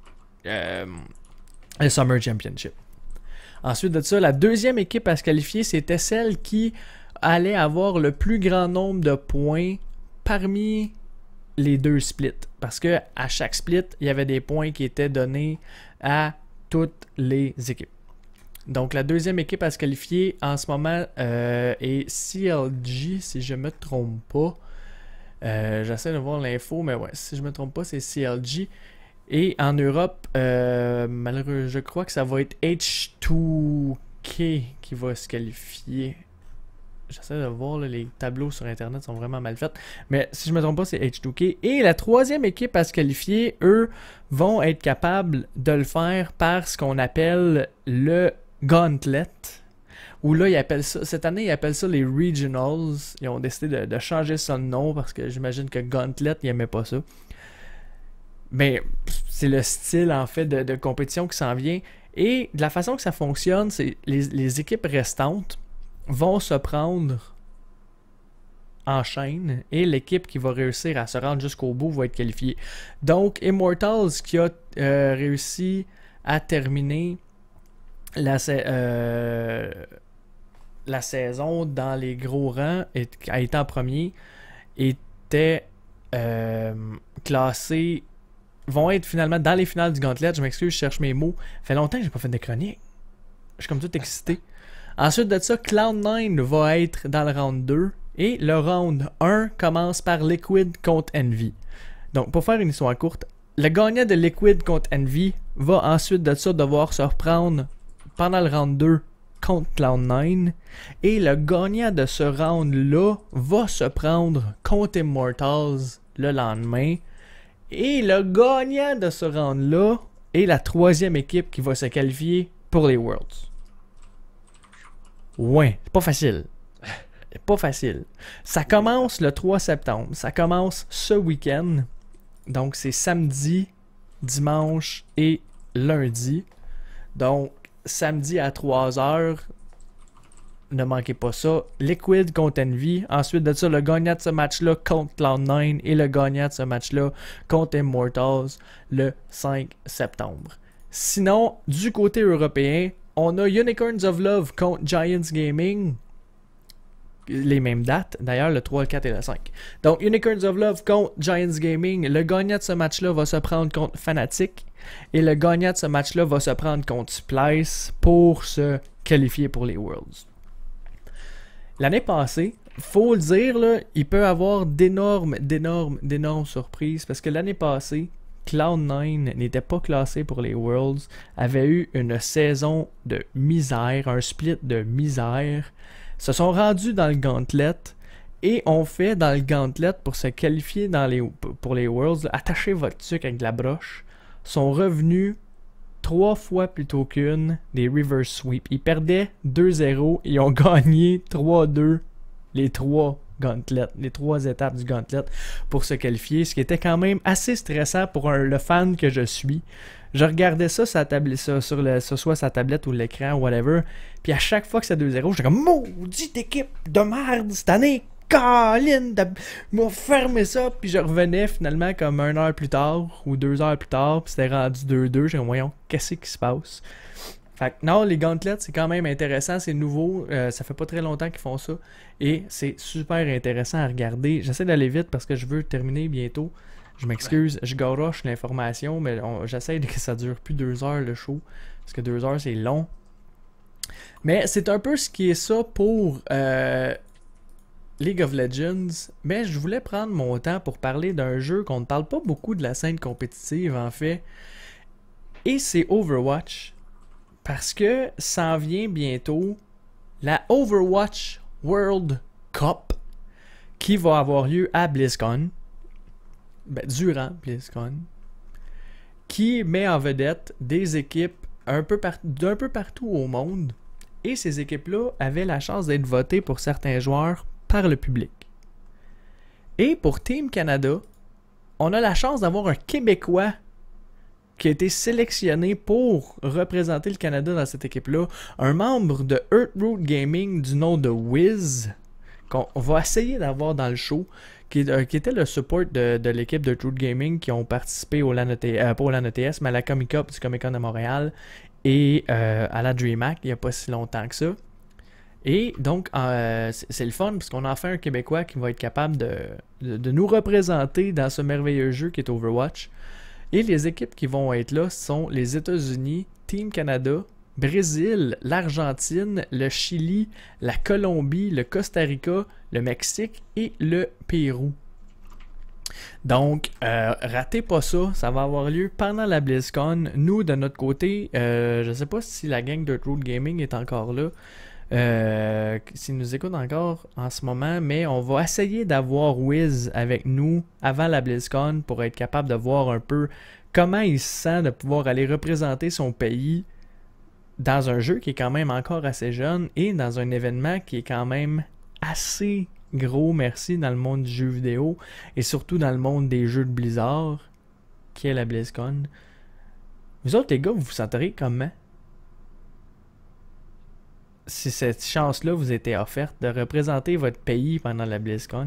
Summer Championship. Ensuite de ça, la deuxième équipe à se qualifier, c'était celle qui allait avoir le plus grand nombre de points parmi les deux splits. Parce que à chaque split, il y avait des points qui étaient donnés à toutes les équipes. Donc la deuxième équipe à se qualifier en ce moment est CLG, si je me trompe pas. J'essaie de voir l'info, mais ouais, si je me trompe pas, c'est CLG. Et en Europe, malheureusement, je crois que ça va être H2K qui va se qualifier. J'essaie de voir, là, les tableaux sur Internet sont vraiment mal faits. Mais si je ne me trompe pas, c'est H2K. Et la troisième équipe à se qualifier, eux, vont être capables de le faire par ce qu'on appelle le Gauntlet. Où là, ils appellent ça, cette année, ils appellent ça les Regionals. Ils ont décidé de changer son nom parce que j'imagine que Gauntlet, ils n'aimaient pas ça. Mais c'est le style, en fait, de compétition qui s'en vient. Et de la façon que ça fonctionne, c'est les équipes restantes vont se prendre en chaîne et l'équipe qui va réussir à se rendre jusqu'au bout va être qualifiée. Donc, Immortals qui a réussi à terminer la saison dans les gros rangs, a été en premier, était classé, vont être finalement dans les finales du Gauntlet. Je m'excuse, je cherche mes mots. Ça fait longtemps que j'ai pas fait de chronique. Je suis comme tout excité. Ensuite de ça, Cloud9 va être dans le round 2 et le round 1 commence par Liquid contre Envy. Donc, pour faire une histoire courte, le gagnant de Liquid contre Envy va ensuite de ça devoir se reprendre pendant le round 2 contre Cloud9 et le gagnant de ce round-là va se prendre contre Immortals le lendemain et le gagnant de ce round-là est la troisième équipe qui va se qualifier pour les Worlds. Ouais, c'est pas facile. Pas facile. Ça commence le 3 septembre. Ça commence ce week-end. Donc, c'est samedi, dimanche et lundi. Donc, samedi à 3h. Ne manquez pas ça. Liquid contre Envy. Ensuite de ça, le gagnant de ce match-là contre Cloud9 et le gagnant de ce match-là contre Immortals le 5 septembre. Sinon, du côté européen, on a Unicorns of Love contre Giants Gaming. Les mêmes dates, d'ailleurs, le 3, le 4 et le 5. Donc, Unicorns of Love contre Giants Gaming. Le gagnant de ce match-là va se prendre contre Fnatic. Et le gagnant de ce match-là va se prendre contre Splice pour se qualifier pour les Worlds. L'année passée, faut le dire, là, il peut y avoir d'énormes surprises. Parce que l'année passée, Cloud9 n'était pas classé pour les Worlds, avait eu une saison de misère, un split de misère, se sont rendus dans le Gauntlet et ont fait dans le Gauntlet pour se qualifier pour les Worlds, attachez votre truc avec de la broche, sont revenus 3 fois plutôt qu'une des reverse sweep. Ils perdaient 2-0, ils ont gagné 3-2 les 3 Gauntlet, les 3 étapes du Gauntlet pour se qualifier, ce qui était quand même assez stressant pour le fan que je suis. Je regardais ça sur soit sa tablette ou l'écran, whatever, puis à chaque fois que c'est 2-0, j'étais comme maudite équipe de merde cette année, Colin, m'a fermé ça, puis je revenais finalement comme 1 heure plus tard, ou 2 heures plus tard, puis c'était rendu 2-2, j'ai dit, voyons, qu'est-ce qui se passe? Fait que non, les gauntlets, c'est quand même intéressant, c'est nouveau, ça fait pas très longtemps qu'ils font ça, et c'est super intéressant à regarder. J'essaie d'aller vite parce que je veux terminer bientôt. Je m'excuse, je garoche l'information, mais j'essaie que ça dure plus 2 heures le show, parce que 2 heures c'est long. Mais c'est un peu ce qui est ça pour League of Legends, mais je voulais prendre mon temps pour parler d'un jeu qu'on ne parle pas beaucoup de la scène compétitive en fait, et c'est Overwatch, parce que s'en vient bientôt la Overwatch World Cup qui va avoir lieu à BlizzCon, durant BlizzCon, qui met en vedette des équipes d'un peu partout au monde, et ces équipes-là avaient la chance d'être votées pour certains joueurs par le public. Et pour Team Canada, on a la chance d'avoir un Québécois qui a été sélectionné pour représenter le Canada dans cette équipe-là, un membre de Earthroot Gaming du nom de Wiz, qu'on va essayer d'avoir dans le show, qui était le support de l'équipe de Earthroot Gaming qui ont participé au LAN ETS, pas au LAN ETS, mais à la Comic Cup du Comic Con de Montréal et à la DreamHack il n'y a pas si longtemps que ça. Et donc, c'est le fun parce qu'on a fait un Québécois qui va être capable de nous représenter dans ce merveilleux jeu qui est Overwatch. Et les équipes qui vont être là sont les États-Unis, Team Canada, Brésil, l'Argentine, le Chili, la Colombie, le Costa Rica, le Mexique et le Pérou. Donc, ratez pas ça, ça va avoir lieu pendant la BlizzCon. Nous, de notre côté, je sais pas si la gang de Earthroot Gaming est encore là, s'ils nous écoutent encore en ce moment, mais on va essayer d'avoir Wiz avec nous avant la BlizzCon pour être capable de voir un peu comment il se sent de pouvoir aller représenter son pays dans un jeu qui est quand même encore assez jeune et dans un événement qui est quand même assez gros, merci, dans le monde du jeu vidéo et surtout dans le monde des jeux de Blizzard qui est la BlizzCon. Vous autres les gars, vous vous sentirez comment si cette chance-là vous était offerte de représenter votre pays pendant la BlizzCon?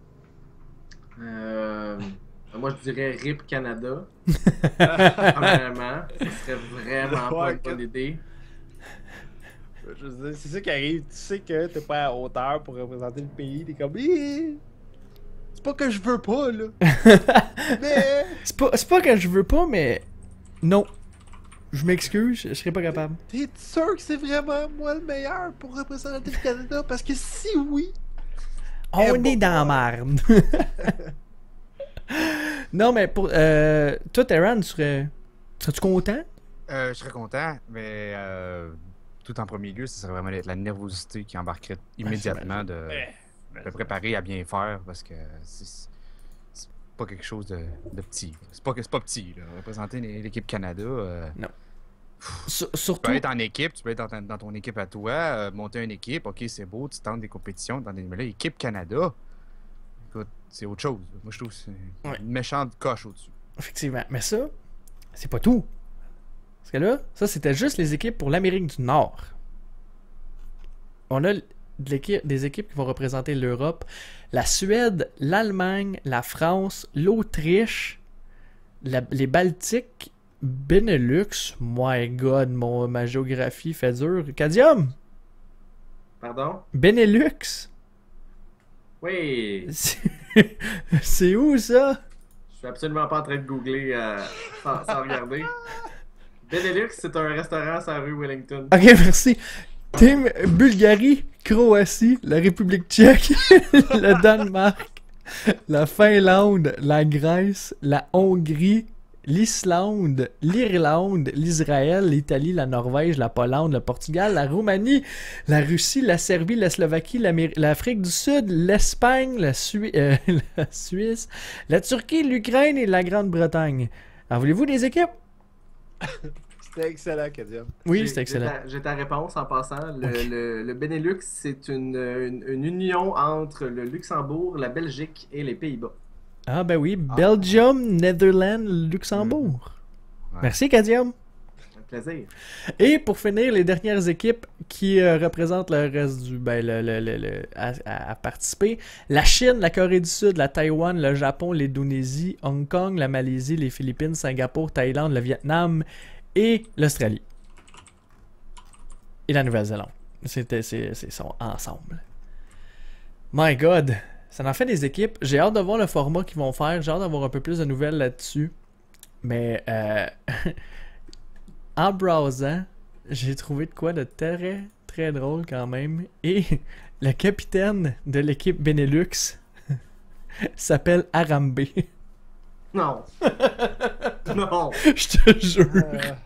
Moi, je dirais RIP Canada. Premièrement, ce serait vraiment pas une bonne idée. Je veux dire, c'est ça qui arrive. Tu sais que t'es pas à hauteur pour représenter le pays. T'es comme, c'est pas que je veux pas, là. Mais c'est pas que je veux pas, mais non. Je m'excuse, je serais pas capable. T'es sûr que c'est vraiment moi le meilleur pour représenter le Canada? Parce que si oui, on est dans la merde. Non, mais pour toi, Terran, serais-tu content? Je serais content, mais tout en premier lieu, ce serait vraiment la nervosité qui embarquerait immédiatement de préparer à bien faire parce que c'est pas quelque chose de petit. C'est pas petit, là. Représenter l'équipe Canada. Non. Tu peux être en équipe, tu peux être dans ton équipe à toi, monter une équipe, ok, c'est beau, tu tentes des compétitions, mais là, équipe Canada, écoute, c'est autre chose. Moi, je trouve que c'est une méchante coche au-dessus. Effectivement. Mais ça, c'est pas tout. Parce que là, ça, c'était juste les équipes pour l'Amérique du Nord. On a des équipes qui vont représenter l'Europe, la Suède, l'Allemagne, la France, l'Autriche, les Baltiques, Benelux. My God, ma géographie fait dur. Cadium! Pardon? Benelux? Oui! C'est où ça? Je suis absolument pas en train de googler sans regarder. Benelux, c'est un restaurant sur la rue Wellington. Ok, merci. Team Bulgarie, Croatie, la République tchèque, le Danemark, la Finlande, la Grèce, la Hongrie, l'Islande, l'Irlande, l'Israël, l'Italie, la Norvège, la Pologne, le Portugal, la Roumanie, la Russie, la Serbie, la Slovaquie, l'Afrique du Sud, l'Espagne, la Suisse, la Turquie, l'Ukraine et la Grande-Bretagne. En voulez-vous des équipes? C'était excellent, Kadium. Oui, c'était excellent. J'ai ta réponse en passant. Le Benelux, c'est une union entre le Luxembourg, la Belgique et les Pays-Bas. Ah ben oui, Belgium, Netherlands, Luxembourg. Ouais. Merci, Kadium. Un plaisir. Et pour finir, les dernières équipes, qui représente le reste du à participer. La Chine, la Corée du Sud, la Taïwan, le Japon, l'Indonésie, Hong Kong, la Malaisie, les Philippines, Singapour, Thaïlande, le Vietnam et l'Australie. Et la Nouvelle-Zélande. Ils sont ensemble. My God! Ça en fait des équipes. J'ai hâte de voir le format qu'ils vont faire. J'ai hâte d'avoir un peu plus de nouvelles là-dessus. Mais en browsant, j'ai trouvé de quoi de très très drôle quand même. Et le capitaine de l'équipe Benelux s'appelle Arambe. Non. Non. Je te jure.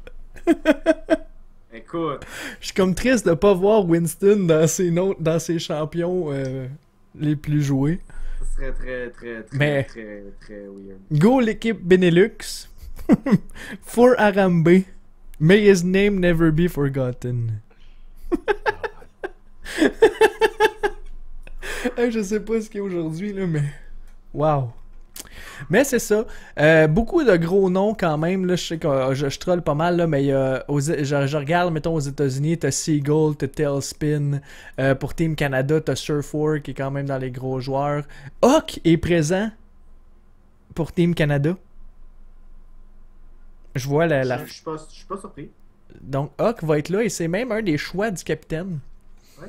Écoute. Je suis comme triste de pas voir Winston dans ses champions les plus joués. Ce serait très weird. Go l'équipe Benelux. For Arambe. May his name never be forgotten. Je sais pas ce qu'il y a aujourd'hui, là, mais... Wow. Mais c'est ça. Beaucoup de gros noms quand même. Là, je sais que je troll pas mal, là, mais je regarde, mettons, aux États-Unis, t'as Seagull, t'as Tailspin. Pour Team Canada, t'as Surf4 qui est quand même dans les gros joueurs. Hawk est présent pour Team Canada. Je vois Je suis pas surpris. Donc, Hawk va être là et c'est même un des choix du capitaine. Ouais.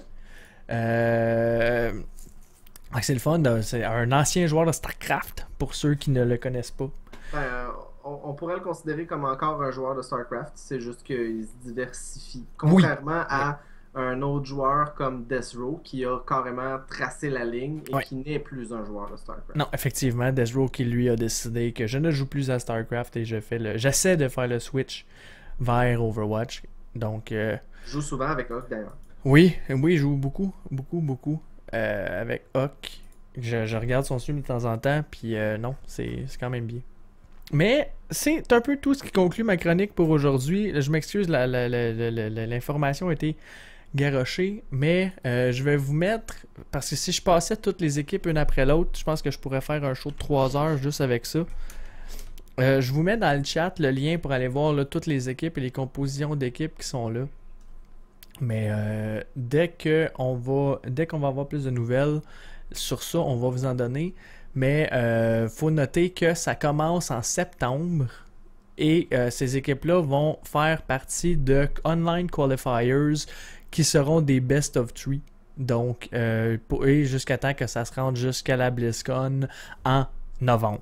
C'est le fun. C'est un ancien joueur de StarCraft, pour ceux qui ne le connaissent pas. On pourrait le considérer comme encore un joueur de StarCraft. C'est juste qu'il se diversifie. Contrairement à un autre joueur comme Deathstroke qui a carrément tracé la ligne et qui n'est plus un joueur de StarCraft. Non, effectivement, Deathstroke qui lui a décidé que je ne joue plus à StarCraft et j'essaie de faire le switch vers Overwatch. Donc, je joue souvent avec Hawk d'ailleurs. Oui, je joue beaucoup avec Hawk. Je regarde son stream de temps en temps, puis non, c'est quand même bien. Mais c'est un peu tout ce qui conclut ma chronique pour aujourd'hui. Je m'excuse, l'information a été garochée, mais je vais vous mettre, parce que si je passais toutes les équipes une après l'autre, je pense que je pourrais faire un show de 3 heures juste avec ça. Je vous mets dans le chat le lien pour aller voir là, toutes les équipes et les compositions d'équipes qui sont là. Mais dès qu'on va avoir plus de nouvelles sur ça, on va vous en donner. Mais faut noter que ça commence en septembre et ces équipes-là vont faire partie de Online Qualifiers qui seront des Best of 3. Donc, et jusqu'à temps que ça se rende jusqu'à la BlizzCon en novembre.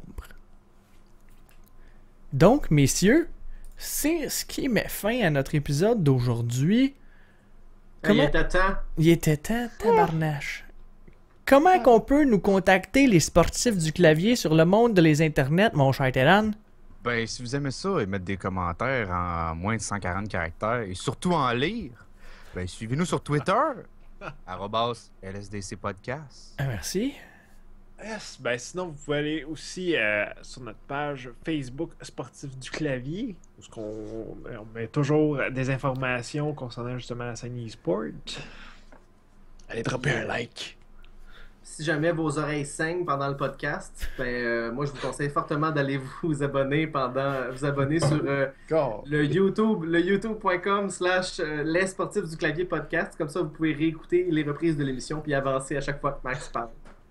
Donc, messieurs, c'est ce qui met fin à notre épisode d'aujourd'hui. Il était temps. Il était temps, tabarnache. Comment qu'on peut nous contacter, les sportifs du clavier, sur le monde de les internets, mon cher Terran? Ben, si vous aimez ça et mettre des commentaires en moins de 140 caractères, et surtout en lire, ben, suivez-nous sur Twitter, @LSDC Podcast. Merci. Yes, ben sinon vous pouvez aller aussi sur notre page Facebook Sportif du Clavier, où on met toujours des informations concernant justement la scène e-sport. Allez dropper un like. Si jamais vos oreilles saignent pendant le podcast, ben moi je vous conseille fortement d'aller vous abonner sur le youtube.com/ les sportifs du clavier podcast. Comme ça vous pouvez réécouter les reprises de l'émission puis avancer à chaque fois que Max parle.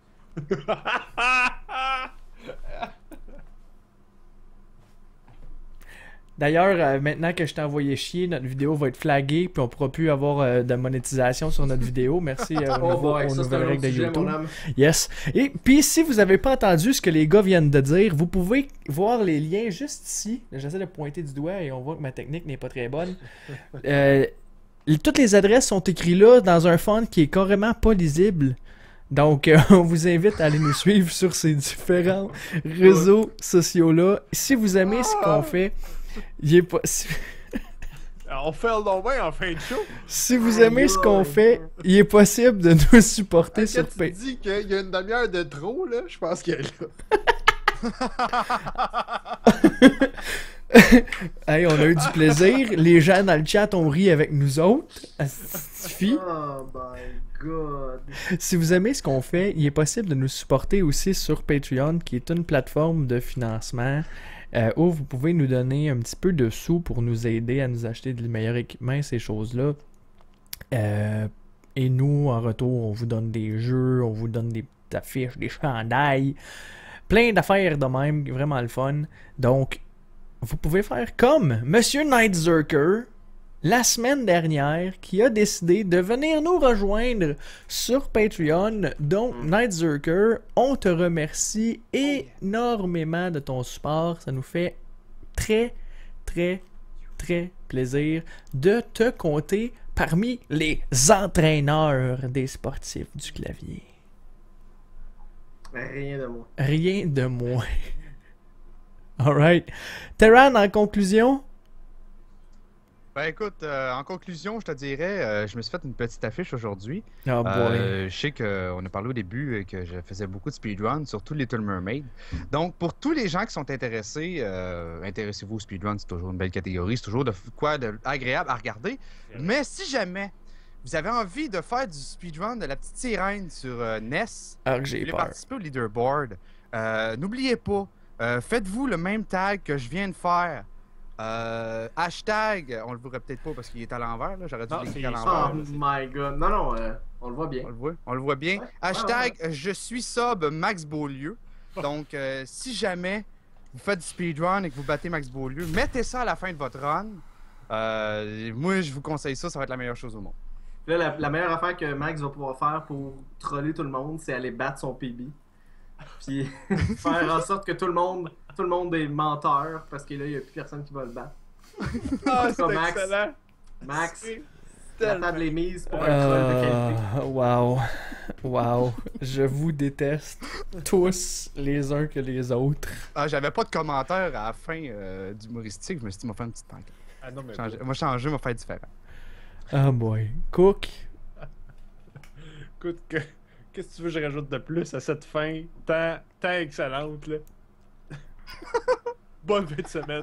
D'ailleurs, maintenant que je t'ai envoyé chier, notre vidéo va être flaguée, puis on pourra plus avoir de monétisation sur notre vidéo. Merci aux nouvelles règles de YouTube. Yes. Et puis, si vous n'avez pas entendu ce que les gars viennent de dire, vous pouvez voir les liens juste ici. J'essaie de pointer du doigt et on voit que ma technique n'est pas très bonne. Toutes les adresses sont écrites là dans un font qui est carrément pas lisible. Donc, on vous invite à aller nous suivre sur ces différents réseaux sociaux-là. Si vous aimez ce qu'on fait, il est pas... On fait le long en fin de show. Si vous aimez ce qu'on fait, il est possible de nous supporter sur Patreon. Tu dis qu'il y a une demi-heure de trop, là, je pense qu'elle est là. Hey, on a eu du plaisir. Les gens dans le chat ont ri avec nous autres. Ça suffit. Oh my god. Si vous aimez ce qu'on fait, il est possible de nous supporter aussi sur Patreon, qui est une plateforme de financement où vous pouvez nous donner un petit peu de sous pour nous aider à nous acheter du meilleur équipement, ces choses-là. Et nous, en retour, on vous donne des jeux, on vous donne des petites affiches, des chandails, plein d'affaires de même, vraiment le fun. Donc, vous pouvez faire comme Monsieur Nightzerker, la semaine dernière, qui a décidé de venir nous rejoindre sur Patreon. Donc, Nightzerker, on te remercie énormément de ton support. Ça nous fait très, très, très plaisir de te compter parmi les entraîneurs des sportifs du clavier. Rien de moins. Rien de moins. Alright. Terran, en conclusion? Ben écoute, en conclusion, je te dirais, je me suis fait une petite affiche aujourd'hui. Oh boy. Je sais qu'on a parlé au début que je faisais beaucoup de speedrun, surtout Little Mermaid. Donc, pour tous les gens qui sont intéressés, intéressez-vous au speedrun, c'est toujours une belle catégorie, c'est toujours de quoi agréable à regarder. Mais si jamais vous avez envie de faire du speedrun de la petite sirène sur NES, Alors que vous j'ai voulez peur. participer au leaderboard, n'oubliez pas, faites-vous le même tag que je viens de faire. Hashtag, on le verrait peut-être pas parce qu'il est à l'envers, là. J'aurais dû Non, l'écrire à c'est- l'envers. Oh my god. Non, non, on le voit bien. On le voit bien. Ouais, Hashtag, je suis sub Max Beaulieu. Donc, si jamais vous faites du speedrun et que vous battez Max Beaulieu, mettez ça à la fin de votre run. Moi, je vous conseille ça, ça va être la meilleure chose au monde. Là, la meilleure affaire que Max va pouvoir faire pour troller tout le monde, c'est aller battre son PB. Puis faire en sorte que tout le monde est menteur parce que là, il n'y a plus personne qui va le battre. Ah, c'est Max. excellent. Max, C'est la tellement- table est mise pour un troll de qualité. Wow. Wow. Je vous déteste tous les uns que les autres. Ah, j'avais pas de commentaire à la fin d'humoristique. Je me suis dit, m'a fait une petite tank. Ah non, mais Moi, changer, m'a fait différent. Oh boy. Cook. écoute, qu'est-ce que tu veux que je rajoute de plus à cette fin tant excellente, là? Bonne fin de semaine.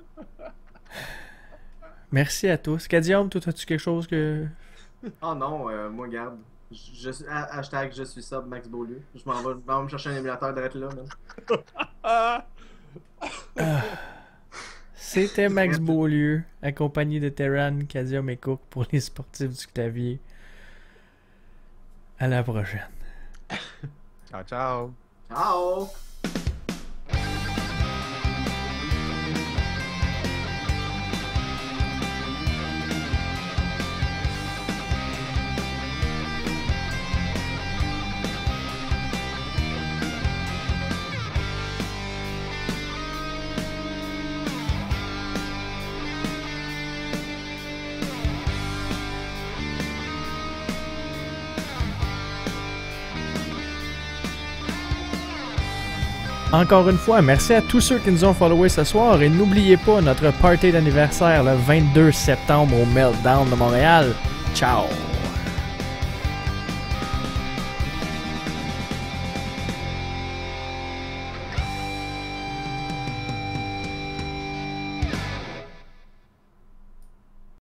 Merci à tous. Cadium, toi, as-tu quelque chose que... Oh non, moi, garde. Hashtag je suis sub Max Beaulieu. Je m'en vais me chercher un émulateur d'être là, man. Ah! C'était Max Beaulieu, accompagné de Terran, Cadium et Cook pour les sportifs du clavier. À la prochaine. Ciao, ciao. Ciao! Encore une fois, merci à tous ceux qui nous ont followés ce soir et n'oubliez pas notre party d'anniversaire le 22 septembre au Meltdown de Montréal. Ciao!